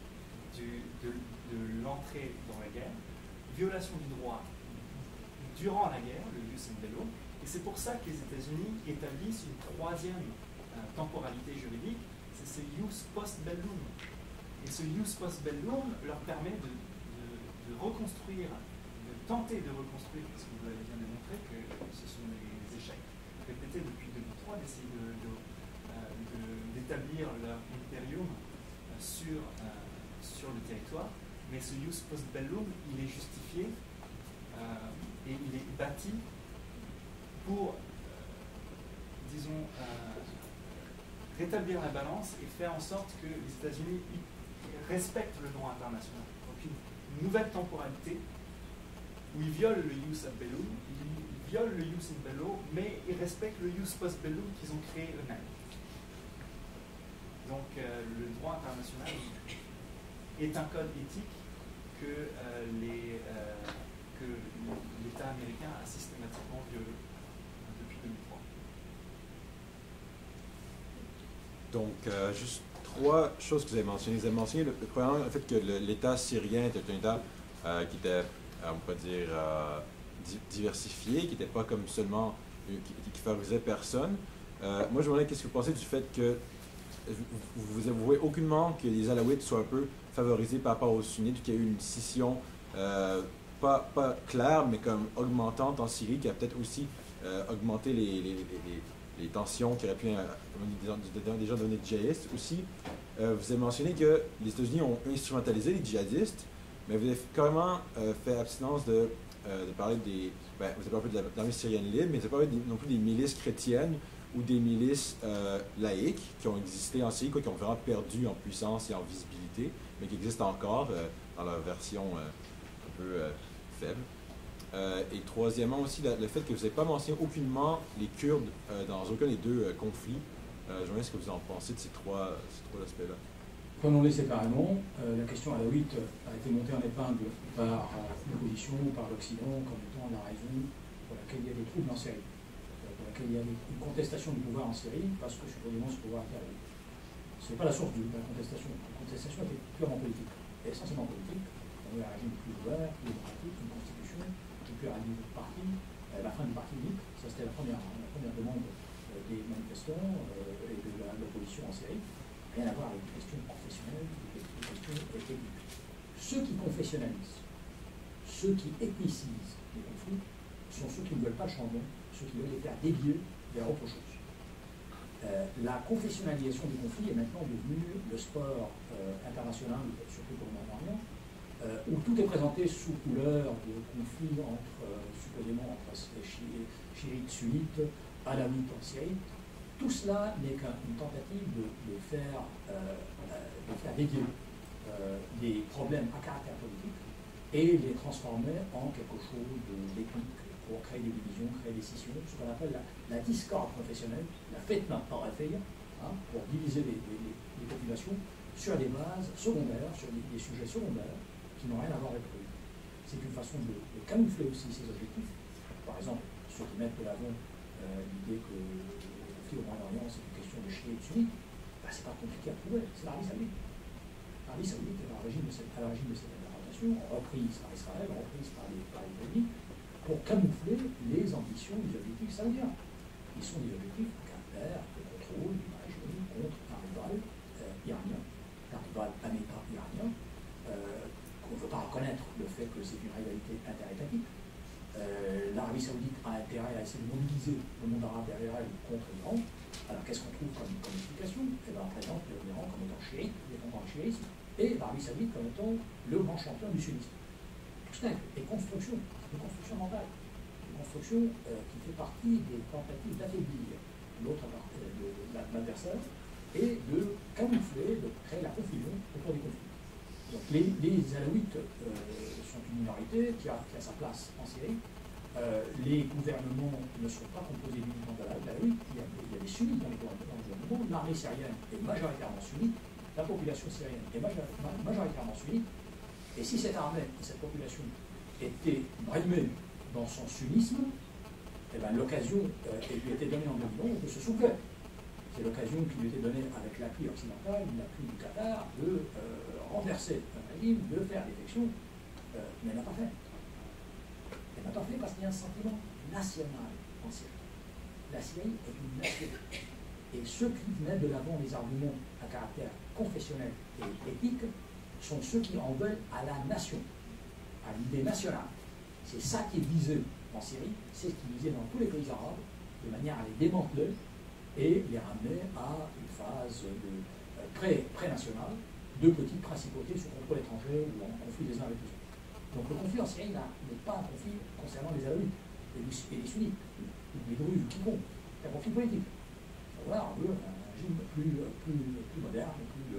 de l'entrée dans la guerre, violation du droit durant la guerre, le jus in bello, et c'est pour ça que les États-Unis établissent une troisième temporalité juridique, c'est ce jus post bellum. Et ce jus post bellum leur permet de reconstruire, de tenter de reconstruire, parce que vous avez bien démontré que ce sont des échecs répétés depuis 2003, d'essayer d'établir leur impérium sur le territoire, mais ce ius post bellum, il est justifié et il est bâti pour, disons, rétablir la balance et faire en sorte que les États-Unis respectent le droit international. Donc une nouvelle temporalité où ils violent le ius ad bellum, ils violent le ius in bello, mais ils respectent le ius post bellum qu'ils ont créé eux-mêmes. Donc le droit international est un code éthique que l'État américain a systématiquement violé depuis 2003. Donc, juste trois choses que vous avez mentionnées. Vous avez mentionné le premier, le fait que l'État syrien était un État qui était, on peut dire, diversifié, qui n'était pas comme seulement, qui favorisait personne. Moi, je me demandais qu'est-ce que vous pensez du fait que vous avouez aucunement que les Alaouites soient un peu favorisés par rapport aux Sunnites, qu'il y a eu une scission pas claire, mais comme augmentante en Syrie, qui a peut-être aussi augmenté les tensions qui auraient pu déjà donner djihadistes aussi. Vous avez mentionné que les États-Unis ont instrumentalisé les djihadistes, mais vous avez carrément fait abstinence de parler des... vous avez parlé de l'armée syrienne libre, mais vous avez parlé non plus des milices chrétiennes ou des milices laïques qui ont existé en Syrie, qui ont vraiment perdu en puissance et en visibilité, mais qui existent encore dans leur version un peu faible. Et troisièmement aussi, le fait que vous n'avez pas mentionné aucunement les Kurdes dans aucun des deux conflits. Je me demande ce que vous en pensez de ces trois aspects-là. Prenons-les séparément. La question alaouite a été montée en épingle par l'opposition, par l'Occident, comme étant la raison pour laquelle il y a des troubles en Syrie, pour laquelle il y a une contestation du pouvoir en Syrie, parce que supposément ce pouvoir est alaouite. Ce n'est pas la source de la contestation. La contestation était purement politique, essentiellement politique. On avait un régime plus ouvert, plus démocratique, une constitution, une pluralité de partis, la fin du parti unique, ça c'était la première demande des manifestants et de l'opposition en Syrie. Rien à voir avec des questions professionnelles, des questions techniques. Ceux qui confessionnalisent, ceux qui ethnicisent les conflits, sont ceux qui ne veulent pas le changement, ceux qui veulent les faire dévier vers autre chose. La confessionnalisation du conflit est maintenant devenue le sport international, surtout pour le Moyen-Orient, où tout est présenté sous couleur de conflits supposément entre chiites, sunnites, alaouites en Syrie. Tout cela n'est qu'une tentative de faire dévier des problèmes à caractère politique et les transformer en quelque chose d'éthique pour créer des divisions, créer des scissions, ce qu'on appelle la discorde professionnelle, la fitna par affaire, pour diviser les populations sur des bases secondaires, sur des sujets secondaires qui n'ont rien à voir avec eux. C'est une façon de camoufler aussi ces objectifs. Par exemple, ceux qui mettent de l'avant l'idée que au Moyen-Orient, c'est une question de chiites et de sunnites, c'est pas compliqué à prouver, c'est l'Arabie Saoudite. L'Arabie Saoudite est à l'origine de cette interprétation, reprise par Israël, reprise par les pays, pour camoufler les ambitions des objectifs saoudiens. Ils sont des objectifs à caractère de contrôle du régime contre un rival iranien, un rival améta-iranien, qu'on ne veut pas reconnaître le fait que c'est une rivalité interétatique. L'Arabie Saoudite a intérêt à essayer de mobiliser le monde arabe derrière elle contre l'Iran. Alors qu'est-ce qu'on trouve comme explication? Eh bien, on présente l'Iran comme étant chiite, défendant le chiisme, et l'Arabie Saoudite comme étant le grand champion du sunnisme. Tout ça est construction mentale, une construction qui fait partie des tentatives d'affaiblir l'adversaire et de camoufler, de créer la confusion autour des conflits. Donc les Alaouites sont une minorité qui a sa place en Syrie. Les gouvernements ne sont pas composés uniquement d'Alaouites, il y a des sunnites dans le gouvernement. L'armée syrienne est majoritairement sunnite, la population syrienne est majoritairement sunnite, et si cette armée, cette population était brimée dans son sunnisme, eh ben, l'occasion lui était donnée en 2011 de se soulever. C'est l'occasion qui lui était donnée avec l'appui occidental, l'appui du Qatar, de renverser un régime, de faire l'élection, mais elle n'a pas fait. Elle n'a pas fait parce qu'il y a un sentiment national en Syrie. La Syrie est une nation. Et ceux qui mettent de l'avant les arguments à caractère confessionnel et éthique sont ceux qui en veulent à la nation, à l'idée nationale. C'est ça qui est visé en Syrie, c'est ce qui est visé dans tous les pays arabes, de manière à les démanteler et les ramener à une phase pré-nationale, deux petites principautés sous contrôle étranger ou en conflit les uns avec les autres. Donc le conflit en Syrie n'est pas un conflit concernant les alaouites et les sunnites, ou les druzes, ou quiconque. C'est un conflit politique. Voilà, on veut un régime plus moderne,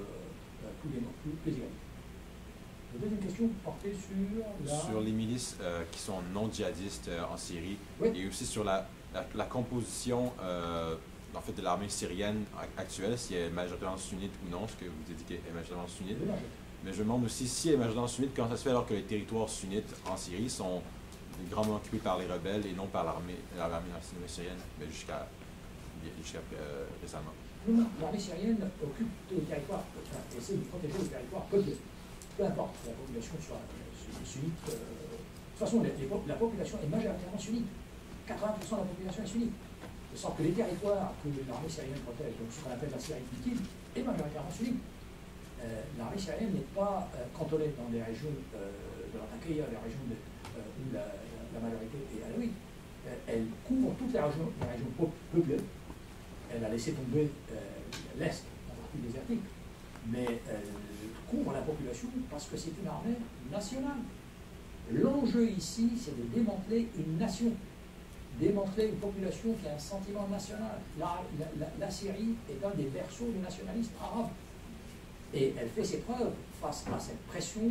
plus égalitaire. La deuxième question portait sur les milices qui sont non djihadistes en Syrie, oui. Et aussi sur la composition en fait, de l'armée syrienne actuelle, si elle est majoritairement sunnite ou non, ce que vous avez dit qu'elle est majoritairement sunnite. Oui. Mais je me demande aussi si elle est majoritairement sunnite, comment ça se fait alors que les territoires sunnites en Syrie sont grandement occupés par les rebelles et non par l'armée syrienne, mais jusqu'à récemment. Non, l'armée syrienne occupe tous les territoires, essaie de protéger les territoires peuplés. Peu importe que la population soit sunnite. De toute façon, la population est majoritairement sunnite. 80% de la population est sunnite. De sorte que les territoires que l'armée syrienne protège, donc ce qu'on appelle la Syrie liquide, est majoritairement sunnite. L'armée syrienne n'est pas cantonnée dans les régions de l'Antakya, les régions où la majorité est alaouite. Elle couvre toutes les régions peuplées. Elle a laissé tomber l'Est, en partie désertique, mais elle couvre la population parce que c'est une armée nationale. L'enjeu ici, c'est de démanteler une nation, démanteler une population qui a un sentiment national. La Syrie est un des berceaux du nationalisme arabe. Et elle fait ses preuves face à cette pression,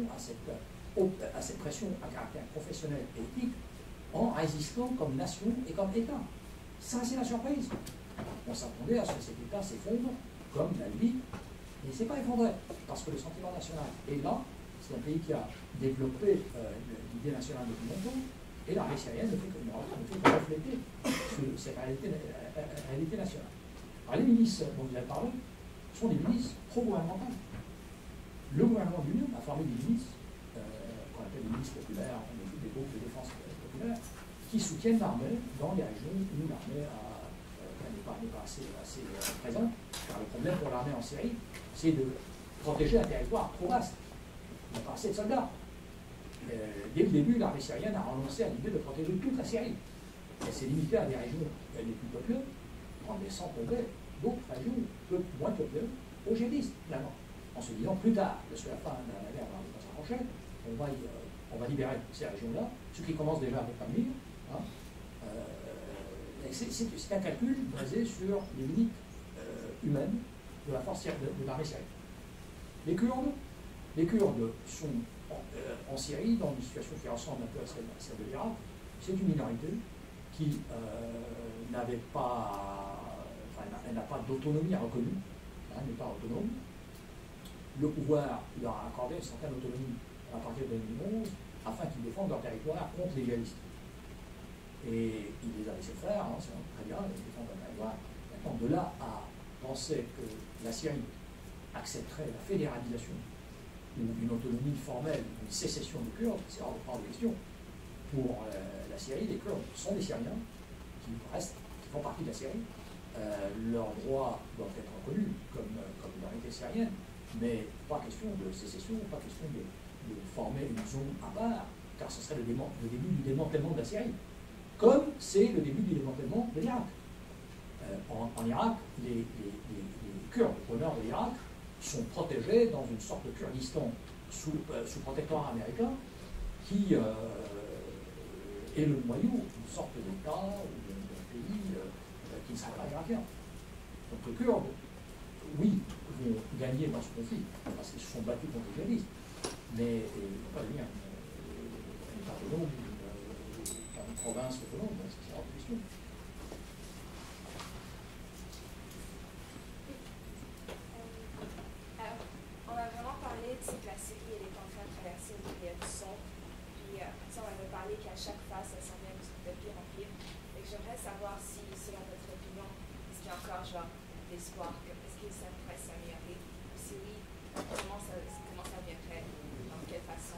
à cette pression à caractère professionnel et éthique, en résistant comme nation et comme État. Ça, c'est la surprise. On s'attendait à ce que cet État s'effondre, comme la Libye, mais il ne s'est pas effondré, parce que le sentiment national est là. C'est un pays qui a développé l'idée nationale depuis longtemps, et l'armée syrienne ne fait que refléter cette réalité nationale. Alors, les milices dont vous avez parlé sont des milices pro-gouvernementales. Le gouvernement lui-même a formé des milices, qu'on appelle des milices populaires, des groupes de défense populaire, qui soutiennent l'armée dans les régions où l'armée n'est pas assez présente. Car le problème pour l'armée en Syrie, c'est de protéger un territoire trop vaste. Il n'y a pas assez de soldats. Dès le début, l'armée syrienne a renoncé à l'idée de protéger toute la Syrie. Elle s'est limitée à des régions les plus peuplées, en laissant tomber d'autres régions moins peuplées aux djihadistes, finalement. En se disant plus tard, parce que la fin de la guerre va s'approcher, on va libérer ces régions-là, ce qui commence déjà avec Pamir. Hein. C'est un calcul basé sur les limites humaines de la force de l'armée syrienne. Les Kurdes sont en Syrie dans une situation qui ressemble un peu à celle de l'Irak. C'est une minorité qui n'a pas d'autonomie reconnue, hein, n'est pas autonome. Le pouvoir leur a accordé une certaine autonomie à partir de 2011 afin qu'ils défendent leur territoire contre les djihadistes. Et il les a laissés faire, hein, c'est très bien, ils défendent leur territoire. Maintenant, de là à penser que la Syrie accepterait la fédéralisation ou une autonomie formelle, une sécession des Kurdes, c'est hors de question. Pour la Syrie, les Kurdes sont des Syriens qui font partie de la Syrie. Leurs droits doivent être reconnus comme minorité syrienne, mais pas question de sécession, pas question de former une zone à part, car ce serait le début du démantèlement de la Syrie, comme c'est le début du démantèlement de l'Irak. En Irak, les Kurdes au nord de l'Irak sont protégés dans une sorte de Kurdistan sous protectorat américain qui est le noyau d'une sorte d'État ou d'un pays qui ne serait pas irakien. Donc les Kurdes, oui, vont gagner dans ce conflit parce qu'ils se sont battus contre les djihadistes, mais ils ne vont pas devenir un État autonome, une province autonome, c'est hors de question. On a vraiment parlé de la Syrie, elle est en train de traverser une période sombre. Puis on avait parlé qu'à chaque phase, ça semblait de pire en pire. Et j'aimerais savoir si, selon votre opinion, est-ce qu'il y a encore genre d'espoir, est-ce que ça pourrait s'améliorer? Si oui, comment ça viendrait? Dans quelle façon?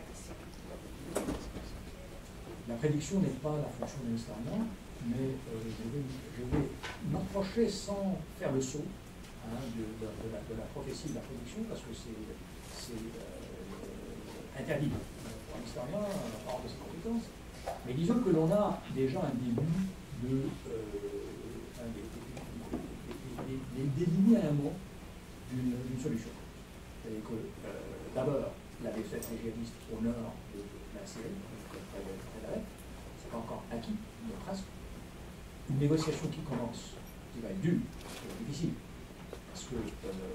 La prédiction n'est pas la fonction de l'historien, mais je vais m'approcher sans faire le saut. Hein, de la prophétie de la prédiction, parce que c'est interdit pour un historien hors de ses compétences. Mais disons que l'on a déjà un début des linéaments d'une solution. C'est que d'abord, la défaite des djihadistes au nord de la Syrie, c'est pas encore acquis, mais presque. Une négociation qui commence, qui va être dure, difficile, parce que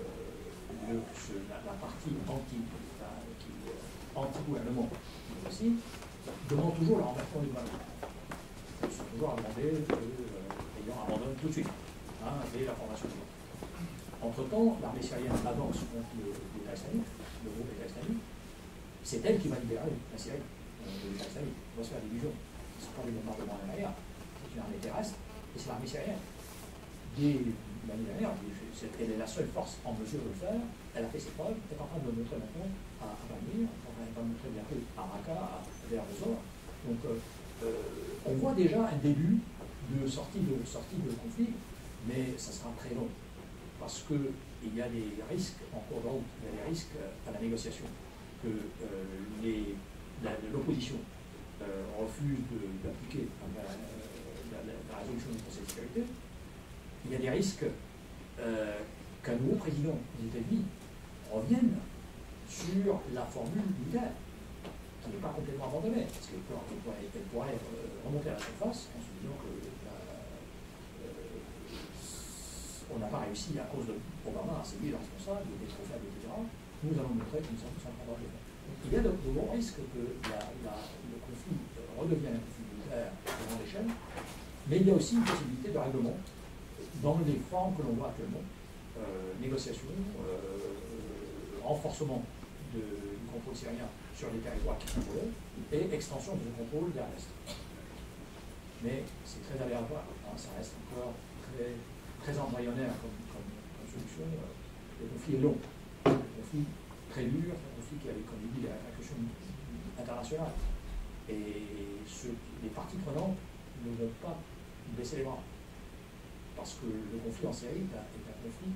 la partie anti-gouvernement aussi demande toujours le renversement du gouvernement. Ils sont toujours à demander que les gens abandonnent tout de suite, dès la formation du gouvernement. Entre-temps, l'armée syrienne avance contre l'État islamique, le groupe État islamique. C'est elle qui va libérer la Syrie de l'État islamique. On va se faire division. Ce ne sont pas des bombardements à l'air, c'est une armée terrestre, et c'est l'armée syrienne. Dès l'année dernière, elle est la seule force en mesure de le faire. Elle a fait ses preuves, elle est en train de le montrer maintenant à Bamir, elle va le montrer bientôt à Raqqa, vers le Zor. Donc, on voit déjà un début de sortie de conflit, mais ça sera très long. Parce qu'il y a des risques en cours de route, il y a des risques à la négociation, que l'opposition refuse d'appliquer la résolution du Conseil de sécurité. Il y a des risques qu'un nouveau président des États-Unis revienne sur la formule militaire, qui n'est pas complètement abandonnée, parce qu'elle pourrait remonter à la surface en se disant que on n'a pas réussi à cause d'Obama, c'est lui le responsable, il était trop faible, etc. Nous allons montrer que nous sommes en danger. Il y a de gros risques que le conflit redevienne un conflit militaire à grande échelle, mais il y a aussi une possibilité de règlement dans les formes que l'on voit actuellement. Négociation, renforcement du contrôle syrien sur les territoires qui sont contrôlés et extension de ce contrôle vers l'Est. Mais c'est très aléatoire, ça reste encore très embryonnaire comme solution. Le conflit est long, un conflit très dur, un conflit qui avait, comme je dis, des répercussions internationales. Et les parties prenantes ne veulent pas baisser les bras. Parce que le conflit en Syrie est un conflit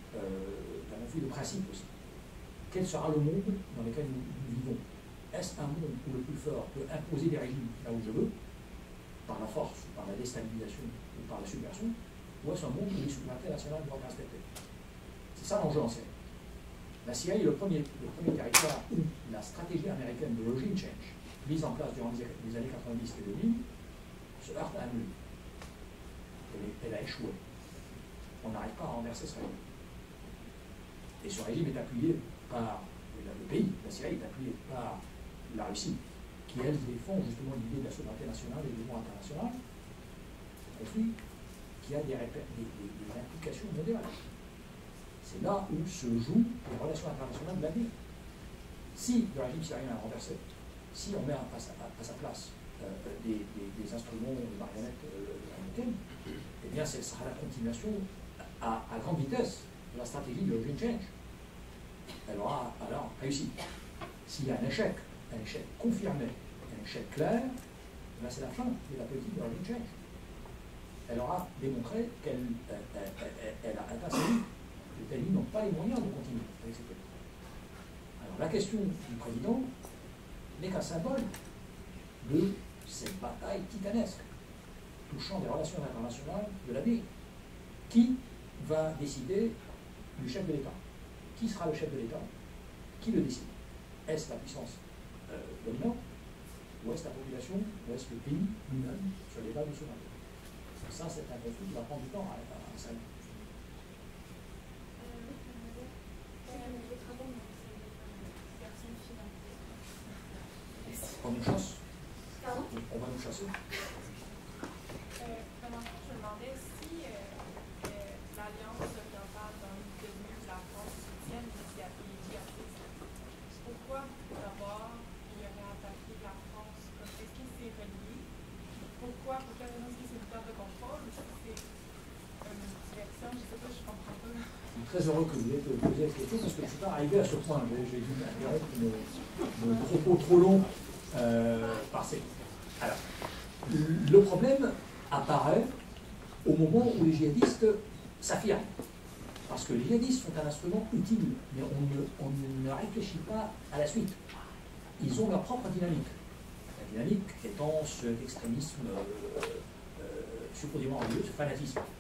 de principe aussi. Quel sera le monde dans lequel nous vivons? Est-ce un monde où le plus fort peut imposer des régimes là où je veux, par la force, par la déstabilisation ou par la subversion, ou est-ce un monde où les souverainetés nationales doivent être respectées? C'est ça l'enjeu en Syrie. La Syrie est le premier territoire où la stratégie américaine de regime change, mise en place durant les années 90 et 2000, se heurte à un mur. Elle a échoué. On n'arrive pas à renverser ce régime. Et ce régime est appuyé par le pays, la Syrie est appuyée par la Russie, qui elle défend justement l'idée de la souveraineté nationale et du droit international. Un conflit qui a des implications mondiales. C'est là où se jouent les relations internationales de l'avenir. Si le régime syrien est renversé, si on met à sa place des instruments de marionnettes américaines, eh bien ce sera la continuation à grande vitesse de la stratégie de regime change. Elle aura alors réussi. S'il y a un échec confirmé, un échec clair, c'est la fin de la politique de regime change. Elle aura démontré qu'elle a atteint ses limites. Les États-Unis n'ont pas les moyens de continuer avec cette politique. Alors la question du président n'est qu'un symbole de cette bataille titanesque touchant des relations internationales de l'avenir. Qui va décider du chef de l'État? Qui sera le chef de l'État? Qui le décide? Est-ce la puissance dominante? Ou est-ce la population? Ou est-ce le pays lui-même sur les bases de souveraineté? Ça, c'est un conflit qui va prendre du temps à s'allier. On nous chasse. On va nous chasser. Je me demandais si l'Alliance orientale dans le devenu de la France soutienne les djihadistes. Pourquoi d'abord il aurait attaqué la France? Est-ce qu'il s'est relié? Pourquoi? Pour quelle raison? Est-ce que c'est une perte de contrôle ou est-ce que c'est une diversion? Je ne sais pas, je comprends pas. Je suis très heureux que vous ayez posé cette question parce que je ne suis pas arrivé à ce point. J'ai dû interrompre nos propos trop longs passés. Alors, le problème apparaît au moment où les djihadistes s'affirment. Parce que les djihadistes sont un instrument utile, mais on ne réfléchit pas à la suite. Ils ont leur propre dynamique. La dynamique étant cet extrémisme supposément religieux, ce fanatisme